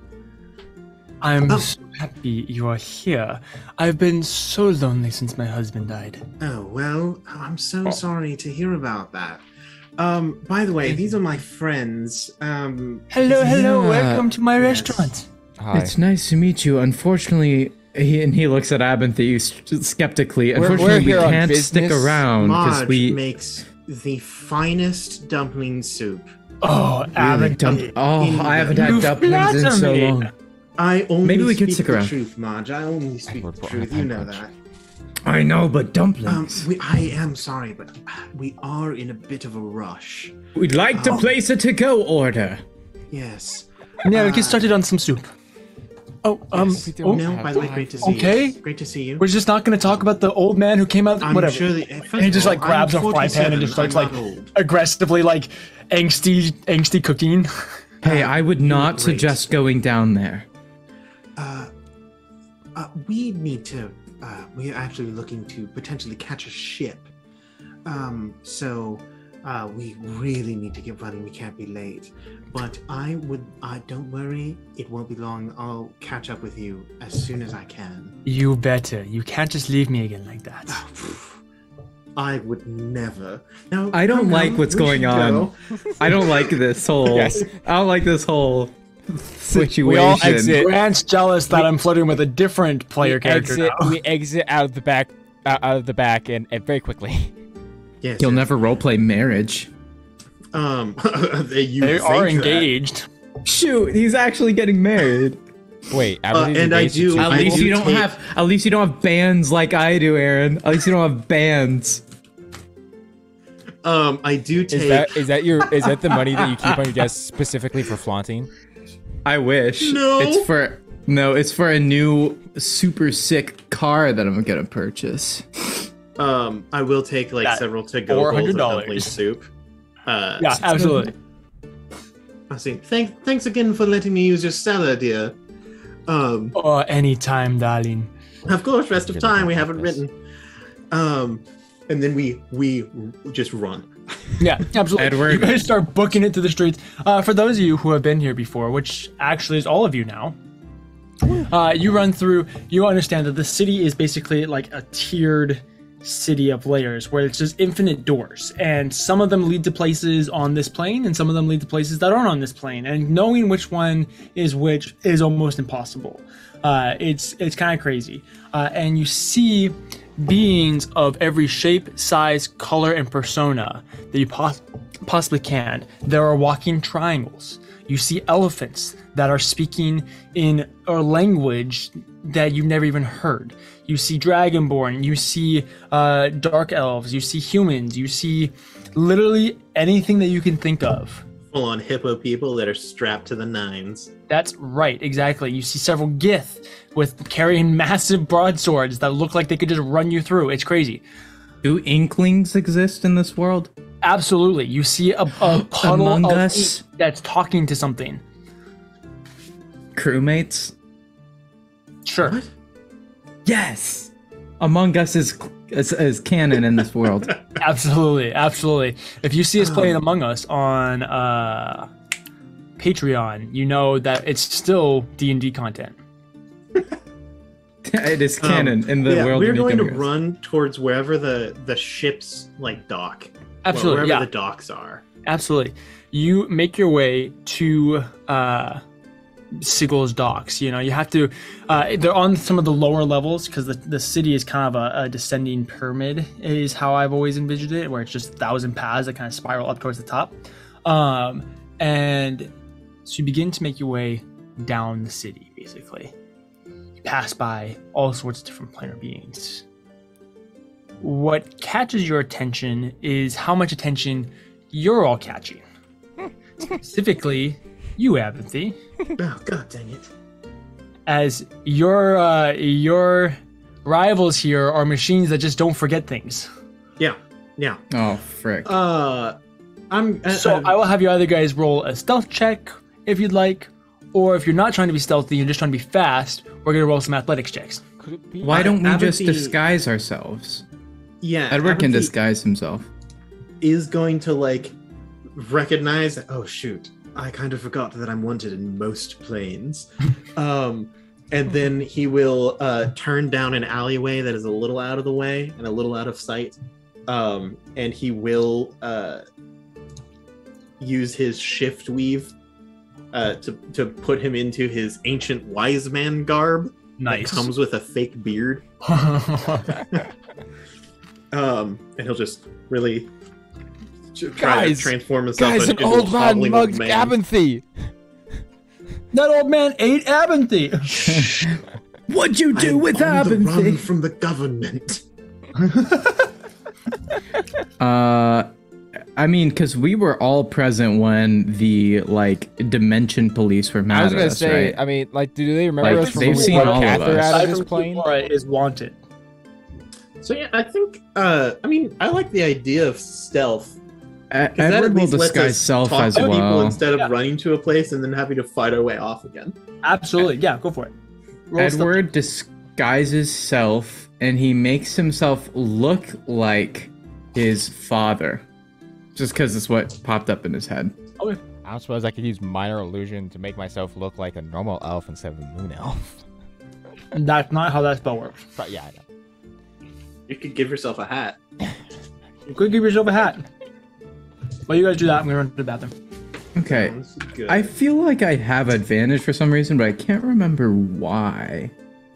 Speaker 1: I'm
Speaker 3: Oh.
Speaker 1: so happy you are here. I've been so lonely since my husband died.
Speaker 3: Oh, well, I'm so sorry to hear about that. Um, by the way, these are my friends. Um,
Speaker 1: Hello, hello,
Speaker 4: Yeah.
Speaker 1: welcome to my
Speaker 3: Yes.
Speaker 1: restaurant.
Speaker 2: Hi.
Speaker 4: It's nice to meet you. Unfortunately, he, and he looks at Abinthy s- skeptically.
Speaker 2: We're-
Speaker 4: Unfortunately,
Speaker 2: we're here
Speaker 4: we
Speaker 2: on
Speaker 4: can't stick
Speaker 2: business.
Speaker 4: around because
Speaker 3: Marge
Speaker 4: we
Speaker 3: makes the finest dumpling soup.
Speaker 1: Oh,
Speaker 4: really
Speaker 1: Alan,
Speaker 4: dump. Oh,
Speaker 3: in
Speaker 4: I haven't
Speaker 3: the-
Speaker 4: had
Speaker 1: You
Speaker 4: dumplings in
Speaker 1: flatter
Speaker 4: so
Speaker 1: me.
Speaker 4: long.
Speaker 3: I only
Speaker 4: Maybe we
Speaker 3: speak
Speaker 4: could stick
Speaker 3: the
Speaker 4: around.
Speaker 3: truth, Marge. I only speak
Speaker 2: Edward
Speaker 3: the
Speaker 2: brought
Speaker 3: truth.
Speaker 2: a
Speaker 3: You know
Speaker 2: punch.
Speaker 3: that.
Speaker 4: I know, but
Speaker 3: Um,
Speaker 4: dumplings.
Speaker 3: we, I am sorry, but we are in a bit of a rush.
Speaker 4: We'd like to
Speaker 3: Oh.
Speaker 4: place a to-go order.
Speaker 3: Yes.
Speaker 1: yeah, we
Speaker 3: Uh,
Speaker 1: get started on some soup. Oh, um,
Speaker 3: yes.
Speaker 2: don't
Speaker 1: oh,
Speaker 3: no,
Speaker 2: have
Speaker 3: by the way,
Speaker 2: time
Speaker 3: great to
Speaker 2: for
Speaker 3: see
Speaker 1: Okay.
Speaker 3: you. Great to see you.
Speaker 1: we're just not going to talk about the old man who came out.
Speaker 3: I'm
Speaker 1: whatever.
Speaker 3: sure that, first
Speaker 1: And he
Speaker 3: of
Speaker 1: just
Speaker 3: all,
Speaker 1: like grabs
Speaker 3: I'm
Speaker 1: a fry pan and just starts
Speaker 3: forty-seven,
Speaker 1: like
Speaker 3: I'm not old.
Speaker 1: aggressively like angsty, angsty cooking.
Speaker 4: Hey, I would not
Speaker 3: great.
Speaker 4: suggest going down there.
Speaker 3: Uh, uh, we need to. Uh, we are actually looking to potentially catch a ship. Um, so uh, we really need to get running. We can't be late. But I would. Uh, don't worry. It won't be long. I'll catch up with you as soon as I can.
Speaker 1: You better. You can't just leave me again like that.
Speaker 3: I would never. Now
Speaker 4: I don't
Speaker 3: come,
Speaker 4: like
Speaker 3: come,
Speaker 4: what's
Speaker 3: we
Speaker 4: going
Speaker 3: should
Speaker 4: on.
Speaker 3: go.
Speaker 4: I don't like this whole.
Speaker 2: Yes.
Speaker 4: I don't like this whole situation.
Speaker 2: We all exit.
Speaker 1: Grant's jealous that I'm flirting with a different player
Speaker 2: we
Speaker 1: character
Speaker 2: exit,
Speaker 1: now.
Speaker 2: we exit out of the back, out, out of the back, and, and very quickly.
Speaker 3: Yes.
Speaker 4: You'll
Speaker 3: yes.
Speaker 4: never roleplay marriage.
Speaker 3: Um, they, you
Speaker 1: They
Speaker 3: think
Speaker 1: are
Speaker 3: that.
Speaker 1: engaged.
Speaker 4: Shoot, he's actually getting married.
Speaker 2: Wait, I
Speaker 3: Uh,
Speaker 2: believe
Speaker 3: and
Speaker 2: the
Speaker 3: I
Speaker 2: basics
Speaker 3: do-
Speaker 2: are
Speaker 4: At
Speaker 3: I
Speaker 4: least
Speaker 3: do
Speaker 4: you don't
Speaker 3: take-
Speaker 4: have. At least you don't have bands like I do, Aaron. At least you don't have bands.
Speaker 3: Um, I do take.
Speaker 2: Is that is that your is that the money that you keep on your desk specifically for flaunting?
Speaker 4: I wish.
Speaker 3: No.
Speaker 4: It's for no. It's for a new super sick car that I'm gonna purchase.
Speaker 3: Um, I will take like
Speaker 1: That
Speaker 3: several to go
Speaker 1: four
Speaker 3: bowls
Speaker 1: hundred
Speaker 3: of
Speaker 1: dollars.
Speaker 3: dumpling soup. Uh,
Speaker 1: Yeah, absolutely.
Speaker 3: I see. Thanks, thanks again for letting me use your cellar, dear. Um,
Speaker 1: Oh, anytime, darling.
Speaker 3: of course, rest of
Speaker 2: Give
Speaker 3: time
Speaker 2: it
Speaker 3: we
Speaker 2: back,
Speaker 3: haven't
Speaker 2: yes.
Speaker 3: written. Um, and then we we just run.
Speaker 1: Yeah, absolutely.
Speaker 4: Edward.
Speaker 1: You guys start booking it to the streets. Uh, for those of you who have been here before, which actually is all of you now, uh, you run through, you understand that the city is basically like a tiered city of layers where it's just infinite doors. And some of them lead to places on this plane, and some of them lead to places that aren't on this plane. And knowing which one is which is almost impossible. Uh, it's it's kind of crazy. Uh, and you see beings of every shape, size, color, and persona that you pos- possibly can. There are walking triangles. You see elephants that are speaking in a language that you've never even heard. You see dragonborn. You see uh, dark elves. You see humans. You see literally anything that you can think of.
Speaker 3: Full on hippo people that are strapped to the nines.
Speaker 1: That's right, exactly. You see several Gith with carrying massive broadswords that look like they could just run you through. It's crazy.
Speaker 4: Do inklings exist in this world?
Speaker 1: Absolutely. You see a, a puddle
Speaker 4: Among
Speaker 1: of
Speaker 4: Us?
Speaker 1: ink that's talking to something.
Speaker 4: Crewmates?
Speaker 1: Sure.
Speaker 3: What?
Speaker 4: Yes. Among Us is is, is canon in this world.
Speaker 1: Absolutely, absolutely. If you see us playing Among Us on uh, Patreon, you know that it's still D and D content.
Speaker 4: It is canon in the
Speaker 3: yeah,
Speaker 4: world.
Speaker 3: we're
Speaker 4: of
Speaker 3: going to
Speaker 4: Among Us.
Speaker 3: run towards wherever the the ships like dock.
Speaker 1: Absolutely,
Speaker 3: wherever
Speaker 1: yeah.
Speaker 3: the docks are.
Speaker 1: Absolutely. You make your way to uh, Sigel's docks. You know, you have to. Uh, they're on some of the lower levels because the, the city is kind of a, a descending pyramid. Is how I've always envisioned it, where it's just a thousand paths that kind of spiral up towards the top. Um, and so you begin to make your way down the city. Basically, you pass by all sorts of different planar beings. What catches your attention is how much attention you're all catching. Specifically, you, Abinthy,
Speaker 3: Oh god dang it.
Speaker 1: as your uh, your rivals here are machines that just don't forget things.
Speaker 3: Yeah, yeah.
Speaker 4: Oh frick!
Speaker 3: Uh I'm uh,
Speaker 1: So
Speaker 3: uh,
Speaker 1: I will have you either guys roll a stealth check if you'd like, or if you're not trying to be stealthy, you're just trying to be fast, we're gonna roll some athletics checks.
Speaker 2: Could it be?
Speaker 4: Why don't we just
Speaker 3: Aventhy-
Speaker 4: disguise ourselves?
Speaker 3: yeah.
Speaker 4: Edward can
Speaker 3: Aventhy
Speaker 4: disguise himself.
Speaker 3: is going to like recognize. Oh shoot! I kind of forgot that I'm wanted in most planes. um, and then he will uh, turn down an alleyway that is a little out of the way and a little out of sight. Um, and he will uh, use his shift weave uh, to to put him into his ancient wise man garb.
Speaker 1: Nice.
Speaker 3: That comes with a fake beard. Um, and he'll just really tr- try
Speaker 2: Guys,
Speaker 3: to transform himself
Speaker 2: Guys, an
Speaker 3: into a
Speaker 2: old man
Speaker 3: hobbling
Speaker 2: mugged
Speaker 3: man.
Speaker 2: Abinthy.
Speaker 1: That old man ate Abinthy.
Speaker 4: What'd you do
Speaker 3: I'm
Speaker 4: with
Speaker 3: on the run
Speaker 4: Abinthy?
Speaker 3: from the government.
Speaker 4: Uh, I mean, because we were all present when the like dimension police were mad
Speaker 2: I was
Speaker 4: at
Speaker 2: gonna
Speaker 4: us,
Speaker 2: say,
Speaker 4: right?
Speaker 2: I mean, like, do they remember
Speaker 4: Like,
Speaker 2: us from
Speaker 4: they've
Speaker 2: when we
Speaker 4: seen
Speaker 2: brought
Speaker 4: all of
Speaker 2: Cather
Speaker 4: us.
Speaker 2: out of
Speaker 1: Aside
Speaker 2: his
Speaker 1: from
Speaker 2: plane?
Speaker 1: Kimura is wanted.
Speaker 3: So yeah, I think. Uh, I mean, I like the idea of stealth.
Speaker 4: E-
Speaker 3: 'cause that
Speaker 4: Edward
Speaker 3: at
Speaker 4: will
Speaker 3: least lets
Speaker 4: disguise
Speaker 3: us
Speaker 4: self
Speaker 3: talk
Speaker 4: as
Speaker 3: to people
Speaker 4: well.
Speaker 3: instead of
Speaker 1: Yeah.
Speaker 3: running to a place and then having to fight our way off again.
Speaker 1: Absolutely. Yeah, go for it. Roll a stealth
Speaker 4: Edward disguises self, and he makes himself look like his father, just because it's what popped up in his head.
Speaker 1: check. Okay.
Speaker 2: I don't suppose I could use minor illusion to make myself look like a normal elf instead of a moon elf.
Speaker 1: That's not how that spell works.
Speaker 2: But yeah, I know.
Speaker 3: You could give yourself a hat.
Speaker 1: You could give yourself a hat. While you guys do that, I'm gonna run to the bathroom.
Speaker 4: Okay,
Speaker 3: Sounds good.
Speaker 4: I feel like I have advantage for some reason, but I can't remember why.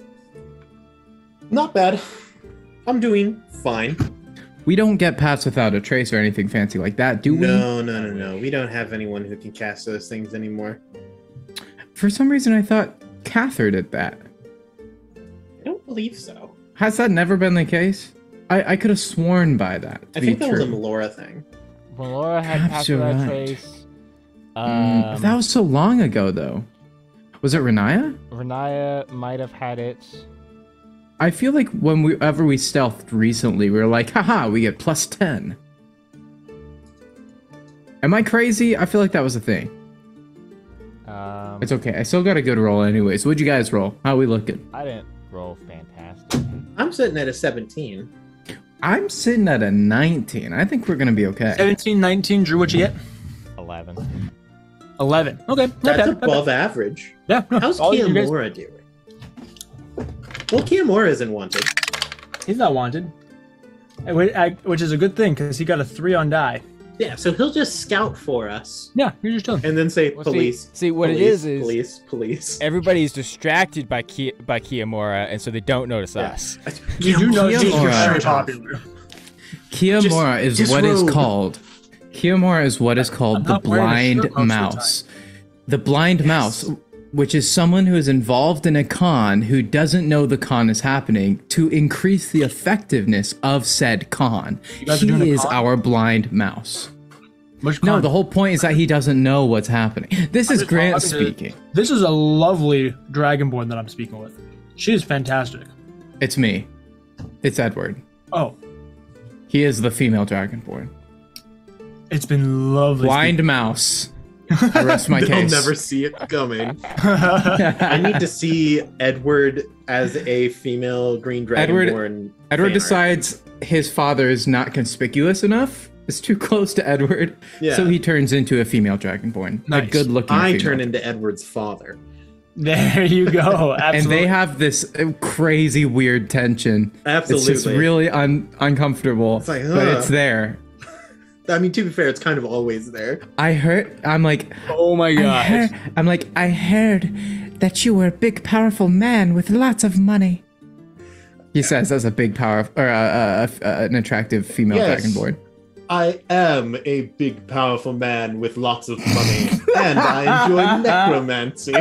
Speaker 3: Not bad. I'm doing fine.
Speaker 4: We don't get paths without a trace or anything fancy like that, do we?
Speaker 3: No, no, no, no. We don't have anyone who can cast those things anymore.
Speaker 4: For some reason, I thought Cather did that.
Speaker 3: I don't believe so.
Speaker 4: Has that never been the case? I, I could have sworn by that. To
Speaker 3: I
Speaker 4: be
Speaker 3: think that
Speaker 4: true.
Speaker 3: was a Melora thing.
Speaker 2: When Laura had
Speaker 4: Perhaps
Speaker 2: passed
Speaker 4: you're
Speaker 2: that
Speaker 4: right.
Speaker 2: trace,
Speaker 4: Mm,
Speaker 2: um,
Speaker 4: that was so long ago, though. Was it Renaya?
Speaker 2: Renaya might have had it.
Speaker 4: I feel like whenever we stealthed recently, we were like, haha, we get plus ten. Am I crazy? I feel like that was a thing.
Speaker 2: Um,
Speaker 4: It's okay. I still got a good roll anyways. What'd you guys roll? How we looking?
Speaker 2: I didn't roll fantastic.
Speaker 3: I'm sitting at a seventeen.
Speaker 4: I'm sitting at a nineteen. I think we're gonna be okay.
Speaker 1: seventeen, nineteen, Drew, what you get?
Speaker 2: Eleven.
Speaker 1: eleven. Okay, not
Speaker 3: That's
Speaker 1: bad. not bad.
Speaker 3: above average.
Speaker 1: Yeah, no,
Speaker 3: How's
Speaker 1: all you guys-
Speaker 3: Kiamora doing? Well, Kiamora isn't wanted.
Speaker 1: He's not wanted. And whi- I- Which is a good thing, because he got a three on die.
Speaker 3: Yeah, so he'll just scout for us
Speaker 1: Yeah, you're just chilling.
Speaker 3: and then say
Speaker 2: Well, see-
Speaker 3: police.
Speaker 2: see, what it
Speaker 3: police,
Speaker 2: is is-
Speaker 3: police, police.
Speaker 2: Everybody's distracted by Ki- by Kiamora, and so they don't notice
Speaker 3: Yeah.
Speaker 2: us.
Speaker 1: You do know
Speaker 4: Kiamora.
Speaker 1: you're very popular.
Speaker 4: Kiamora is what is
Speaker 3: disrobe.
Speaker 4: called. Kiamora is what is called
Speaker 1: I'm
Speaker 4: the
Speaker 1: not wearing a
Speaker 4: blind
Speaker 1: shirt most of the
Speaker 4: mouse. The blind mouse, which is someone who is involved in a con who doesn't know the con is happening to increase the effectiveness of said con.
Speaker 1: guys are doing a
Speaker 4: He is
Speaker 1: con?
Speaker 4: our blind mouse.
Speaker 1: Which
Speaker 4: No,
Speaker 1: con?
Speaker 4: the whole point is that he doesn't know what's happening. This is
Speaker 1: just-
Speaker 4: Grant
Speaker 1: I'm just-
Speaker 4: speaking.
Speaker 1: This is a lovely dragonborn that I'm speaking with. She is fantastic.
Speaker 4: It's me. It's Edward.
Speaker 1: Oh,
Speaker 4: He is the female dragonborn.
Speaker 1: it's been lovely.
Speaker 4: Blind mouse. I rest my
Speaker 3: They'll
Speaker 4: case.
Speaker 3: never see it coming. I need to see Edward as a female green
Speaker 4: Edward-
Speaker 3: dragonborn.
Speaker 4: Edward
Speaker 3: fan art.
Speaker 4: decides his father is not conspicuous enough. It's too close to Edward.
Speaker 3: Yeah.
Speaker 4: So he turns into a female dragonborn. A
Speaker 1: Nice.
Speaker 4: good looking
Speaker 3: I
Speaker 4: female.
Speaker 3: turn into Edward's father.
Speaker 1: There you go.
Speaker 4: And
Speaker 1: Absolutely.
Speaker 4: they have this uh, crazy weird tension.
Speaker 3: Absolutely.
Speaker 4: It's just really un- uncomfortable.
Speaker 3: It's like,
Speaker 4: but
Speaker 3: ugh.
Speaker 4: it's there.
Speaker 3: I mean, to be fair, it's kind of always there.
Speaker 4: I heard I'm like
Speaker 1: oh my
Speaker 4: I
Speaker 1: god.
Speaker 4: heard, I'm like I heard that you were a big powerful man with lots of money. He says as a big power or uh, uh, uh, an attractive female
Speaker 3: Yes.
Speaker 4: dragonborn.
Speaker 3: I am a big, powerful man with lots of money, and I enjoy necromancy.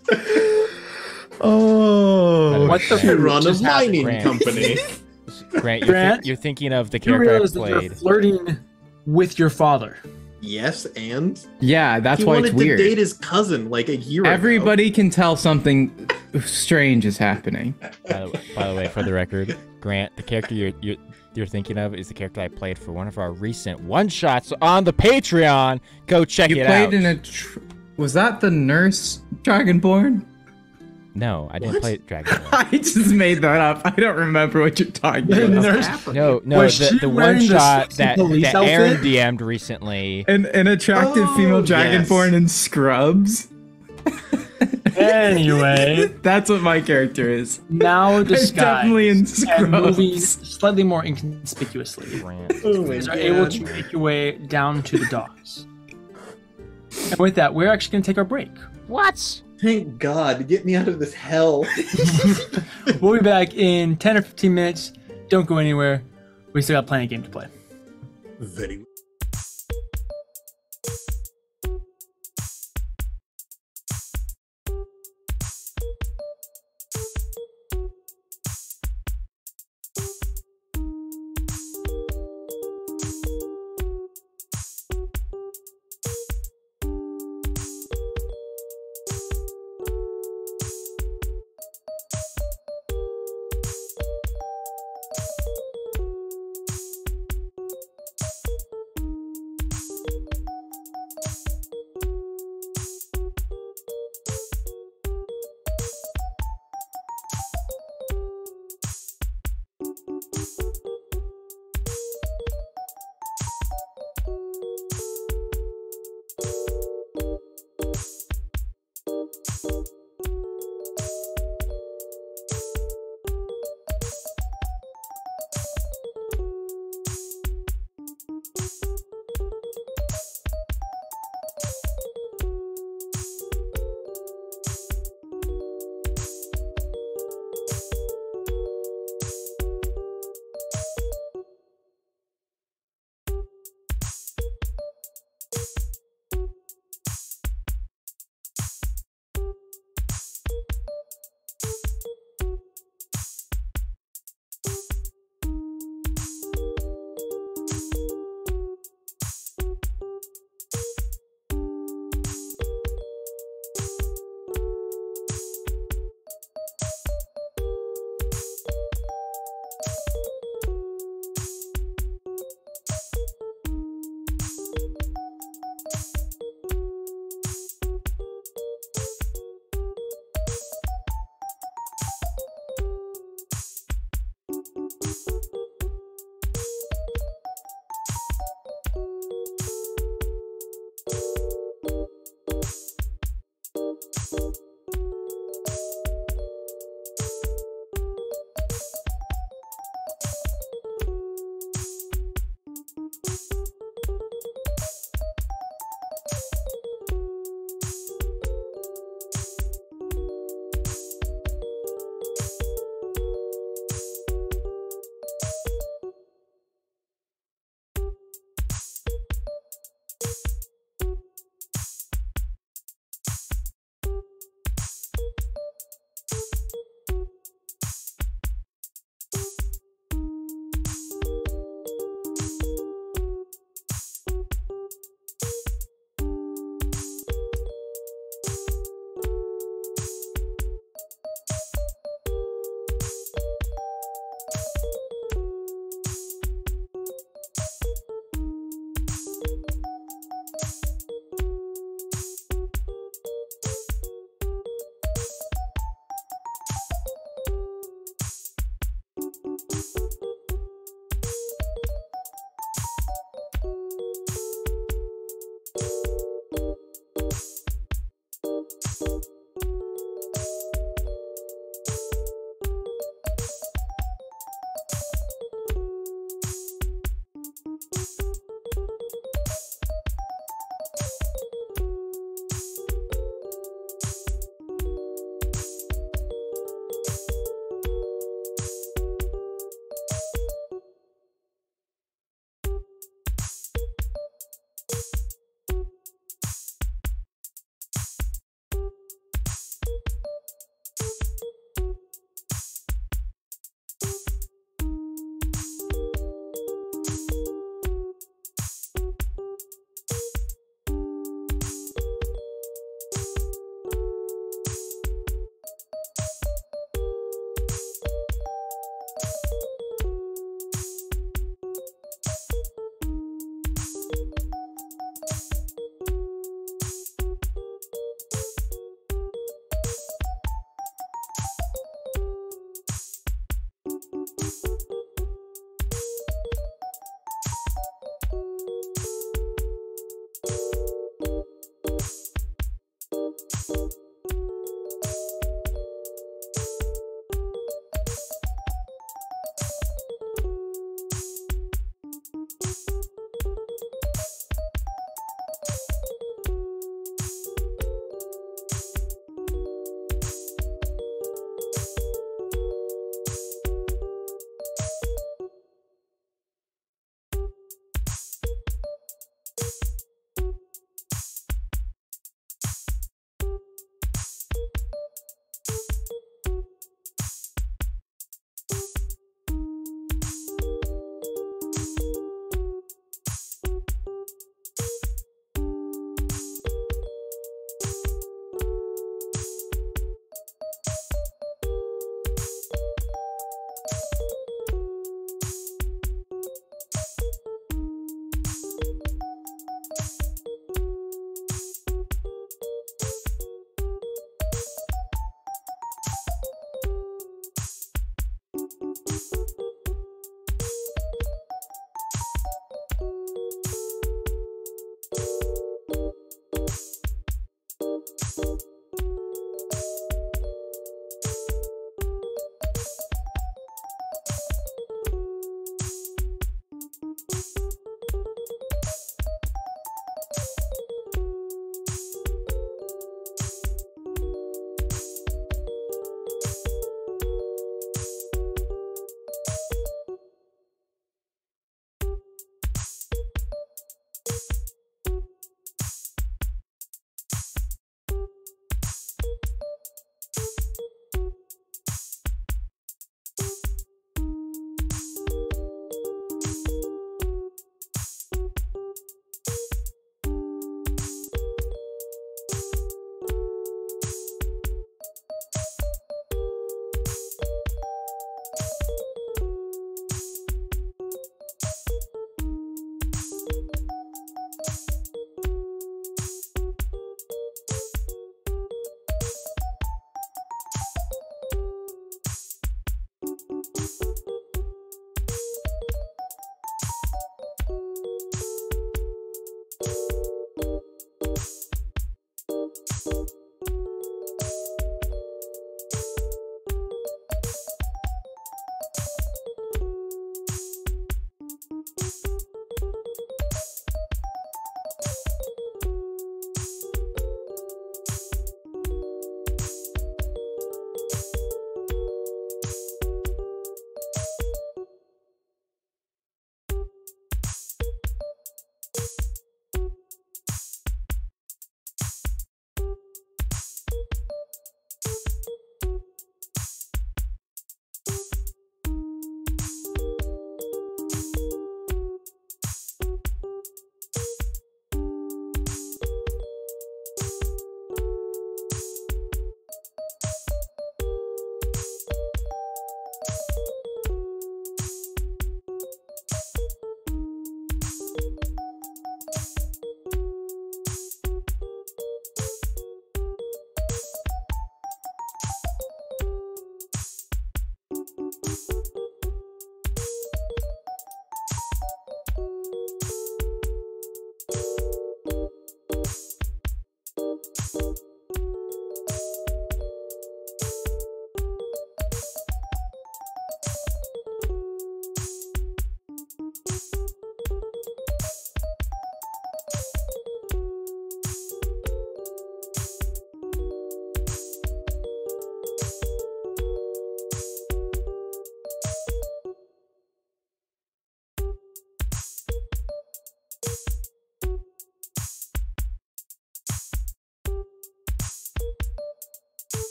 Speaker 4: Oh,
Speaker 1: What the
Speaker 3: I run a
Speaker 1: just happened,
Speaker 3: mining
Speaker 2: Grant?
Speaker 3: company.
Speaker 2: Grant, you're,
Speaker 1: Grant?
Speaker 2: thi- you're thinking of the
Speaker 1: You
Speaker 2: character I
Speaker 1: realize that you're
Speaker 2: played.
Speaker 1: flirting with your father.
Speaker 3: Yes, and
Speaker 4: yeah, that's
Speaker 3: he
Speaker 4: why
Speaker 3: wanted
Speaker 4: it's weird.
Speaker 3: to date his cousin like a year ago.
Speaker 4: Everybody can tell something strange is happening.
Speaker 2: By the, by the way, for the record, Grant, the character you're, you're you're thinking of is the character I played for one of our recent one shots on the Patreon. Go check
Speaker 4: You
Speaker 2: it
Speaker 4: played
Speaker 2: out.
Speaker 4: in a. Tr- was that the nurse Dragonborn?
Speaker 2: No, I didn't
Speaker 3: What?
Speaker 2: play Dragon Ball.
Speaker 4: I just made that up. I don't remember what you're talking
Speaker 1: The
Speaker 4: about.
Speaker 1: nurse-
Speaker 2: No, no,
Speaker 1: Was
Speaker 2: the,
Speaker 1: she
Speaker 2: the
Speaker 1: wearing
Speaker 2: one
Speaker 1: the
Speaker 2: shot
Speaker 1: sexy
Speaker 2: that,
Speaker 1: police
Speaker 2: that Aaron
Speaker 1: outfit?
Speaker 2: D M'd recently.
Speaker 4: An, an attractive
Speaker 3: Oh,
Speaker 4: female
Speaker 3: yes.
Speaker 4: Dragonborn in scrubs.
Speaker 1: Anyway,
Speaker 4: That's what my character is.
Speaker 1: now
Speaker 4: It's definitely in
Speaker 1: disguised and moving
Speaker 4: scrubs.
Speaker 1: slightly more inconspicuously.
Speaker 2: Grant.
Speaker 3: Oh
Speaker 1: You
Speaker 3: my
Speaker 1: guys are
Speaker 3: God.
Speaker 1: able to make your way down to the docks. And with that, we're actually going to take our break.
Speaker 2: What?
Speaker 3: Thank God. Get me out of this hell.
Speaker 1: We'll be back in ten or fifteen minutes. Don't go anywhere. We still got plenty of game to play.
Speaker 3: Very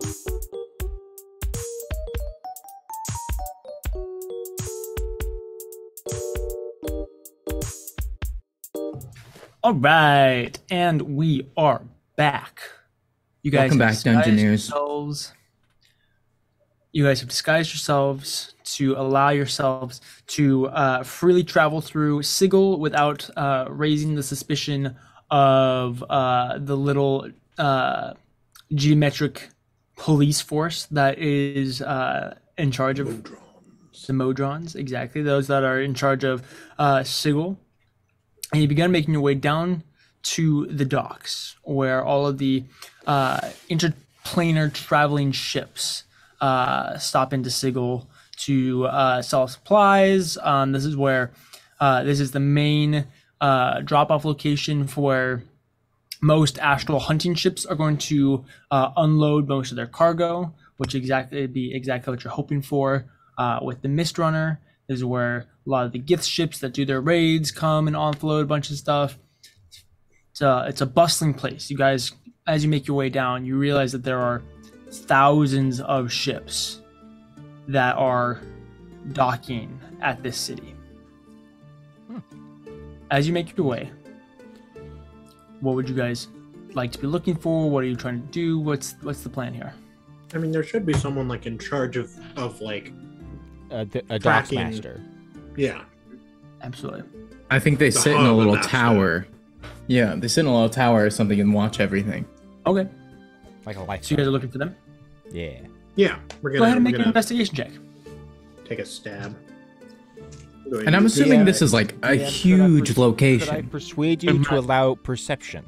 Speaker 1: All right, and we are back. You guys
Speaker 4: Welcome
Speaker 1: have
Speaker 4: back,
Speaker 1: disguised
Speaker 4: Dungeoneers.
Speaker 1: yourselves- You guys have disguised yourselves to allow yourselves to uh, freely travel through Sigil without uh, raising the suspicion of uh, the little uh, geometric police force that is uh, in charge of the Modrons. Exactly, those that are in charge of uh, Sigil. And you begin making your way down to the docks, where all of the uh, interplanar traveling ships uh, stop into Sigil to uh, sell supplies. Um, this is where uh, this is the main uh, drop-off location for most astral hunting ships are going to uh, unload most of their cargo, which exactly be exactly what you're hoping for. Uh, with the Mist Runner, this is where a lot of the gift ships that do their raids come and offload a bunch of stuff. It's a, it's a bustling place. You guys, as you make your way down, you realize that there are thousands of ships that are docking at this city.
Speaker 2: Hmm.
Speaker 1: As you make your way, what would you guys like to be looking for? What are you trying to do? What's what's the plan here?
Speaker 3: I mean, there should be someone like in charge of of like,
Speaker 2: A, d- a docks
Speaker 3: Tracking.
Speaker 2: master.
Speaker 3: yeah.
Speaker 1: Absolutely.
Speaker 4: I think they
Speaker 3: The
Speaker 4: sit in a
Speaker 3: harbor
Speaker 4: little
Speaker 3: master.
Speaker 4: tower. Yeah, they sit in a little tower or something and watch everything.
Speaker 1: Okay.
Speaker 2: Like a life.
Speaker 1: So you guys are looking for them?
Speaker 2: Yeah.
Speaker 3: Yeah, we're gonna,
Speaker 1: Go ahead and
Speaker 3: we're
Speaker 1: make an
Speaker 3: gonna
Speaker 1: investigation check.
Speaker 3: take a stab. Go ahead
Speaker 4: And I'm
Speaker 3: do-
Speaker 4: assuming
Speaker 2: Yeah,
Speaker 4: this is like a
Speaker 2: Yeah, could I
Speaker 4: huge
Speaker 2: pers- Could I
Speaker 4: location.
Speaker 2: persuade you to allow perception?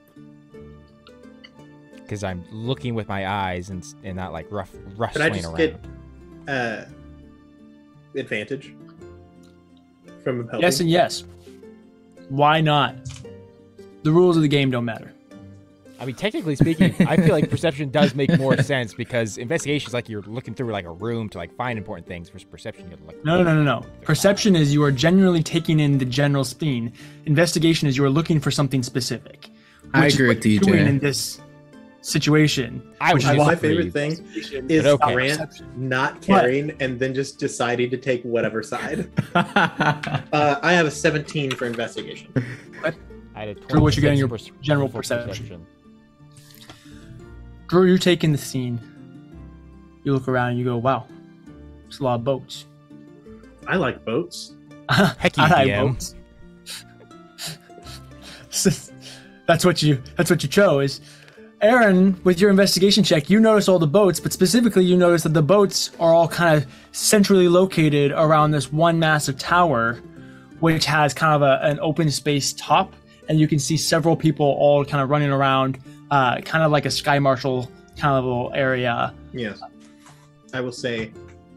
Speaker 2: Because I'm looking with my eyes and s- and not like rough
Speaker 3: Could
Speaker 2: rustling
Speaker 3: I just
Speaker 2: around.
Speaker 3: get uh, advantage from helping?
Speaker 1: Yes and yes. Why not? The rules of the game don't matter.
Speaker 2: I mean, technically speaking, I feel like perception does make more sense because investigation is like you're looking through like a room to like find important things. Versus perception, you look.
Speaker 1: No, no, no, no, no. Perception is you are genuinely taking in the general scene. Investigation is you are looking for something specific.
Speaker 4: I
Speaker 1: which is
Speaker 4: agree
Speaker 1: what
Speaker 4: with
Speaker 1: you're
Speaker 4: D J.
Speaker 1: doing in this situation.
Speaker 2: I
Speaker 1: which
Speaker 2: was
Speaker 1: is
Speaker 3: My
Speaker 1: why
Speaker 3: favorite thing
Speaker 1: investigation
Speaker 3: is
Speaker 2: But okay.
Speaker 3: Grant
Speaker 1: perception.
Speaker 3: not caring and then just deciding to take whatever side. Uh, I have a seventeen for investigation.
Speaker 2: I had a
Speaker 1: Drew, what you get in your
Speaker 2: twenty-six
Speaker 1: general
Speaker 2: for
Speaker 1: perception? Drew, you're taking the scene. You look around and you go, wow, there's a lot of boats.
Speaker 3: I like boats.
Speaker 2: Heck, you
Speaker 1: I like
Speaker 2: D M.
Speaker 1: boats. That's what you that's what you chose. Aaron, with your investigation check, you notice all the boats, but specifically you notice that the boats are all kind of centrally located around this one massive tower, which has kind of a, an open space top, and you can see several people all kind of running around, uh, kind of like a Sky Marshal kind of little area.
Speaker 3: Yes. I will say.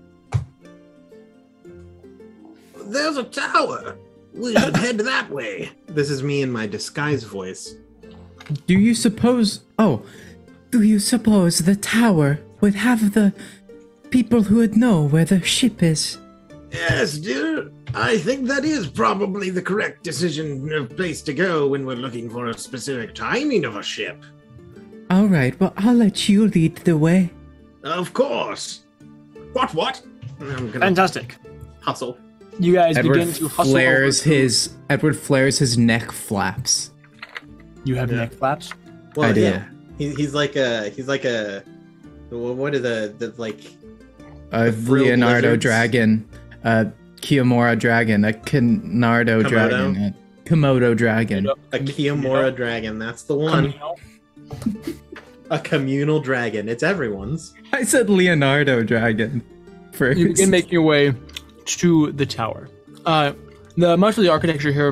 Speaker 3: There's a tower. We should head that way. This is me in my disguise voice.
Speaker 4: Do you suppose... Oh,
Speaker 6: Do you suppose the tower would have the people who would know where the ship is?
Speaker 3: Yes, dear. I think that is probably the correct decision of place to go when we're looking for a specific timing of a ship.
Speaker 6: All right, well, I'll let you lead the way.
Speaker 3: Of course. What, what? I'm gonna
Speaker 1: Fantastic.
Speaker 3: hustle.
Speaker 1: You guys
Speaker 4: Edward
Speaker 1: begin to hustle
Speaker 4: flares
Speaker 1: over to-
Speaker 4: his... Edward flares his neck flaps.
Speaker 1: You have
Speaker 3: Yeah.
Speaker 1: neck flaps.
Speaker 3: Well,
Speaker 4: I do.
Speaker 3: yeah. He, he's like a, he's like a, wh- what are the, the like,
Speaker 4: A
Speaker 3: The frilled
Speaker 4: Leonardo
Speaker 3: lizards.
Speaker 4: dragon. A Kiyomura dragon. A Kanardo
Speaker 3: Komodo?
Speaker 4: dragon. A Komodo dragon.
Speaker 3: a Kiyomura dragon. That's the one.
Speaker 1: Communal.
Speaker 3: A communal dragon. It's everyone's.
Speaker 4: I said Leonardo dragon. First.
Speaker 1: You begin making your way to the tower. Uh, the much of the architecture here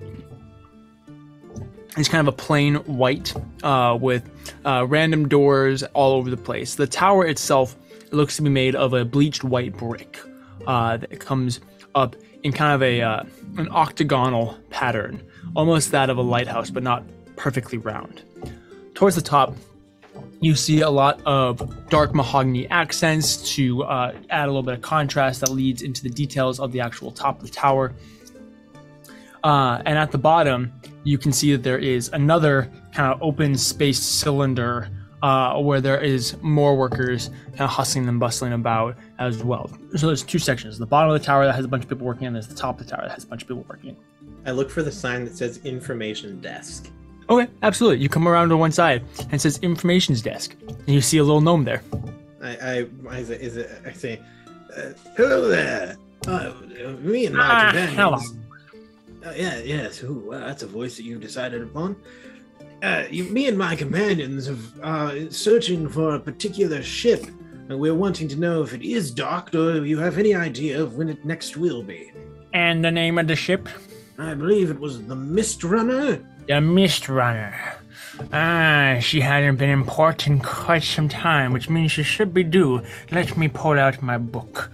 Speaker 1: is kind of a plain white uh, with uh, random doors all over the place. The tower itself looks to be made of a bleached white brick uh, that comes up in kind of a uh, an octagonal pattern, almost that of a lighthouse, but not perfectly round. Towards the top, you see a lot of dark mahogany accents to uh, add a little bit of contrast that leads into the details of the actual top of the tower. Uh, and at the bottom, you can see that there is another kind of open space cylinder uh, where there is more workers kind of hustling and bustling about as well. So there's two sections. The bottom of the tower that has a bunch of people working, and there's the top of the tower that has a bunch of people working.
Speaker 3: I look for the sign that says information desk.
Speaker 1: Okay, absolutely. You come around to one side and it says information's desk, and you see a little gnome there.
Speaker 3: I, I, I, say, is it, I say, uh, hello there. Uh, me and my
Speaker 1: Ah,
Speaker 3: companions.
Speaker 1: hello.
Speaker 3: Uh, yeah, yes. Ooh, well, that's a voice that you decided upon. Uh, you, me and my companions have, are searching for a particular ship, and we're wanting to know if it is docked or if you have any idea of when it next will be.
Speaker 1: And the name of the ship?
Speaker 3: I believe it was the Mist Runner.
Speaker 1: The Mist Runner. Ah, she hasn't been in port in quite some time, which means she should be due. Let me pull out my book.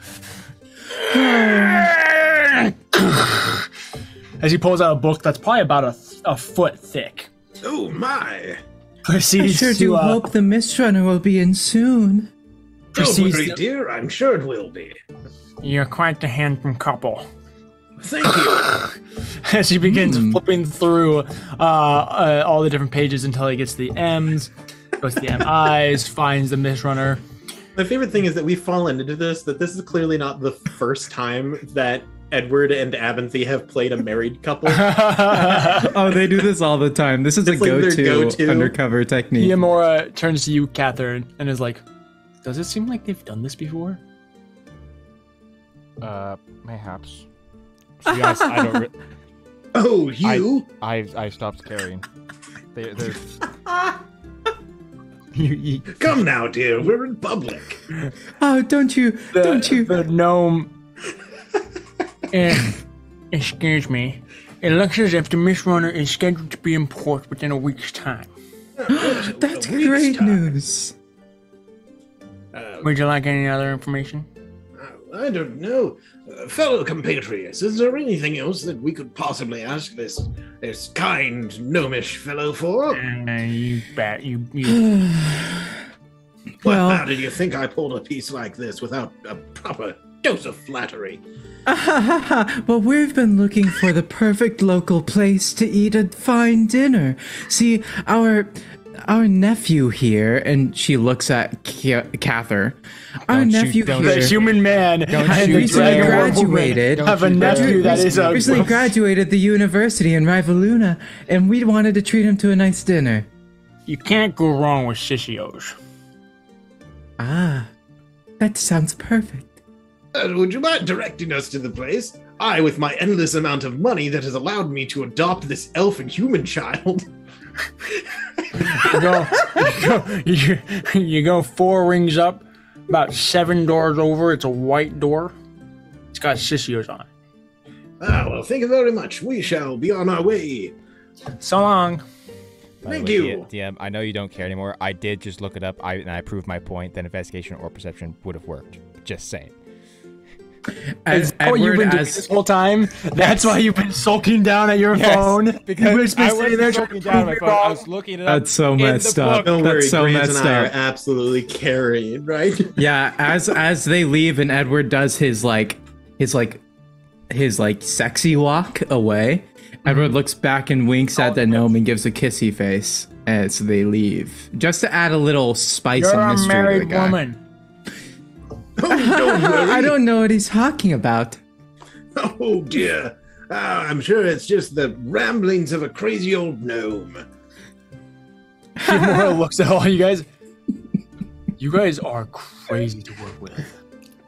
Speaker 1: As he pulls out a book that's probably about a, a foot thick.
Speaker 3: Oh my!
Speaker 6: I
Speaker 1: Proceeds
Speaker 6: sure
Speaker 1: to,
Speaker 6: do
Speaker 1: uh,
Speaker 6: hope the Mist Runner will be in soon.
Speaker 3: Don't
Speaker 1: proceeds
Speaker 3: worry,
Speaker 1: to-
Speaker 3: dear. I'm sure it will be.
Speaker 1: You're quite the handsome couple.
Speaker 3: Thank you.
Speaker 1: As he begins flipping through uh, uh, all the different pages until he gets to the M's, goes to the M I's, finds the Mist Runner.
Speaker 3: My favorite thing is that we've fallen into this, that this is clearly not the first time that Edward and Abinthy have played a married couple.
Speaker 4: Oh, they do this all the time. This is
Speaker 3: It's
Speaker 4: a
Speaker 3: like their
Speaker 4: go-to,
Speaker 3: go-to.
Speaker 4: undercover technique.
Speaker 1: Yamura turns to you, Catherine, and is like, does it seem like they've done this before?
Speaker 2: Uh, mayhaps. To be honest, I don't. Re-
Speaker 3: Oh, you?
Speaker 2: I I stopped caring. They, they're
Speaker 1: You, you,
Speaker 3: Come now, dear. We're in public.
Speaker 6: Oh, don't you,
Speaker 1: the,
Speaker 6: don't you?
Speaker 1: The gnome. Eh, excuse me. It looks as if the Mist Runner is scheduled to be in port within a week's time.
Speaker 6: That's
Speaker 3: A week's
Speaker 6: great
Speaker 3: time.
Speaker 6: news.
Speaker 3: Uh,
Speaker 1: Would you like any other information?
Speaker 3: I don't know. Uh, fellow compatriots, is there anything else that we could possibly ask this this kind gnomish fellow for?
Speaker 1: Uh, you bet. You. you
Speaker 3: Well,
Speaker 6: Well-
Speaker 3: how did you think I pulled a piece like this without a proper dose of flattery?
Speaker 6: Well, we've been looking for the perfect local place to eat a fine dinner. See, our our nephew here, and she looks at Ca- Cather. Our
Speaker 2: Don't shoot-
Speaker 6: nephew
Speaker 2: don't
Speaker 1: the
Speaker 6: here
Speaker 2: shoot.
Speaker 1: human man
Speaker 6: had
Speaker 2: shoot
Speaker 6: recently
Speaker 2: dragon
Speaker 6: graduated.
Speaker 2: Don't
Speaker 1: have a
Speaker 2: shoot
Speaker 1: nephew
Speaker 2: dragon.
Speaker 1: that is a.
Speaker 6: recently graduated the university in Rivaluna, and we wanted to treat him to a nice dinner.
Speaker 1: You can't go wrong with Sishios.
Speaker 6: Ah, that sounds perfect.
Speaker 3: Uh, would you mind directing us to the place? I, with my endless amount of money that has allowed me to adopt this elf and human child.
Speaker 1: You go, you go, you, you go four rings up, about seven doors over. It's a white door. It's got Sishios on it.
Speaker 3: Ah, well, thank you very much. We shall be on our way.
Speaker 1: So long.
Speaker 2: By the
Speaker 3: Thank
Speaker 2: way,
Speaker 3: you.
Speaker 2: D M, I know you don't care anymore. I did just look it up, I, and I proved my point that investigation or perception would have worked. Just saying.
Speaker 6: As
Speaker 1: Oh, you've been doing
Speaker 6: as
Speaker 1: this whole time. That's why you've been sulking down at your
Speaker 2: Yes,
Speaker 1: phone.
Speaker 2: because
Speaker 1: You've just been
Speaker 2: I
Speaker 1: sitting
Speaker 2: wasn't
Speaker 1: there trying
Speaker 2: looking
Speaker 1: to
Speaker 2: down at
Speaker 1: prove
Speaker 2: my
Speaker 1: me
Speaker 2: phone. I
Speaker 1: wrong.
Speaker 2: was looking it up.
Speaker 4: That's so
Speaker 2: in the
Speaker 4: messed up.
Speaker 2: book.
Speaker 3: Don't
Speaker 4: That's
Speaker 3: worry,
Speaker 4: so
Speaker 3: Grant
Speaker 4: messed
Speaker 3: and I
Speaker 4: up.
Speaker 3: are absolutely carrying, right?
Speaker 4: Yeah, as as they leave and Edward does his like his like his like sexy walk away, Edward looks back and winks at the gnome and gives a kissy face as they leave. Just to add a little spice
Speaker 1: You're
Speaker 4: of
Speaker 1: a
Speaker 4: mystery to the
Speaker 1: married
Speaker 4: guy.
Speaker 1: woman.
Speaker 3: Oh, don't worry.
Speaker 6: I don't know what he's talking about.
Speaker 3: Oh, dear. Ah, I'm sure it's just the ramblings of a crazy old gnome.
Speaker 1: Kimura looks at all you guys. You guys are crazy to work with.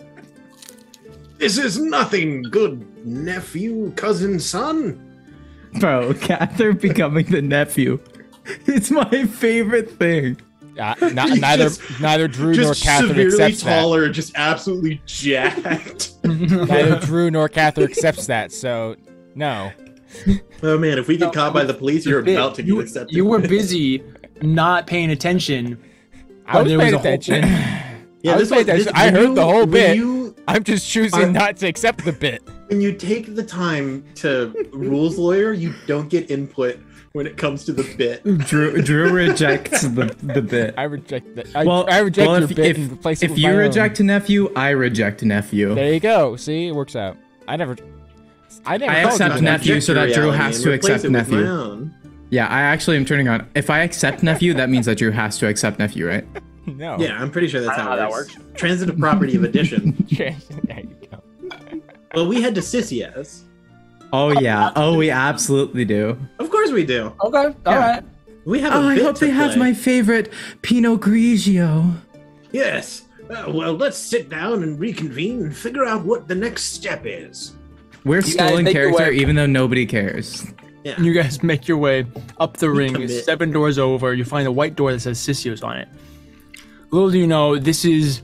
Speaker 3: This is nothing, good nephew, cousin, son.
Speaker 4: Bro, Cather becoming the nephew. It's my favorite thing.
Speaker 2: Uh, not,
Speaker 3: He's
Speaker 2: neither
Speaker 3: just-
Speaker 2: neither Drew nor
Speaker 3: Just
Speaker 2: Catherine
Speaker 3: severely
Speaker 2: accepts
Speaker 3: taller, just absolutely jacked.
Speaker 2: that. Neither Drew nor Catherine accepts that. So no.
Speaker 3: Oh man, if we get
Speaker 1: No,
Speaker 3: caught by the police, you're
Speaker 1: Bit.
Speaker 3: about to get
Speaker 1: you,
Speaker 3: accepted.
Speaker 1: you were busy not paying attention.
Speaker 2: I was
Speaker 1: there
Speaker 2: paying
Speaker 1: a whole
Speaker 2: attention.
Speaker 1: thing.
Speaker 3: Yeah,
Speaker 2: I was
Speaker 3: this
Speaker 2: paying
Speaker 3: was- this-
Speaker 2: attention. I
Speaker 3: when
Speaker 2: heard
Speaker 3: you-
Speaker 2: the whole
Speaker 3: when
Speaker 2: bit.
Speaker 3: You,
Speaker 2: I'm just choosing
Speaker 3: I-
Speaker 2: not to accept the bit.
Speaker 3: when you take the time to rules lawyer, you don't get input when it comes to the bit.
Speaker 4: Drew Drew rejects the the bit.
Speaker 2: I reject that. I,
Speaker 4: Well,
Speaker 2: I reject
Speaker 4: well,
Speaker 2: your
Speaker 4: if,
Speaker 2: bit
Speaker 4: if,
Speaker 2: and replace it
Speaker 4: if
Speaker 2: with
Speaker 4: you
Speaker 2: my own.
Speaker 4: reject a nephew, I reject a nephew.
Speaker 2: There you go. See, it works out. I never. I never.
Speaker 4: I
Speaker 2: called
Speaker 4: accept
Speaker 2: you
Speaker 4: nephew.
Speaker 2: that.
Speaker 4: so that Drew
Speaker 3: Reality
Speaker 4: has
Speaker 3: and
Speaker 4: to
Speaker 3: replace
Speaker 4: accept
Speaker 3: it with my
Speaker 4: nephew.
Speaker 3: own.
Speaker 4: Yeah, I actually am turning on. If I accept nephew, that means that Drew has to accept nephew, right?
Speaker 2: No.
Speaker 3: Yeah, I'm pretty sure that's
Speaker 1: I
Speaker 3: how,
Speaker 1: know
Speaker 3: it
Speaker 1: how that
Speaker 3: works. Transitive property of addition.
Speaker 2: there you go.
Speaker 3: Well, we head to Sissia's.
Speaker 4: Oh yeah. Oh, we absolutely do.
Speaker 3: Of course we do.
Speaker 1: Okay, all right.
Speaker 3: We have a
Speaker 6: Oh, I
Speaker 3: bit
Speaker 6: hope
Speaker 3: to
Speaker 6: they have
Speaker 3: play.
Speaker 6: my favorite Pinot Grigio.
Speaker 3: Yes. Uh, well, let's sit down and reconvene and figure out what the next step is.
Speaker 4: We're
Speaker 1: guys
Speaker 4: still in
Speaker 1: make your
Speaker 4: character,
Speaker 1: way.
Speaker 4: even though nobody cares.
Speaker 3: Yeah.
Speaker 1: And you guys make your way up the ring,
Speaker 3: commit.
Speaker 1: seven doors over. You find a white door that says Sissios on it. Little do you know, this is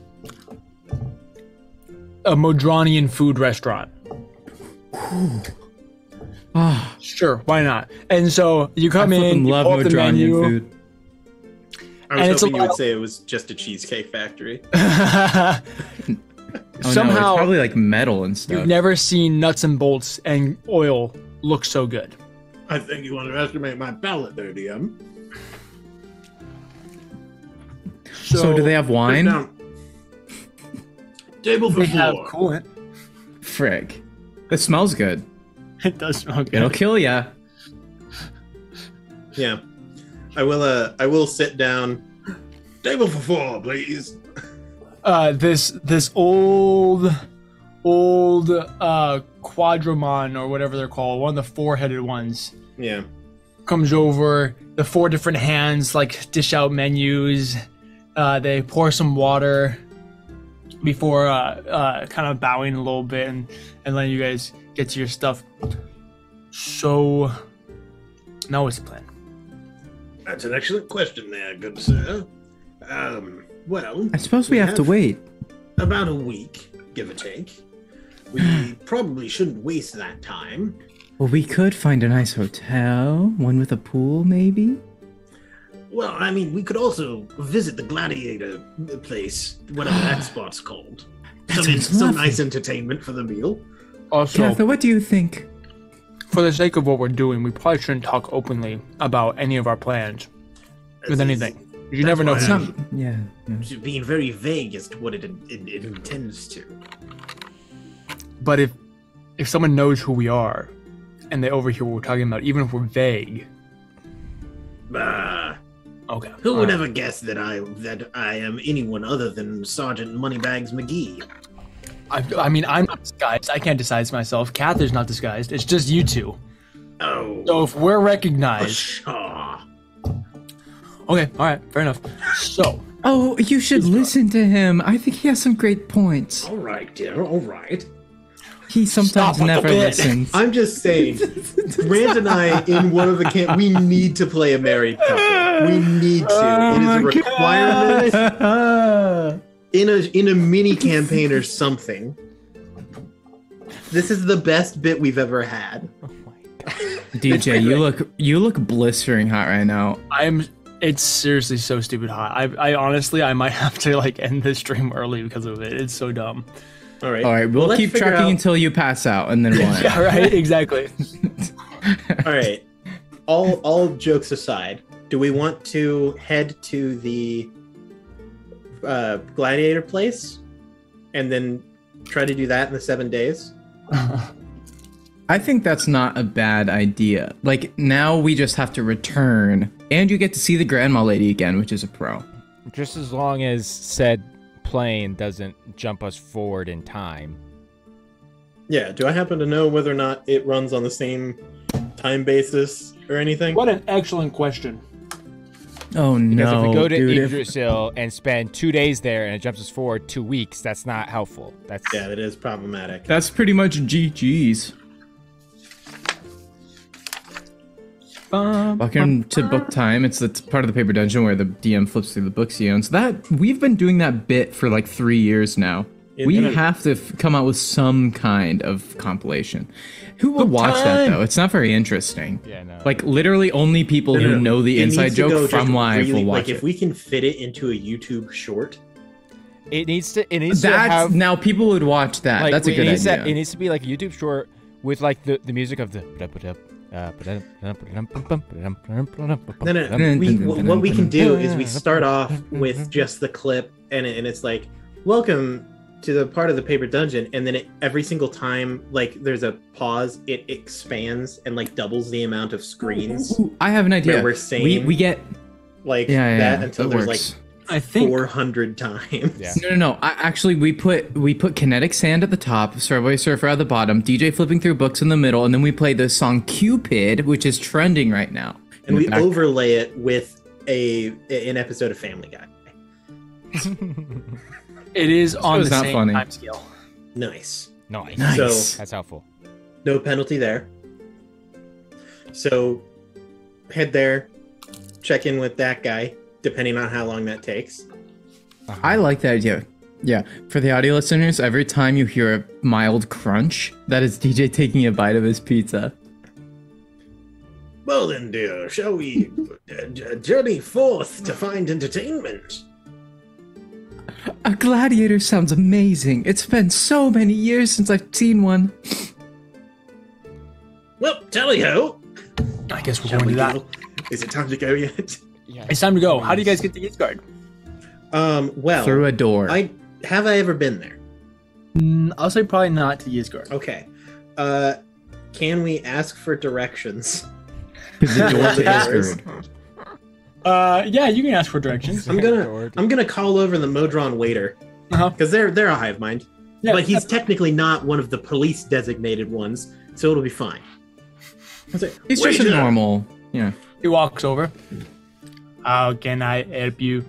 Speaker 1: a Modranian food restaurant.
Speaker 4: Ah,
Speaker 1: Sure, why not? And so you
Speaker 4: I
Speaker 1: come in,
Speaker 4: fucking
Speaker 1: you
Speaker 4: love
Speaker 1: pull up the
Speaker 4: Modranian
Speaker 1: menu.
Speaker 4: food.
Speaker 3: I was
Speaker 1: And it's a
Speaker 3: hoping you
Speaker 1: lot-
Speaker 3: would say it was just a cheesecake factory.
Speaker 4: Oh, no,
Speaker 1: Somehow,
Speaker 4: it's probably like metal and stuff.
Speaker 1: you've never seen nuts and bolts and oil look so good.
Speaker 3: I think you underestimate my palate there, D M.
Speaker 4: so, do they have
Speaker 3: Sit
Speaker 4: wine?
Speaker 3: down. Table for
Speaker 1: They have
Speaker 3: four.
Speaker 1: coolant.
Speaker 4: Frick. It smells good.
Speaker 1: It does smell good.
Speaker 4: It'll kill ya.
Speaker 3: Yeah. I will uh I will sit down. Table for four, please.
Speaker 1: uh, this this old old uh quadramon or whatever they're called, one of the four-headed ones,
Speaker 3: Yeah.
Speaker 1: comes over. The four different hands like dish out menus. Uh, they pour some water before uh, uh, kind of bowing a little bit and and letting you guys get to your stuff. So now what's the plan?
Speaker 3: That's an excellent question there, good sir. Um, well,
Speaker 6: I suppose we, have, to wait.
Speaker 3: about a week, give or take. We probably shouldn't waste that time.
Speaker 6: Well, we could find a nice hotel, one with a pool, maybe.
Speaker 3: Well, I mean, we could also visit the gladiator place, whatever that spot's called.
Speaker 6: That
Speaker 3: Some,
Speaker 6: sounds
Speaker 3: some
Speaker 6: lovely.
Speaker 3: nice entertainment for the meal.
Speaker 1: Also,
Speaker 6: Cather, what do you think?
Speaker 1: for the sake of what we're doing, we probably shouldn't talk openly about any of our plans with anything. You never know.
Speaker 3: why
Speaker 1: who-
Speaker 3: I'm-
Speaker 6: Yeah. yeah.
Speaker 3: Just being very vague as to what it, it, it intends to.
Speaker 1: But if if someone knows who we are and they overhear what we're talking about, even if we're vague,
Speaker 3: Bah,
Speaker 1: okay.
Speaker 3: who would
Speaker 1: alright.
Speaker 3: ever guess that I that I am anyone other than Sergeant Moneybags McGee?
Speaker 1: I, I mean, I'm not disguised. I can't disguise myself. Cather's not disguised. It's just you two.
Speaker 3: Oh,
Speaker 1: So if we're recognized,
Speaker 3: Pshaw.
Speaker 1: okay, all right, fair enough. So
Speaker 6: Oh, you should listen to him. I think he has some great points.
Speaker 3: All right, dear. All right.
Speaker 6: He sometimes
Speaker 1: Stop with the
Speaker 6: never
Speaker 1: bit.
Speaker 6: listens.
Speaker 3: I'm just saying, Rand and I in one of the camp, we need to play a married couple. We need to. It is a requirement in a in a mini campaign or something. This is the best bit we've ever had.
Speaker 4: D J, you look you look blistering hot right now.
Speaker 1: I'm. It's seriously so stupid hot. I, I honestly, I might have to like end this stream early because of it. It's so dumb.
Speaker 3: All right.
Speaker 4: All right, we'll
Speaker 3: let's
Speaker 4: keep
Speaker 3: figure
Speaker 4: tracking
Speaker 3: out-
Speaker 4: until you pass out, and then we'll end.
Speaker 1: Yeah, right. Exactly.
Speaker 3: All right. All all jokes aside, do we want to head to the uh, gladiator place and then try to do that in the seven days?
Speaker 4: I think that's not a bad idea. Like, now we just have to return, and you get to see the grandma lady again, which is a pro.
Speaker 2: Just as long as said plane doesn't jump us forward in time.
Speaker 3: Yeah. Do I happen to know whether or not it runs on the same time basis or anything?
Speaker 1: What an excellent question.
Speaker 4: Oh
Speaker 2: Because
Speaker 4: no,
Speaker 2: if we go to
Speaker 4: dude, if-
Speaker 2: Yggdrasil and spend two days there and it jumps us forward two weeks, that's not helpful. That's
Speaker 3: Yeah, that is problematic.
Speaker 4: that's pretty much G G's. Welcome to book time. It's the t- part of the paper dungeon where the D M flips through the books he owns. That we've been doing that bit for like three years now. We
Speaker 3: Yeah.
Speaker 4: have to f- come out with some kind of compilation. Who will
Speaker 1: Book
Speaker 4: watch that
Speaker 1: time!
Speaker 4: though? It's not very interesting.
Speaker 2: Yeah, no.
Speaker 4: Like literally, only people
Speaker 3: No, no,
Speaker 4: who
Speaker 3: no.
Speaker 4: know the
Speaker 3: It
Speaker 4: inside
Speaker 3: needs to go
Speaker 4: joke
Speaker 3: just
Speaker 4: from live
Speaker 3: really-
Speaker 4: will watch
Speaker 3: like
Speaker 4: it.
Speaker 3: if we can fit it into a YouTube short.
Speaker 2: it needs to. It needs to
Speaker 4: That's
Speaker 2: have.
Speaker 4: now people would watch that.
Speaker 2: Like,
Speaker 4: That's a
Speaker 2: it
Speaker 4: good
Speaker 2: needs
Speaker 4: idea.
Speaker 2: To, it needs to be like a YouTube short with like the, the music of the. Uh,
Speaker 3: No, no, no. We, wh- what we can do is we start off with just the clip, and, it, and it's like, "Welcome to the part of the paper dungeon, and then it, every single time, like there's a pause, it expands and like doubles the amount of screens.
Speaker 6: Ooh, I have an idea.
Speaker 3: Where we're
Speaker 6: we
Speaker 3: saying-
Speaker 6: we get
Speaker 3: Like
Speaker 6: yeah, yeah,
Speaker 3: that
Speaker 6: yeah,
Speaker 3: until
Speaker 6: that
Speaker 3: there's
Speaker 6: works.
Speaker 3: like
Speaker 1: I think
Speaker 3: four hundred times.
Speaker 2: Yeah.
Speaker 6: No, no, no. I, actually, we put we put kinetic sand at the top, Subway Surfer at the bottom, D J flipping through books in the middle, and then we play the song Cupid, which is trending right now.
Speaker 3: And we
Speaker 6: Back-
Speaker 3: overlay it with a an episode of Family Guy.
Speaker 1: it is on
Speaker 6: is
Speaker 1: the
Speaker 6: not
Speaker 1: same
Speaker 6: funny.
Speaker 1: time scale.
Speaker 3: Nice.
Speaker 2: Nice.
Speaker 6: Nice.
Speaker 3: So-
Speaker 2: That's helpful.
Speaker 3: No penalty there. So head there, check in with that guy, depending on how long that takes.
Speaker 6: I like that idea. Yeah, for the audio listeners, every time you hear a mild crunch, that is D J taking a bite of his pizza.
Speaker 3: Well then, dear, shall we uh, j- journey forth to find entertainment?
Speaker 6: A gladiator sounds amazing. It's been so many years since I've seen one.
Speaker 3: Well, tally ho!
Speaker 1: I guess we're
Speaker 3: Shall
Speaker 1: going
Speaker 3: we
Speaker 1: to that.
Speaker 3: go? Is it time to go yet?
Speaker 2: Yeah.
Speaker 1: It's time to go. How do you guys get to Ysgard?
Speaker 3: Um, well,
Speaker 6: Through a door.
Speaker 3: I have I ever been there?
Speaker 1: Mm, I'll say probably not to Ysgard.
Speaker 3: Okay. Uh, can we ask for directions?
Speaker 6: Because the door to
Speaker 3: Yeah.
Speaker 6: Ysgard.
Speaker 1: Uh, yeah, you can ask for directions.
Speaker 3: I'm gonna I'm gonna call over the Modron waiter
Speaker 1: Uh-huh.
Speaker 3: because they're they're a hive mind,
Speaker 1: Yeah,
Speaker 3: but he's technically not one of the police designated ones, so it'll be fine. I'll say,
Speaker 6: He's just a
Speaker 3: "Waiter!"
Speaker 6: normal. Yeah.
Speaker 1: he walks over. How can I help you?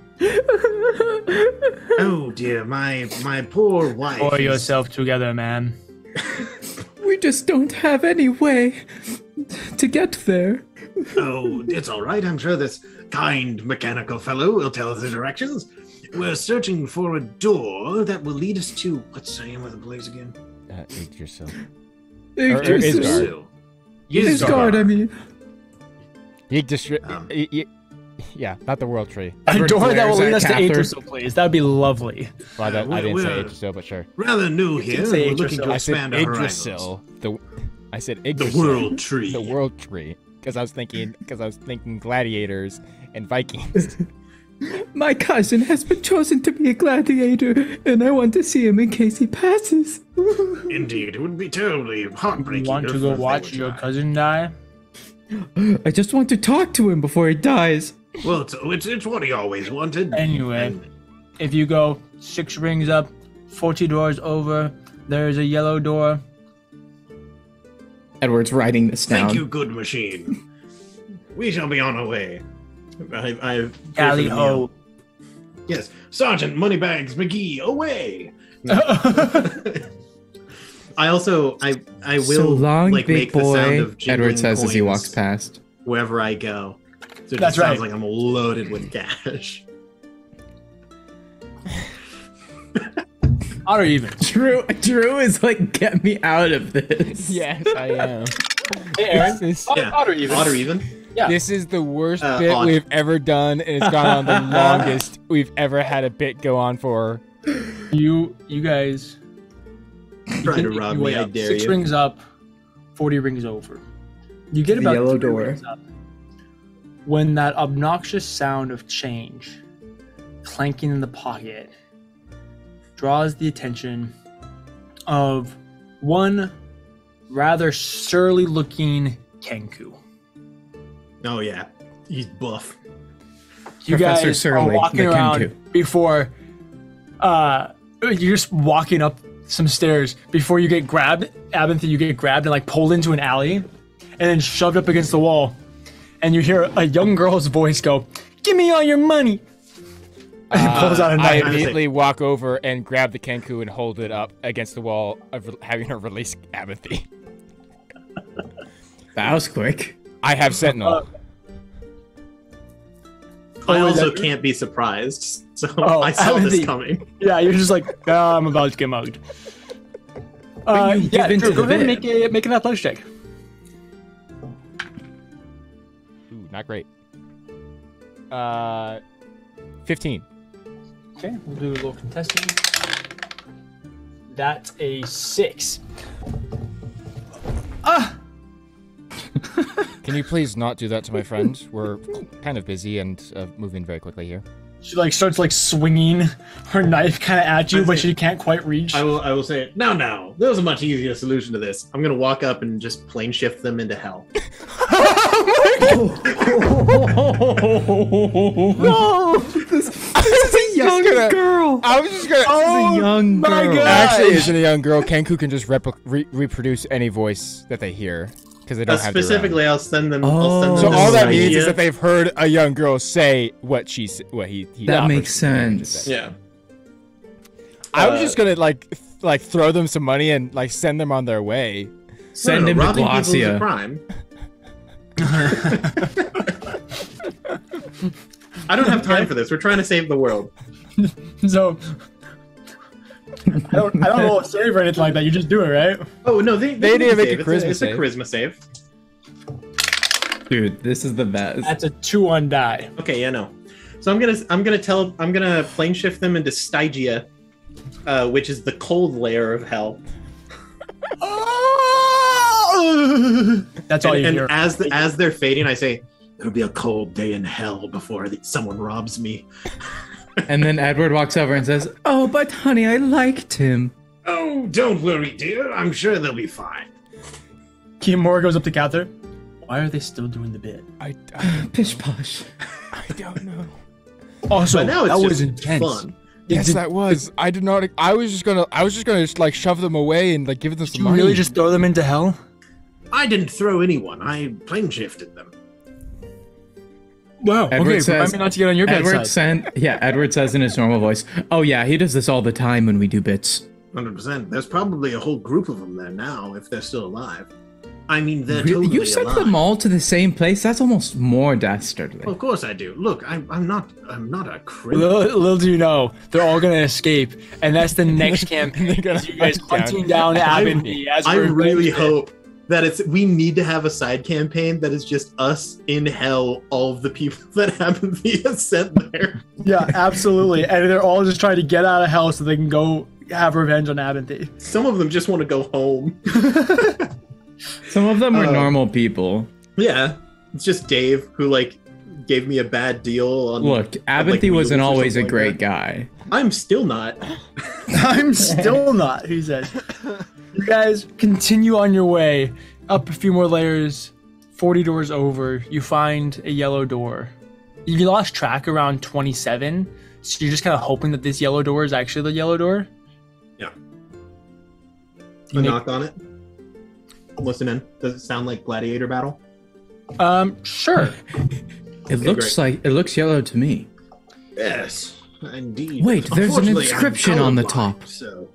Speaker 3: Oh dear, my my poor wife.
Speaker 1: Pull
Speaker 3: is-
Speaker 1: yourself together, man.
Speaker 6: We just don't have any way to get there.
Speaker 3: Oh, it's all right. I'm sure this kind mechanical fellow will tell us the directions. We're searching for a door that will lead us to what's the name of the place again?
Speaker 2: Uh, Yggdrasil.
Speaker 6: Yggdrasil.
Speaker 2: Ysgard.
Speaker 6: Ysgard, I mean.
Speaker 2: Yggdrasil.
Speaker 3: Um,
Speaker 2: y- y- Yeah, not the World Tree.
Speaker 1: A
Speaker 6: Edward
Speaker 1: door that
Speaker 6: glares
Speaker 1: will lead
Speaker 6: at
Speaker 1: us to
Speaker 6: Catherine.
Speaker 1: Yggdrasil, please. That would be lovely.
Speaker 2: Well, that, I
Speaker 3: we're-
Speaker 2: didn't say
Speaker 3: we're-
Speaker 2: Yggdrasil, but sure.
Speaker 3: Rather new here.
Speaker 1: say
Speaker 3: We're looking
Speaker 1: Yggdrasil.
Speaker 3: to
Speaker 2: I said
Speaker 3: expand our horizons.
Speaker 2: Yggdrasil. The I said
Speaker 3: The
Speaker 2: Yggdrasil.
Speaker 3: World Tree.
Speaker 2: The World Tree. Because I was thinking, because I was thinking gladiators and Vikings.
Speaker 6: My cousin has been chosen to be a gladiator, and I want to see him in case he passes.
Speaker 3: Indeed, it would be terribly
Speaker 1: You
Speaker 3: heartbreaking.
Speaker 1: want to
Speaker 3: if
Speaker 1: go
Speaker 3: they
Speaker 1: watch
Speaker 3: were
Speaker 1: your
Speaker 3: to die.
Speaker 1: cousin die?
Speaker 6: I just want to talk to him before he dies.
Speaker 3: Well, it's, it's it's what he always wanted.
Speaker 1: Anyway,
Speaker 3: And
Speaker 1: if you go six rings up, forty doors over, there is a yellow door.
Speaker 6: Edward's writing this down.
Speaker 3: thank you, good machine. We shall be on our way. I, I
Speaker 1: Galley ho.
Speaker 3: Yes, Sergeant Moneybags McGee, away. I also I I will
Speaker 6: so long,
Speaker 3: like
Speaker 6: big
Speaker 3: make the sound
Speaker 6: boy.
Speaker 3: of jingling
Speaker 6: Edward says as he
Speaker 3: coins
Speaker 6: walks past.
Speaker 3: wherever I go. So it
Speaker 1: That's
Speaker 3: just sounds
Speaker 1: right.
Speaker 3: like I'm loaded with cash.
Speaker 1: Odd or even?
Speaker 6: Drew, Drew is like, get me out of this.
Speaker 2: Yes, I am.
Speaker 1: Hey, Aaron.
Speaker 2: This is,
Speaker 1: Odd,
Speaker 3: Yeah.
Speaker 1: odd or even?
Speaker 3: Odd or even?
Speaker 1: Yeah.
Speaker 2: this is the worst
Speaker 3: Uh,
Speaker 2: bit
Speaker 3: odd.
Speaker 2: we've ever done, and it's gone on the longest we've ever had a bit go on for.
Speaker 1: You you guys
Speaker 3: Trying to
Speaker 1: you
Speaker 3: rob
Speaker 1: way
Speaker 3: me, I
Speaker 1: up.
Speaker 3: dare
Speaker 1: Six
Speaker 3: you.
Speaker 1: rings up, forty rings over. You get
Speaker 6: The
Speaker 1: about
Speaker 6: yellow
Speaker 1: three
Speaker 6: door.
Speaker 1: rings up when that obnoxious sound of change clanking in the pocket draws the attention of one rather surly looking Kenku.
Speaker 3: Oh yeah, he's buff.
Speaker 1: You
Speaker 6: Professor
Speaker 1: guys
Speaker 6: Surly,
Speaker 1: are walking
Speaker 6: the
Speaker 1: around
Speaker 6: Kenku.
Speaker 1: before uh you're just walking up some stairs before you get grabbed. Abinthy, you get grabbed and like pulled into an alley and then shoved up against the wall, and you hear a young girl's voice go, "Give me all your money," and he pulls out a
Speaker 2: I
Speaker 1: knife.
Speaker 2: immediately walk over and grab the Kenku and hold it up against the wall, of having her release Abinthy.
Speaker 6: That was quick.
Speaker 2: I have Sentinel.
Speaker 1: Uh,
Speaker 3: I
Speaker 1: Oh, is
Speaker 3: also
Speaker 1: that-
Speaker 3: can't be surprised, so
Speaker 1: Oh,
Speaker 3: I saw
Speaker 1: I
Speaker 3: this
Speaker 1: think-
Speaker 3: coming.
Speaker 1: Yeah, you're just like, "Ah, I'm about to get mugged." Uh,
Speaker 6: you
Speaker 1: yeah,
Speaker 6: give in
Speaker 1: Drew,
Speaker 6: to
Speaker 1: go
Speaker 6: the
Speaker 1: ahead and make
Speaker 6: bit.
Speaker 1: a make an athletics check.
Speaker 2: Ooh, not great. Uh, fifteen.
Speaker 1: Okay, we'll do a little contesting. That's a six. Ah,
Speaker 2: Can Can you please not do that to my friend? We're kind of busy and uh, moving very quickly here.
Speaker 1: She like starts like swinging her knife kind of at you,
Speaker 3: I
Speaker 1: but
Speaker 3: see.
Speaker 1: she can't quite reach.
Speaker 3: I will. I will say, no, no. There was a much easier solution to this. I'm gonna walk up and just plane shift them into hell.
Speaker 2: No!
Speaker 6: This is a young
Speaker 2: gonna-
Speaker 6: girl.
Speaker 2: I was just gonna.
Speaker 6: This is a young
Speaker 1: my
Speaker 6: girl.
Speaker 1: God.
Speaker 2: Actually, isn't a young girl. Kenku can just repli- re- reproduce any voice that they hear because they
Speaker 3: Uh,
Speaker 2: don't have their own.
Speaker 3: specifically, I'll send them. I'll send
Speaker 6: Oh.
Speaker 3: them
Speaker 2: So
Speaker 3: this
Speaker 2: all that
Speaker 3: idea.
Speaker 2: means is that they've heard a young girl say what she s- what he. he
Speaker 6: That
Speaker 2: offers
Speaker 6: makes
Speaker 2: to them to
Speaker 6: sense.
Speaker 2: say.
Speaker 3: Yeah.
Speaker 2: I was
Speaker 3: Uh,
Speaker 2: just gonna like th- like throw them some money and like send them on their way.
Speaker 6: Send
Speaker 3: no, no,
Speaker 6: him to
Speaker 3: robbing people is a
Speaker 6: Glossia.
Speaker 3: crime. I don't have time for this. We're trying to save the world.
Speaker 1: So I don't, I don't roll a save or anything like that. You just do it, right?
Speaker 3: Oh no, they
Speaker 2: They
Speaker 3: they,
Speaker 2: didn't
Speaker 3: didn't
Speaker 2: make a
Speaker 3: save.
Speaker 2: charisma
Speaker 3: It's, a,
Speaker 2: save.
Speaker 3: it's a charisma save.
Speaker 6: Dude, this is the best.
Speaker 1: That's a two one die.
Speaker 3: Okay, yeah, no. So I'm gonna I'm gonna tell I'm gonna plane shift them into Stygia, uh, which is the cold layer of hell.
Speaker 1: That's all
Speaker 3: and
Speaker 1: you
Speaker 3: and
Speaker 1: hear.
Speaker 3: as the, as they're fading, I say, "It'll be a cold day in hell before the, someone robs me."
Speaker 6: And then Edward walks over and says, "Oh, but honey, I liked him."
Speaker 3: Oh, don't worry, dear. I'm sure they'll be fine.
Speaker 1: Kimura goes up to Cather. Why are they still doing the bit?
Speaker 2: I, I,
Speaker 6: Pish posh.
Speaker 2: I don't know.
Speaker 1: Also,
Speaker 3: But now it's
Speaker 1: that
Speaker 3: just
Speaker 1: was intense.
Speaker 3: fun.
Speaker 2: Yes,
Speaker 1: did-
Speaker 2: that was. I did not. I was just gonna. I was just gonna like shove them away and like give them
Speaker 1: Did
Speaker 2: some
Speaker 1: you
Speaker 2: money.
Speaker 1: really just throw them into hell?
Speaker 3: I didn't throw anyone. I plane shifted them.
Speaker 1: Wow.
Speaker 6: Edward
Speaker 1: okay,
Speaker 6: says-
Speaker 1: remind me not to get on your bad
Speaker 6: Edward
Speaker 1: side.
Speaker 6: sent, yeah, Edward says in his normal voice, "Oh yeah, he does this all the time when we do bits."
Speaker 3: one hundred percent. There's probably a whole group of them there now, if they're still alive. I mean, they're
Speaker 6: Really?
Speaker 3: totally
Speaker 6: You sent
Speaker 3: alive.
Speaker 6: them all to the same place? That's almost more dastardly.
Speaker 3: Of course I do. Look, I'm, I'm not. I'm not a criminal.
Speaker 1: Little, little do you know, they're all gonna escape, and that's the next campaign.
Speaker 2: They're gonna
Speaker 1: is you guys
Speaker 2: hunt down-
Speaker 1: hunting down Abernathy as
Speaker 3: I
Speaker 1: we're
Speaker 3: really
Speaker 1: adventuring.
Speaker 3: hope that it's. We need to have a side campaign that is just us in hell. All of the people that Abernathy has sent there.
Speaker 1: Yeah, absolutely, and they're all just trying to get out of hell so they can go have revenge on Abernathy.
Speaker 3: Some of them just want to go home.
Speaker 6: Some of them were
Speaker 3: Uh,
Speaker 6: normal people.
Speaker 3: Yeah, it's just Dave who like gave me a bad deal on.
Speaker 6: Look,
Speaker 3: on, like,
Speaker 6: Abernathy wasn't
Speaker 3: wheels or
Speaker 6: always a
Speaker 3: something like
Speaker 6: great
Speaker 3: that.
Speaker 6: guy.
Speaker 3: I'm still not.
Speaker 1: I'm still not, he says. You guys continue on your way up a few more layers, forty doors over. You find a yellow door. You lost track around twenty-seven, so you're just kind of hoping that this yellow door is actually the yellow door.
Speaker 3: Yeah.
Speaker 1: You
Speaker 3: A
Speaker 1: make-
Speaker 3: knock on it. Listen in. Does it sound like gladiator battle?
Speaker 1: Um, sure.
Speaker 6: It looks like it looks yellow to me.
Speaker 3: Yes, indeed.
Speaker 6: Wait, there's an
Speaker 3: Unfortunately, I'm
Speaker 6: inscription on the
Speaker 3: colorblind,
Speaker 6: top.
Speaker 3: So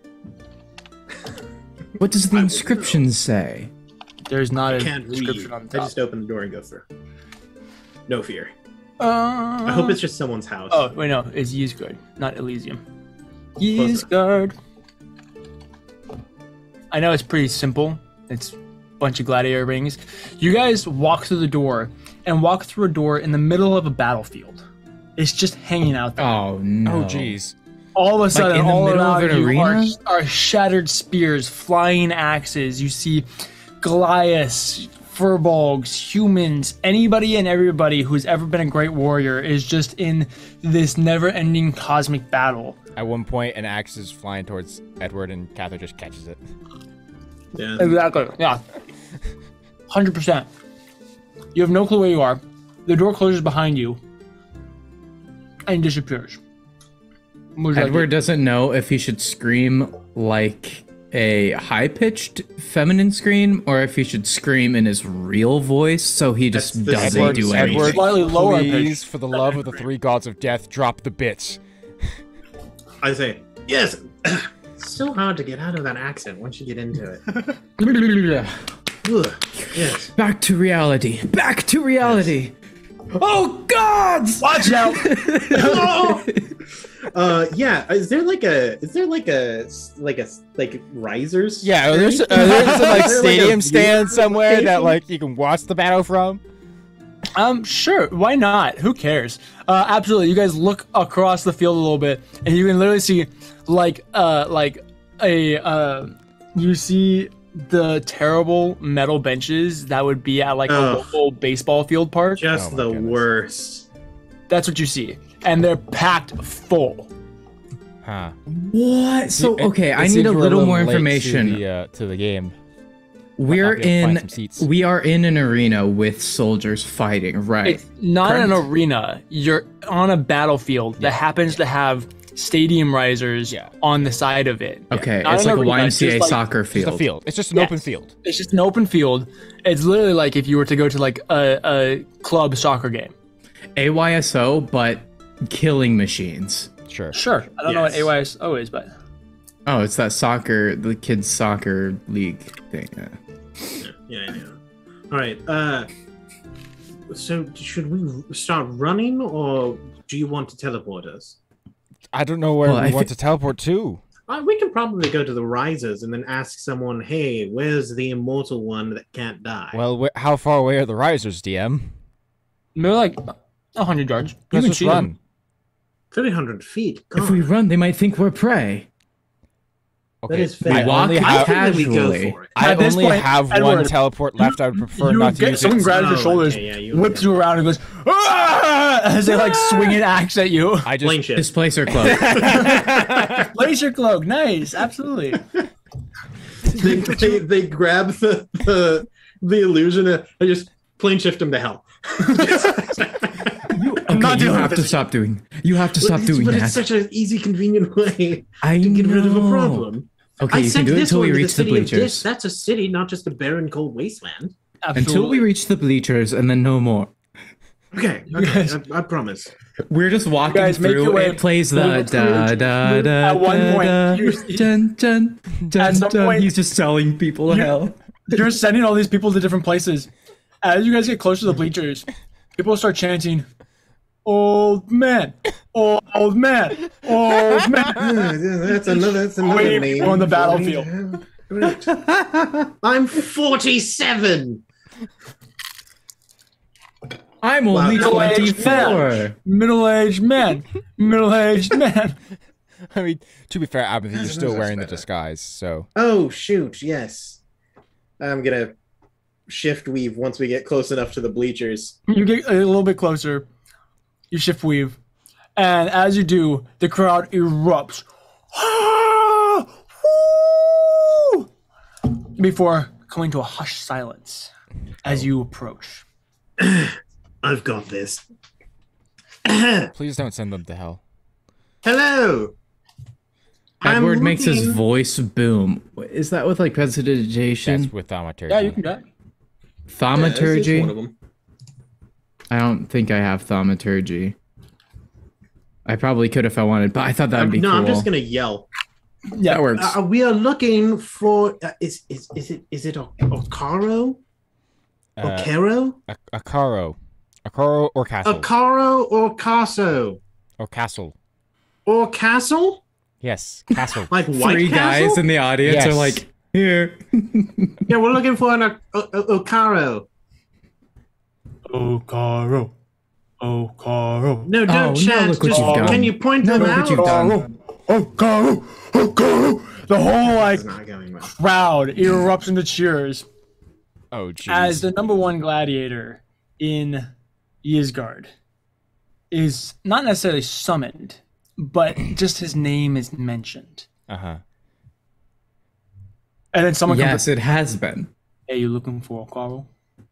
Speaker 6: What does the
Speaker 3: I will
Speaker 6: inscription say?
Speaker 1: There's not
Speaker 3: I
Speaker 1: a
Speaker 3: can't read.
Speaker 1: description on
Speaker 3: I
Speaker 1: top.
Speaker 3: just open the door and go through. No fear.
Speaker 1: Uh,
Speaker 3: I hope it's just someone's house.
Speaker 1: Oh, wait, no. It's Ysgard, not Elysium. Ysgard. I know it's pretty simple. It's a bunch of gladiator rings. You guys walk through the door and walk through a door in the middle of a battlefield. It's just hanging out there.
Speaker 6: Oh no.
Speaker 2: Oh jeez.
Speaker 1: All of a sudden,
Speaker 6: in the
Speaker 1: all
Speaker 6: middle of
Speaker 1: around
Speaker 6: an
Speaker 1: you are,
Speaker 6: arena?
Speaker 1: are shattered spears, flying axes. You see Goliaths, furbolgs, humans, anybody and everybody who's ever been a great warrior is just in this never-ending cosmic battle.
Speaker 2: At one point, an axe is flying towards Edward, and Cather just catches it.
Speaker 3: Yeah.
Speaker 1: Exactly. Yeah. one hundred percent. You have no clue where you are. The door closes behind you and disappears. What would you like
Speaker 6: Edward
Speaker 1: to-
Speaker 6: doesn't know if he should scream like a high-pitched feminine scream or if he should scream in his real voice, so he just
Speaker 3: That's the
Speaker 6: doesn't
Speaker 3: Edward-
Speaker 6: do
Speaker 3: Edward-
Speaker 6: anything.
Speaker 1: Slightly lower
Speaker 2: Please,
Speaker 1: pitch.
Speaker 2: for the love of the three gods of death, drop the bits.
Speaker 3: I say yes. It's so hard to get out of that accent once you get into it. Ugh. Yes.
Speaker 6: Back to reality. Back to reality. Oh gods!
Speaker 1: Watch out!
Speaker 3: Uh, yeah. Is there like a? Is there like a like a like risers?
Speaker 2: Yeah,
Speaker 3: or
Speaker 2: there's, uh,
Speaker 3: anything?
Speaker 2: there's some like
Speaker 3: Is there, like, a
Speaker 2: stadium
Speaker 3: view
Speaker 2: stand somewhere that
Speaker 3: station?
Speaker 2: like you can watch the battle from.
Speaker 1: Um, sure. Why not? Who cares? Uh, absolutely. You guys look across the field a little bit, and you can literally see, like, uh, like a uh, you see the terrible metal benches that would be at like a
Speaker 3: Ugh.
Speaker 1: local baseball field park.
Speaker 3: Just
Speaker 2: Oh my
Speaker 3: the
Speaker 2: goodness.
Speaker 3: worst.
Speaker 1: That's what you see, and they're packed full.
Speaker 2: Huh.
Speaker 6: What? So
Speaker 2: It-
Speaker 6: okay,
Speaker 2: it
Speaker 6: I
Speaker 2: seems
Speaker 6: need a
Speaker 2: we're
Speaker 6: little more
Speaker 2: late to
Speaker 6: information.
Speaker 2: the, uh, to the game.
Speaker 6: We're
Speaker 2: Might not be able to find
Speaker 6: in
Speaker 2: some seats.
Speaker 6: we are in an arena with soldiers fighting, right?
Speaker 1: It's not an
Speaker 6: Correct.
Speaker 1: arena. You're on a battlefield that happens to have stadium risers
Speaker 2: Yeah.
Speaker 1: on the side of it.
Speaker 6: Okay,
Speaker 1: Not
Speaker 6: it's
Speaker 1: an
Speaker 6: like a
Speaker 1: arena,
Speaker 6: Y M
Speaker 1: it's
Speaker 6: C A
Speaker 1: just like-
Speaker 6: soccer
Speaker 2: It's
Speaker 6: field.
Speaker 2: a field. It's just an
Speaker 1: Yes.
Speaker 2: open field.
Speaker 1: It's just an open field. It's literally like if you were to go to like a, a club soccer game.
Speaker 6: A Y S O, but killing machines.
Speaker 2: Sure.
Speaker 1: Sure. I don't know what
Speaker 3: Yes.
Speaker 1: A Y S O is, but
Speaker 6: Oh, it's that soccer, the kids' soccer league thing. Yeah.
Speaker 3: Yeah, yeah, yeah. All right. Uh, so should we start running, or do you want to teleport us?
Speaker 2: I don't know where
Speaker 6: Well,
Speaker 2: we
Speaker 6: I
Speaker 2: want
Speaker 6: thi-
Speaker 2: to teleport to.
Speaker 3: Uh, we can probably go to the risers and then ask someone, "Hey, where's the immortal one that can't die?"
Speaker 2: Well, wh- how far away are the risers, D M?
Speaker 1: they're like a hundred yards. You
Speaker 2: Let's
Speaker 1: can
Speaker 2: just
Speaker 1: see
Speaker 2: run.
Speaker 1: them.
Speaker 3: three hundred feet.
Speaker 6: If we
Speaker 3: God,
Speaker 6: run, they might think we're prey.
Speaker 3: that
Speaker 2: Okay.
Speaker 3: is fair.
Speaker 6: We
Speaker 2: I
Speaker 6: walk
Speaker 2: only
Speaker 3: I
Speaker 2: have,
Speaker 3: think that we go
Speaker 6: casually.
Speaker 3: for it.
Speaker 2: I
Speaker 1: At this
Speaker 2: only
Speaker 1: point,
Speaker 2: have one
Speaker 1: Edward,
Speaker 2: teleport left. I would prefer
Speaker 1: You
Speaker 2: not to
Speaker 1: get,
Speaker 2: use
Speaker 1: someone
Speaker 2: it.
Speaker 1: grabs your
Speaker 3: Oh,
Speaker 1: shoulders,
Speaker 3: okay, yeah, you
Speaker 1: whips
Speaker 3: would.
Speaker 1: you around, and goes "Ah!" as they like swing an axe at you.
Speaker 2: I
Speaker 3: Plane
Speaker 2: just
Speaker 3: shift.
Speaker 6: Displace our cloak.
Speaker 1: Laser cloak, nice, absolutely.
Speaker 3: they, they, they grab the, the the illusion and they just plane shift him to hell.
Speaker 6: I'm
Speaker 1: not
Speaker 6: you
Speaker 1: doing
Speaker 6: have to
Speaker 3: this.
Speaker 6: stop doing. You have to stop
Speaker 3: but
Speaker 6: doing
Speaker 3: but
Speaker 6: that.
Speaker 3: it's such an easy, convenient way
Speaker 6: I
Speaker 3: to get rid of a
Speaker 6: know.
Speaker 3: problem.
Speaker 6: Okay,
Speaker 3: I
Speaker 6: you can
Speaker 3: sent
Speaker 6: do it
Speaker 3: this
Speaker 6: until we
Speaker 3: one to
Speaker 6: reach the
Speaker 3: city of Dis.
Speaker 6: bleachers.
Speaker 3: That's a city, not just a barren, cold wasteland.
Speaker 1: Absolutely.
Speaker 6: Until we reach the bleachers, and then no more.
Speaker 3: Okay,
Speaker 1: You
Speaker 3: okay,
Speaker 1: guys-
Speaker 3: I, I promise.
Speaker 6: We're just walking
Speaker 1: guys, make your
Speaker 6: through.
Speaker 1: way
Speaker 6: It plays the
Speaker 1: through
Speaker 6: da
Speaker 1: the-
Speaker 6: da da
Speaker 1: At one
Speaker 6: da
Speaker 1: point,
Speaker 6: da.
Speaker 1: you-
Speaker 6: Dun, dun, dun,
Speaker 1: At some
Speaker 6: dun.
Speaker 1: point-
Speaker 6: He's just telling people to
Speaker 1: You-
Speaker 6: hell.
Speaker 1: You're sending all these people to different places. As you guys get closer to the bleachers, people start chanting, "Old man, old man, old man."
Speaker 3: That's another. That's another
Speaker 1: Wait,
Speaker 3: name
Speaker 1: on the
Speaker 3: for
Speaker 1: battlefield.
Speaker 3: me. Great. I'm forty-seven.
Speaker 6: I'm only
Speaker 3: Wow.
Speaker 6: twenty-four.
Speaker 1: Middle-aged man, middle-aged man.
Speaker 2: I mean, to be fair, I think you're
Speaker 3: That's-
Speaker 2: still
Speaker 3: that's
Speaker 2: wearing the
Speaker 3: better.
Speaker 2: disguise, so
Speaker 3: Oh shoot! Yes, I'm gonna shift weave once we get close enough to the bleachers.
Speaker 1: You get a little bit closer. You shift weave, and as you do, the crowd erupts. Ah! Woo! Before coming to a hushed silence as you approach.
Speaker 3: I've got this.
Speaker 2: please don't send them to hell.
Speaker 3: Hello. I'm
Speaker 6: Edward makes his
Speaker 3: looking-
Speaker 6: voice boom. Is that with like prestidigitation?
Speaker 2: That's with thaumaturgy.
Speaker 1: Yeah, you can do that.
Speaker 3: Yeah, this is
Speaker 6: Thaumaturgy?
Speaker 3: one of them.
Speaker 6: I don't think I have thaumaturgy. I probably could if I wanted, but I thought that'd
Speaker 3: I'm-
Speaker 6: be
Speaker 3: no,
Speaker 6: cool.
Speaker 3: I'm just gonna yell.
Speaker 1: Yeah,
Speaker 6: That works.
Speaker 3: Uh, we are looking for. Uh, is is is it is it Okaro?
Speaker 2: Uh,
Speaker 3: Okaro?
Speaker 2: a, a caro, a caro or castle,
Speaker 3: Okaro or Caso
Speaker 2: or castle.
Speaker 3: or Castle?
Speaker 2: Yes, castle.
Speaker 3: Like White
Speaker 6: Three
Speaker 3: Castle?
Speaker 6: guys in the audience
Speaker 2: Yes.
Speaker 6: are like, here.
Speaker 3: Yeah, we're looking for an o- o- Okaro.
Speaker 1: Okaro. Okaro.
Speaker 3: No,
Speaker 6: Oh,
Speaker 3: don't
Speaker 6: now
Speaker 3: chat.
Speaker 6: look what
Speaker 3: Just,
Speaker 6: you've done.
Speaker 3: can you point
Speaker 6: Now
Speaker 3: them
Speaker 6: look
Speaker 3: out?
Speaker 6: what you've done.
Speaker 1: Okaro. Okaro. The whole like
Speaker 3: It's not going well.
Speaker 1: crowd erupts into cheers
Speaker 2: Oh, jeez.
Speaker 1: as the number one gladiator in Ysgard is not necessarily summoned, but just his name is mentioned.
Speaker 2: Uh huh.
Speaker 1: And then someone
Speaker 6: Yes,
Speaker 1: comes
Speaker 6: it has been.
Speaker 1: up, "Hey, you looking for Okaro?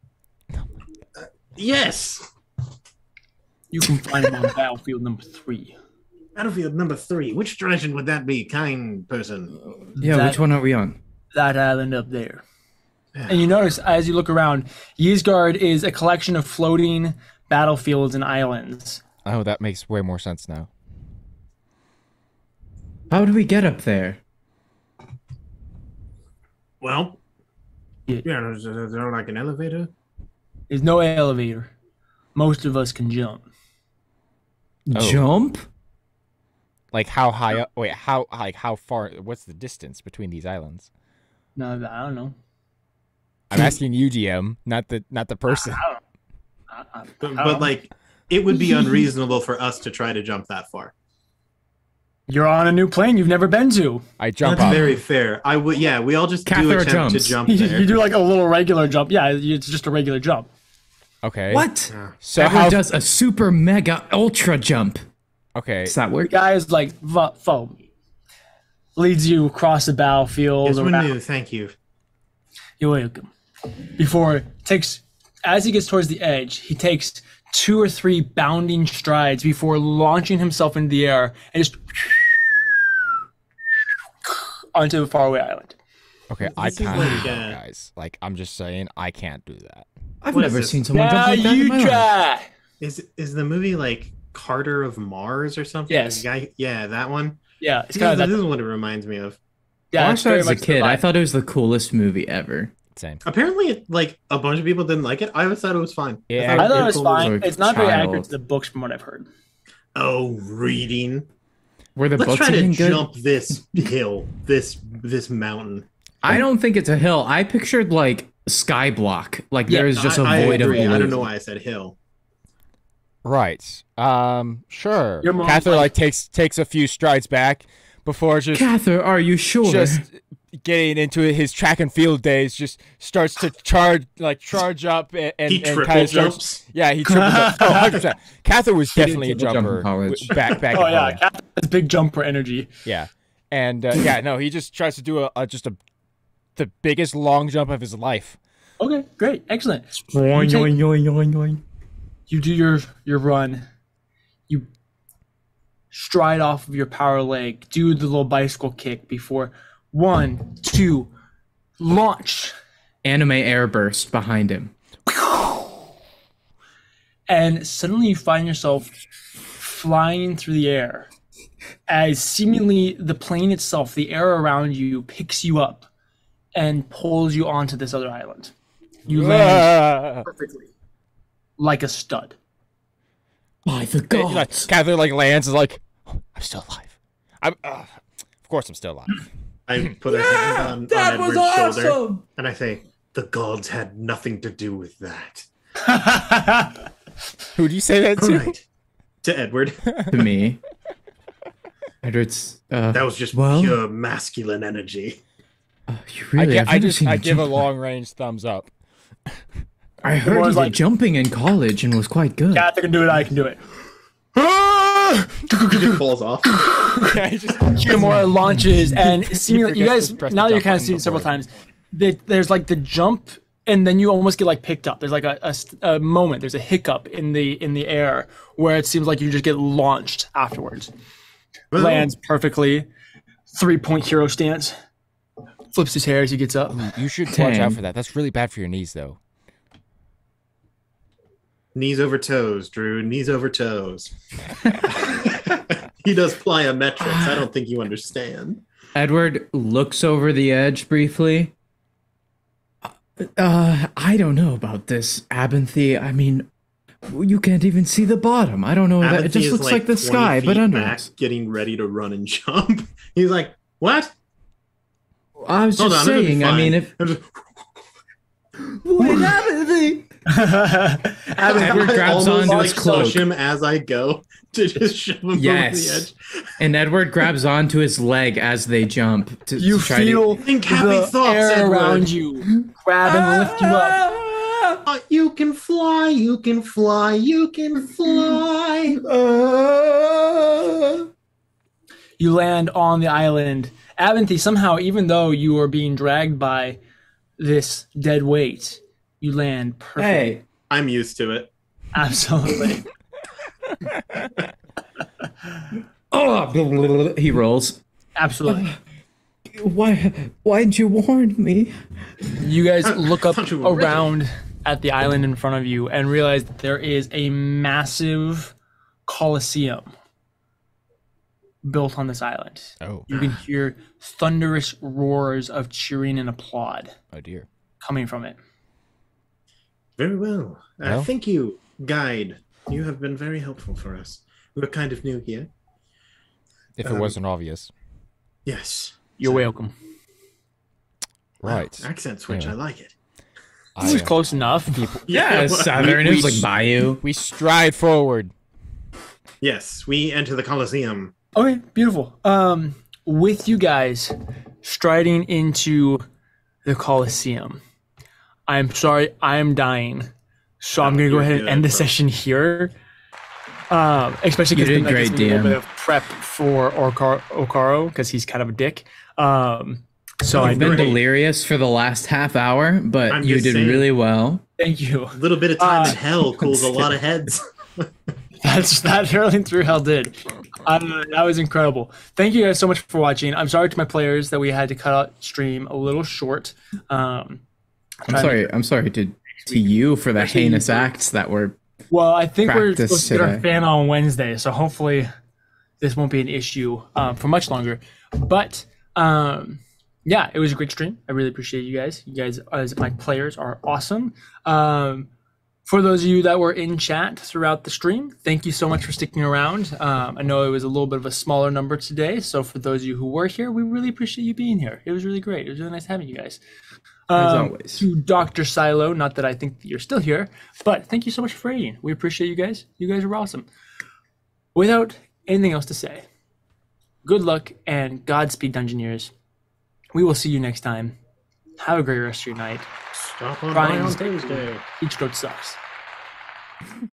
Speaker 3: Yes.
Speaker 1: You can find him on battlefield number three."
Speaker 3: Battlefield number three. Which direction would that be, kind person?
Speaker 6: Yeah,
Speaker 1: That-
Speaker 6: which one are we on?
Speaker 1: That island up there. And you notice as you look around, Ysgard is a collection of floating battlefields and islands.
Speaker 2: Oh, that makes way more sense now.
Speaker 6: How do we get up there?
Speaker 3: Well,
Speaker 1: Yeah.
Speaker 3: yeah, is, is there like an elevator?
Speaker 1: There's no elevator. Most of us can jump.
Speaker 2: Oh.
Speaker 6: Jump?
Speaker 2: Like how high up? Wait, how like how far? What's the distance between these islands?
Speaker 1: No, I don't know.
Speaker 2: I'm asking you, D M, not the not the person.
Speaker 1: I, I, I
Speaker 3: But,
Speaker 1: don't
Speaker 3: but
Speaker 1: know.
Speaker 3: like, it would be unreasonable for us to try to jump that far.
Speaker 1: You're on a new plane you've never been to.
Speaker 2: I jump
Speaker 3: That's
Speaker 2: up.
Speaker 3: very fair. I would, yeah. We all just do
Speaker 6: Cathar
Speaker 3: attempt
Speaker 6: jumps.
Speaker 3: to jump
Speaker 1: You,
Speaker 3: there.
Speaker 1: you do like a little regular jump. Yeah, it's just a regular jump.
Speaker 2: Okay.
Speaker 6: What?
Speaker 2: So
Speaker 6: Edward
Speaker 2: how?
Speaker 6: does a super mega ultra jump.
Speaker 2: Okay.
Speaker 6: Does that work?
Speaker 1: The guy is like, "Vo- follow me." Leads you across the battlefield.
Speaker 3: Yes,
Speaker 1: around-
Speaker 3: new. Thank you.
Speaker 1: You're welcome. Before takes, as he gets towards the edge, he takes two or three bounding strides before launching himself into the air and just onto a faraway island.
Speaker 2: Okay. I
Speaker 3: This is
Speaker 2: can't,
Speaker 3: like,
Speaker 2: do
Speaker 3: uh,
Speaker 2: that, guys. Like, I'm just saying, I can't do that.
Speaker 6: I've
Speaker 3: What is
Speaker 6: never
Speaker 3: this?
Speaker 6: seen someone jump
Speaker 1: Now
Speaker 6: like that in
Speaker 1: you
Speaker 6: my life.
Speaker 1: try.
Speaker 3: Is is the movie like Carter of Mars or something?
Speaker 1: Yes.
Speaker 3: The guy, yeah, that one.
Speaker 1: Yeah, it's
Speaker 3: This,
Speaker 1: kind of
Speaker 3: this
Speaker 1: that.
Speaker 3: is what it reminds me of.
Speaker 1: Yeah,
Speaker 6: I
Speaker 1: it's
Speaker 6: watched that
Speaker 1: very
Speaker 6: as a
Speaker 1: much the
Speaker 6: kid. I
Speaker 1: vibe.
Speaker 6: thought it was the coolest movie ever.
Speaker 2: Same.
Speaker 3: Apparently, like a bunch of people didn't like it. I always thought it was fine.
Speaker 2: Yeah,
Speaker 1: I thought it was
Speaker 3: cool.
Speaker 1: fine.
Speaker 6: Like
Speaker 1: It's not very
Speaker 6: child.
Speaker 1: accurate to the books, from what I've heard.
Speaker 3: Oh, reading.
Speaker 6: Were the
Speaker 3: Let's
Speaker 6: books
Speaker 3: try to
Speaker 6: even good?
Speaker 3: jump this hill, this this mountain.
Speaker 6: I don't think it's a hill. I pictured like sky block. Like
Speaker 1: Yeah,
Speaker 6: there's just a
Speaker 3: I, I
Speaker 6: void
Speaker 3: agree.
Speaker 6: of blue.
Speaker 3: I don't know why I said hill.
Speaker 2: Right. Um. Sure.
Speaker 1: Your mom's
Speaker 2: Cather
Speaker 1: like-
Speaker 2: like takes takes a few strides back before just
Speaker 6: Cathar, are you sure?
Speaker 2: just getting into his track and field days. Just starts to charge like charge up and and,
Speaker 3: He
Speaker 2: and
Speaker 3: triple
Speaker 2: kinda starts-
Speaker 3: jumps.
Speaker 2: Yeah, he triple jumps. Oh, one hundred percent. Cather was
Speaker 6: did
Speaker 2: definitely a
Speaker 6: triple jump in
Speaker 2: jumper
Speaker 6: college.
Speaker 2: w- back back.
Speaker 1: Oh
Speaker 2: in
Speaker 1: yeah,
Speaker 2: college.
Speaker 1: Captain has big jumper energy.
Speaker 2: Yeah, and uh, yeah, no, he just tries to do a, a just a the biggest long jump of his life.
Speaker 1: Okay, great, excellent.
Speaker 6: Yoing,
Speaker 1: take-
Speaker 6: yoing, yoing, yoing, yoing.
Speaker 1: You do your your run. You stride off of your power leg, do the little bicycle kick before one, two, launch,
Speaker 6: Anime airburst behind him.
Speaker 1: and suddenly you find yourself flying through the air as seemingly the plane itself, the air around you, picks you up and pulls you onto this other island. You land
Speaker 2: Ah.
Speaker 1: perfectly, like a stud.
Speaker 6: By the
Speaker 2: And, like,
Speaker 6: gods.
Speaker 2: Cather like lands is like, "Oh, I'm still alive. I'm uh, of course I'm still alive.
Speaker 3: I put a hand on, on
Speaker 6: that was
Speaker 3: Edward's shoulder,
Speaker 6: awesome!
Speaker 3: and I say, "The gods had nothing to do with that."
Speaker 2: Who do you say that
Speaker 3: All
Speaker 2: to?
Speaker 3: right, to Edward.
Speaker 6: To me. Edward's, uh,
Speaker 3: That was just
Speaker 6: Well-
Speaker 3: pure masculine energy.
Speaker 6: uh, you
Speaker 2: I,
Speaker 6: really,
Speaker 2: gi-
Speaker 6: I've
Speaker 2: I
Speaker 6: never
Speaker 2: just
Speaker 6: seen
Speaker 2: I
Speaker 6: you
Speaker 2: give a
Speaker 6: jump.
Speaker 2: long range thumbs up.
Speaker 6: I heard
Speaker 1: was
Speaker 6: he did
Speaker 1: like-
Speaker 6: jumping in college and was quite good.
Speaker 1: Cat, I can do it. I can do it.
Speaker 3: He just falls off.
Speaker 2: Yeah, he just
Speaker 1: Kimura launches, and seemingly, you
Speaker 2: forgets
Speaker 1: guys
Speaker 2: to press
Speaker 1: now
Speaker 2: the
Speaker 1: you're
Speaker 2: jump
Speaker 1: kind of
Speaker 2: button
Speaker 1: seeing it several
Speaker 2: before.
Speaker 1: times. That there's like the jump, and then you almost get like picked up. There's like a, a st- a moment. There's a hiccup in the in the air where it seems like you just get launched afterwards. Lands perfectly, three point hero stance. Flips his hair as he gets up.
Speaker 2: you should watch out
Speaker 6: Dang.
Speaker 2: for that. That's really bad for your knees though.
Speaker 3: Knees over toes, Drew. Knees over toes. He does plyometrics. I don't think you understand.
Speaker 6: Edward looks over the edge briefly. Uh, I don't know about this, Abinthy. I mean, you can't even see the bottom. I don't know. That, it
Speaker 3: Abinthy
Speaker 6: just
Speaker 3: is
Speaker 6: looks like, the
Speaker 3: twenty
Speaker 6: sky, but
Speaker 3: feet
Speaker 6: under
Speaker 3: back,
Speaker 6: us.
Speaker 3: getting ready to run and jump. He's like, "What?
Speaker 6: I was
Speaker 3: Hold
Speaker 6: just
Speaker 3: on, it'll be
Speaker 6: saying. I
Speaker 3: fine."
Speaker 6: mean, if
Speaker 3: I'm just-
Speaker 6: wait, Abinthy. Edward
Speaker 3: I
Speaker 6: grabs
Speaker 3: almost,
Speaker 6: onto
Speaker 3: like,
Speaker 6: his cloak.
Speaker 3: push him as I go to just shove him
Speaker 6: Yes.
Speaker 3: over the edge.
Speaker 6: And Edward grabs onto his leg as they jump. To,
Speaker 1: You
Speaker 6: to try
Speaker 1: feel
Speaker 3: Think happy
Speaker 1: the
Speaker 3: thoughts,
Speaker 1: air
Speaker 3: Edward.
Speaker 1: around you grab and lift you up.
Speaker 3: Uh, you can fly, you can fly, you can fly.
Speaker 1: You land on the island. Abinthy, somehow, even though you are being dragged by this dead weight, you land
Speaker 6: To,
Speaker 1: perfect.
Speaker 6: hey,
Speaker 3: I'm used to it.
Speaker 1: Absolutely.
Speaker 6: oh, he rolls.
Speaker 1: Absolutely.
Speaker 6: Why? Why'd you warn me?
Speaker 1: You guys look up
Speaker 3: thought you were ready.
Speaker 1: around at the island in front of you and realize that there is a massive coliseum built on this island.
Speaker 2: Oh,
Speaker 1: You can hear thunderous roars of cheering and applaud
Speaker 2: oh dear.
Speaker 1: coming from it.
Speaker 3: Very well. Uh,
Speaker 2: Well.
Speaker 3: thank you, guide. You have been very helpful for us. We're kind of new here.
Speaker 2: If it
Speaker 3: Um,
Speaker 2: wasn't obvious.
Speaker 3: Yes.
Speaker 1: You're welcome.
Speaker 3: Wow,
Speaker 2: Right.
Speaker 3: accent switch.
Speaker 2: Yeah.
Speaker 3: I like it.
Speaker 1: It was
Speaker 2: I, uh,
Speaker 1: close enough.
Speaker 6: Yeah,
Speaker 3: well,
Speaker 6: southern.
Speaker 2: we-
Speaker 6: It was
Speaker 2: we-
Speaker 6: like Bayou.
Speaker 2: we stride forward.
Speaker 3: Yes, we enter the Colosseum.
Speaker 1: Okay, beautiful. Um, with you guys striding into the Coliseum, I'm sorry, I'm dying. So I'm
Speaker 3: Oh,
Speaker 1: gonna go
Speaker 3: you're
Speaker 1: ahead and
Speaker 3: good,
Speaker 1: end the
Speaker 3: bro.
Speaker 1: session here. Um, especially
Speaker 4: You
Speaker 1: because
Speaker 4: did great,
Speaker 1: a
Speaker 4: D
Speaker 1: little
Speaker 4: M.
Speaker 1: bit of prep for Okar- Okaro because he's kind of a dick. Um, so
Speaker 3: Oh,
Speaker 1: I
Speaker 4: I've been
Speaker 3: great.
Speaker 4: delirious for the last half hour, but
Speaker 3: I'm
Speaker 4: you
Speaker 3: just
Speaker 4: did
Speaker 3: saying.
Speaker 4: really well.
Speaker 1: thank you.
Speaker 3: A little bit of time
Speaker 1: Uh,
Speaker 3: in hell cools a lot of heads.
Speaker 1: That's that Hurling Through Hell did. Uh, that was incredible. Thank you guys so much for watching. I'm sorry to my players that we had to cut out stream a little short. Um,
Speaker 4: I'm
Speaker 1: trying to-
Speaker 4: sorry. I'm sorry to to you for the
Speaker 1: Actually,
Speaker 4: heinous
Speaker 1: you-
Speaker 4: acts that were.
Speaker 1: Well, I think we're
Speaker 4: Practice
Speaker 1: supposed to get our
Speaker 4: today.
Speaker 1: fan on Wednesday, so hopefully this won't be an issue um, for much longer. But um, yeah, it was a great stream. I really appreciate you guys. You guys, as my players, are awesome. Um, for those of you that were in chat throughout the stream, thank you so much for sticking around. Um, I know it was a little bit of a smaller number today, so for those of you who were here, we really appreciate you being here. It was really great. It was really nice having you guys.
Speaker 4: As
Speaker 1: Um,
Speaker 4: always.
Speaker 1: To Doctor Silo, not that I think that you're still here, but thank you so much for raiding. We appreciate you guys. You guys are awesome. Without anything else to say, good luck and Godspeed, Dungeoneers. We will see you next time. Have a great rest of your night.
Speaker 3: Stop on
Speaker 1: Try
Speaker 3: by
Speaker 1: and
Speaker 3: on
Speaker 1: stay cool.
Speaker 3: Thursday.
Speaker 1: Each goat sucks.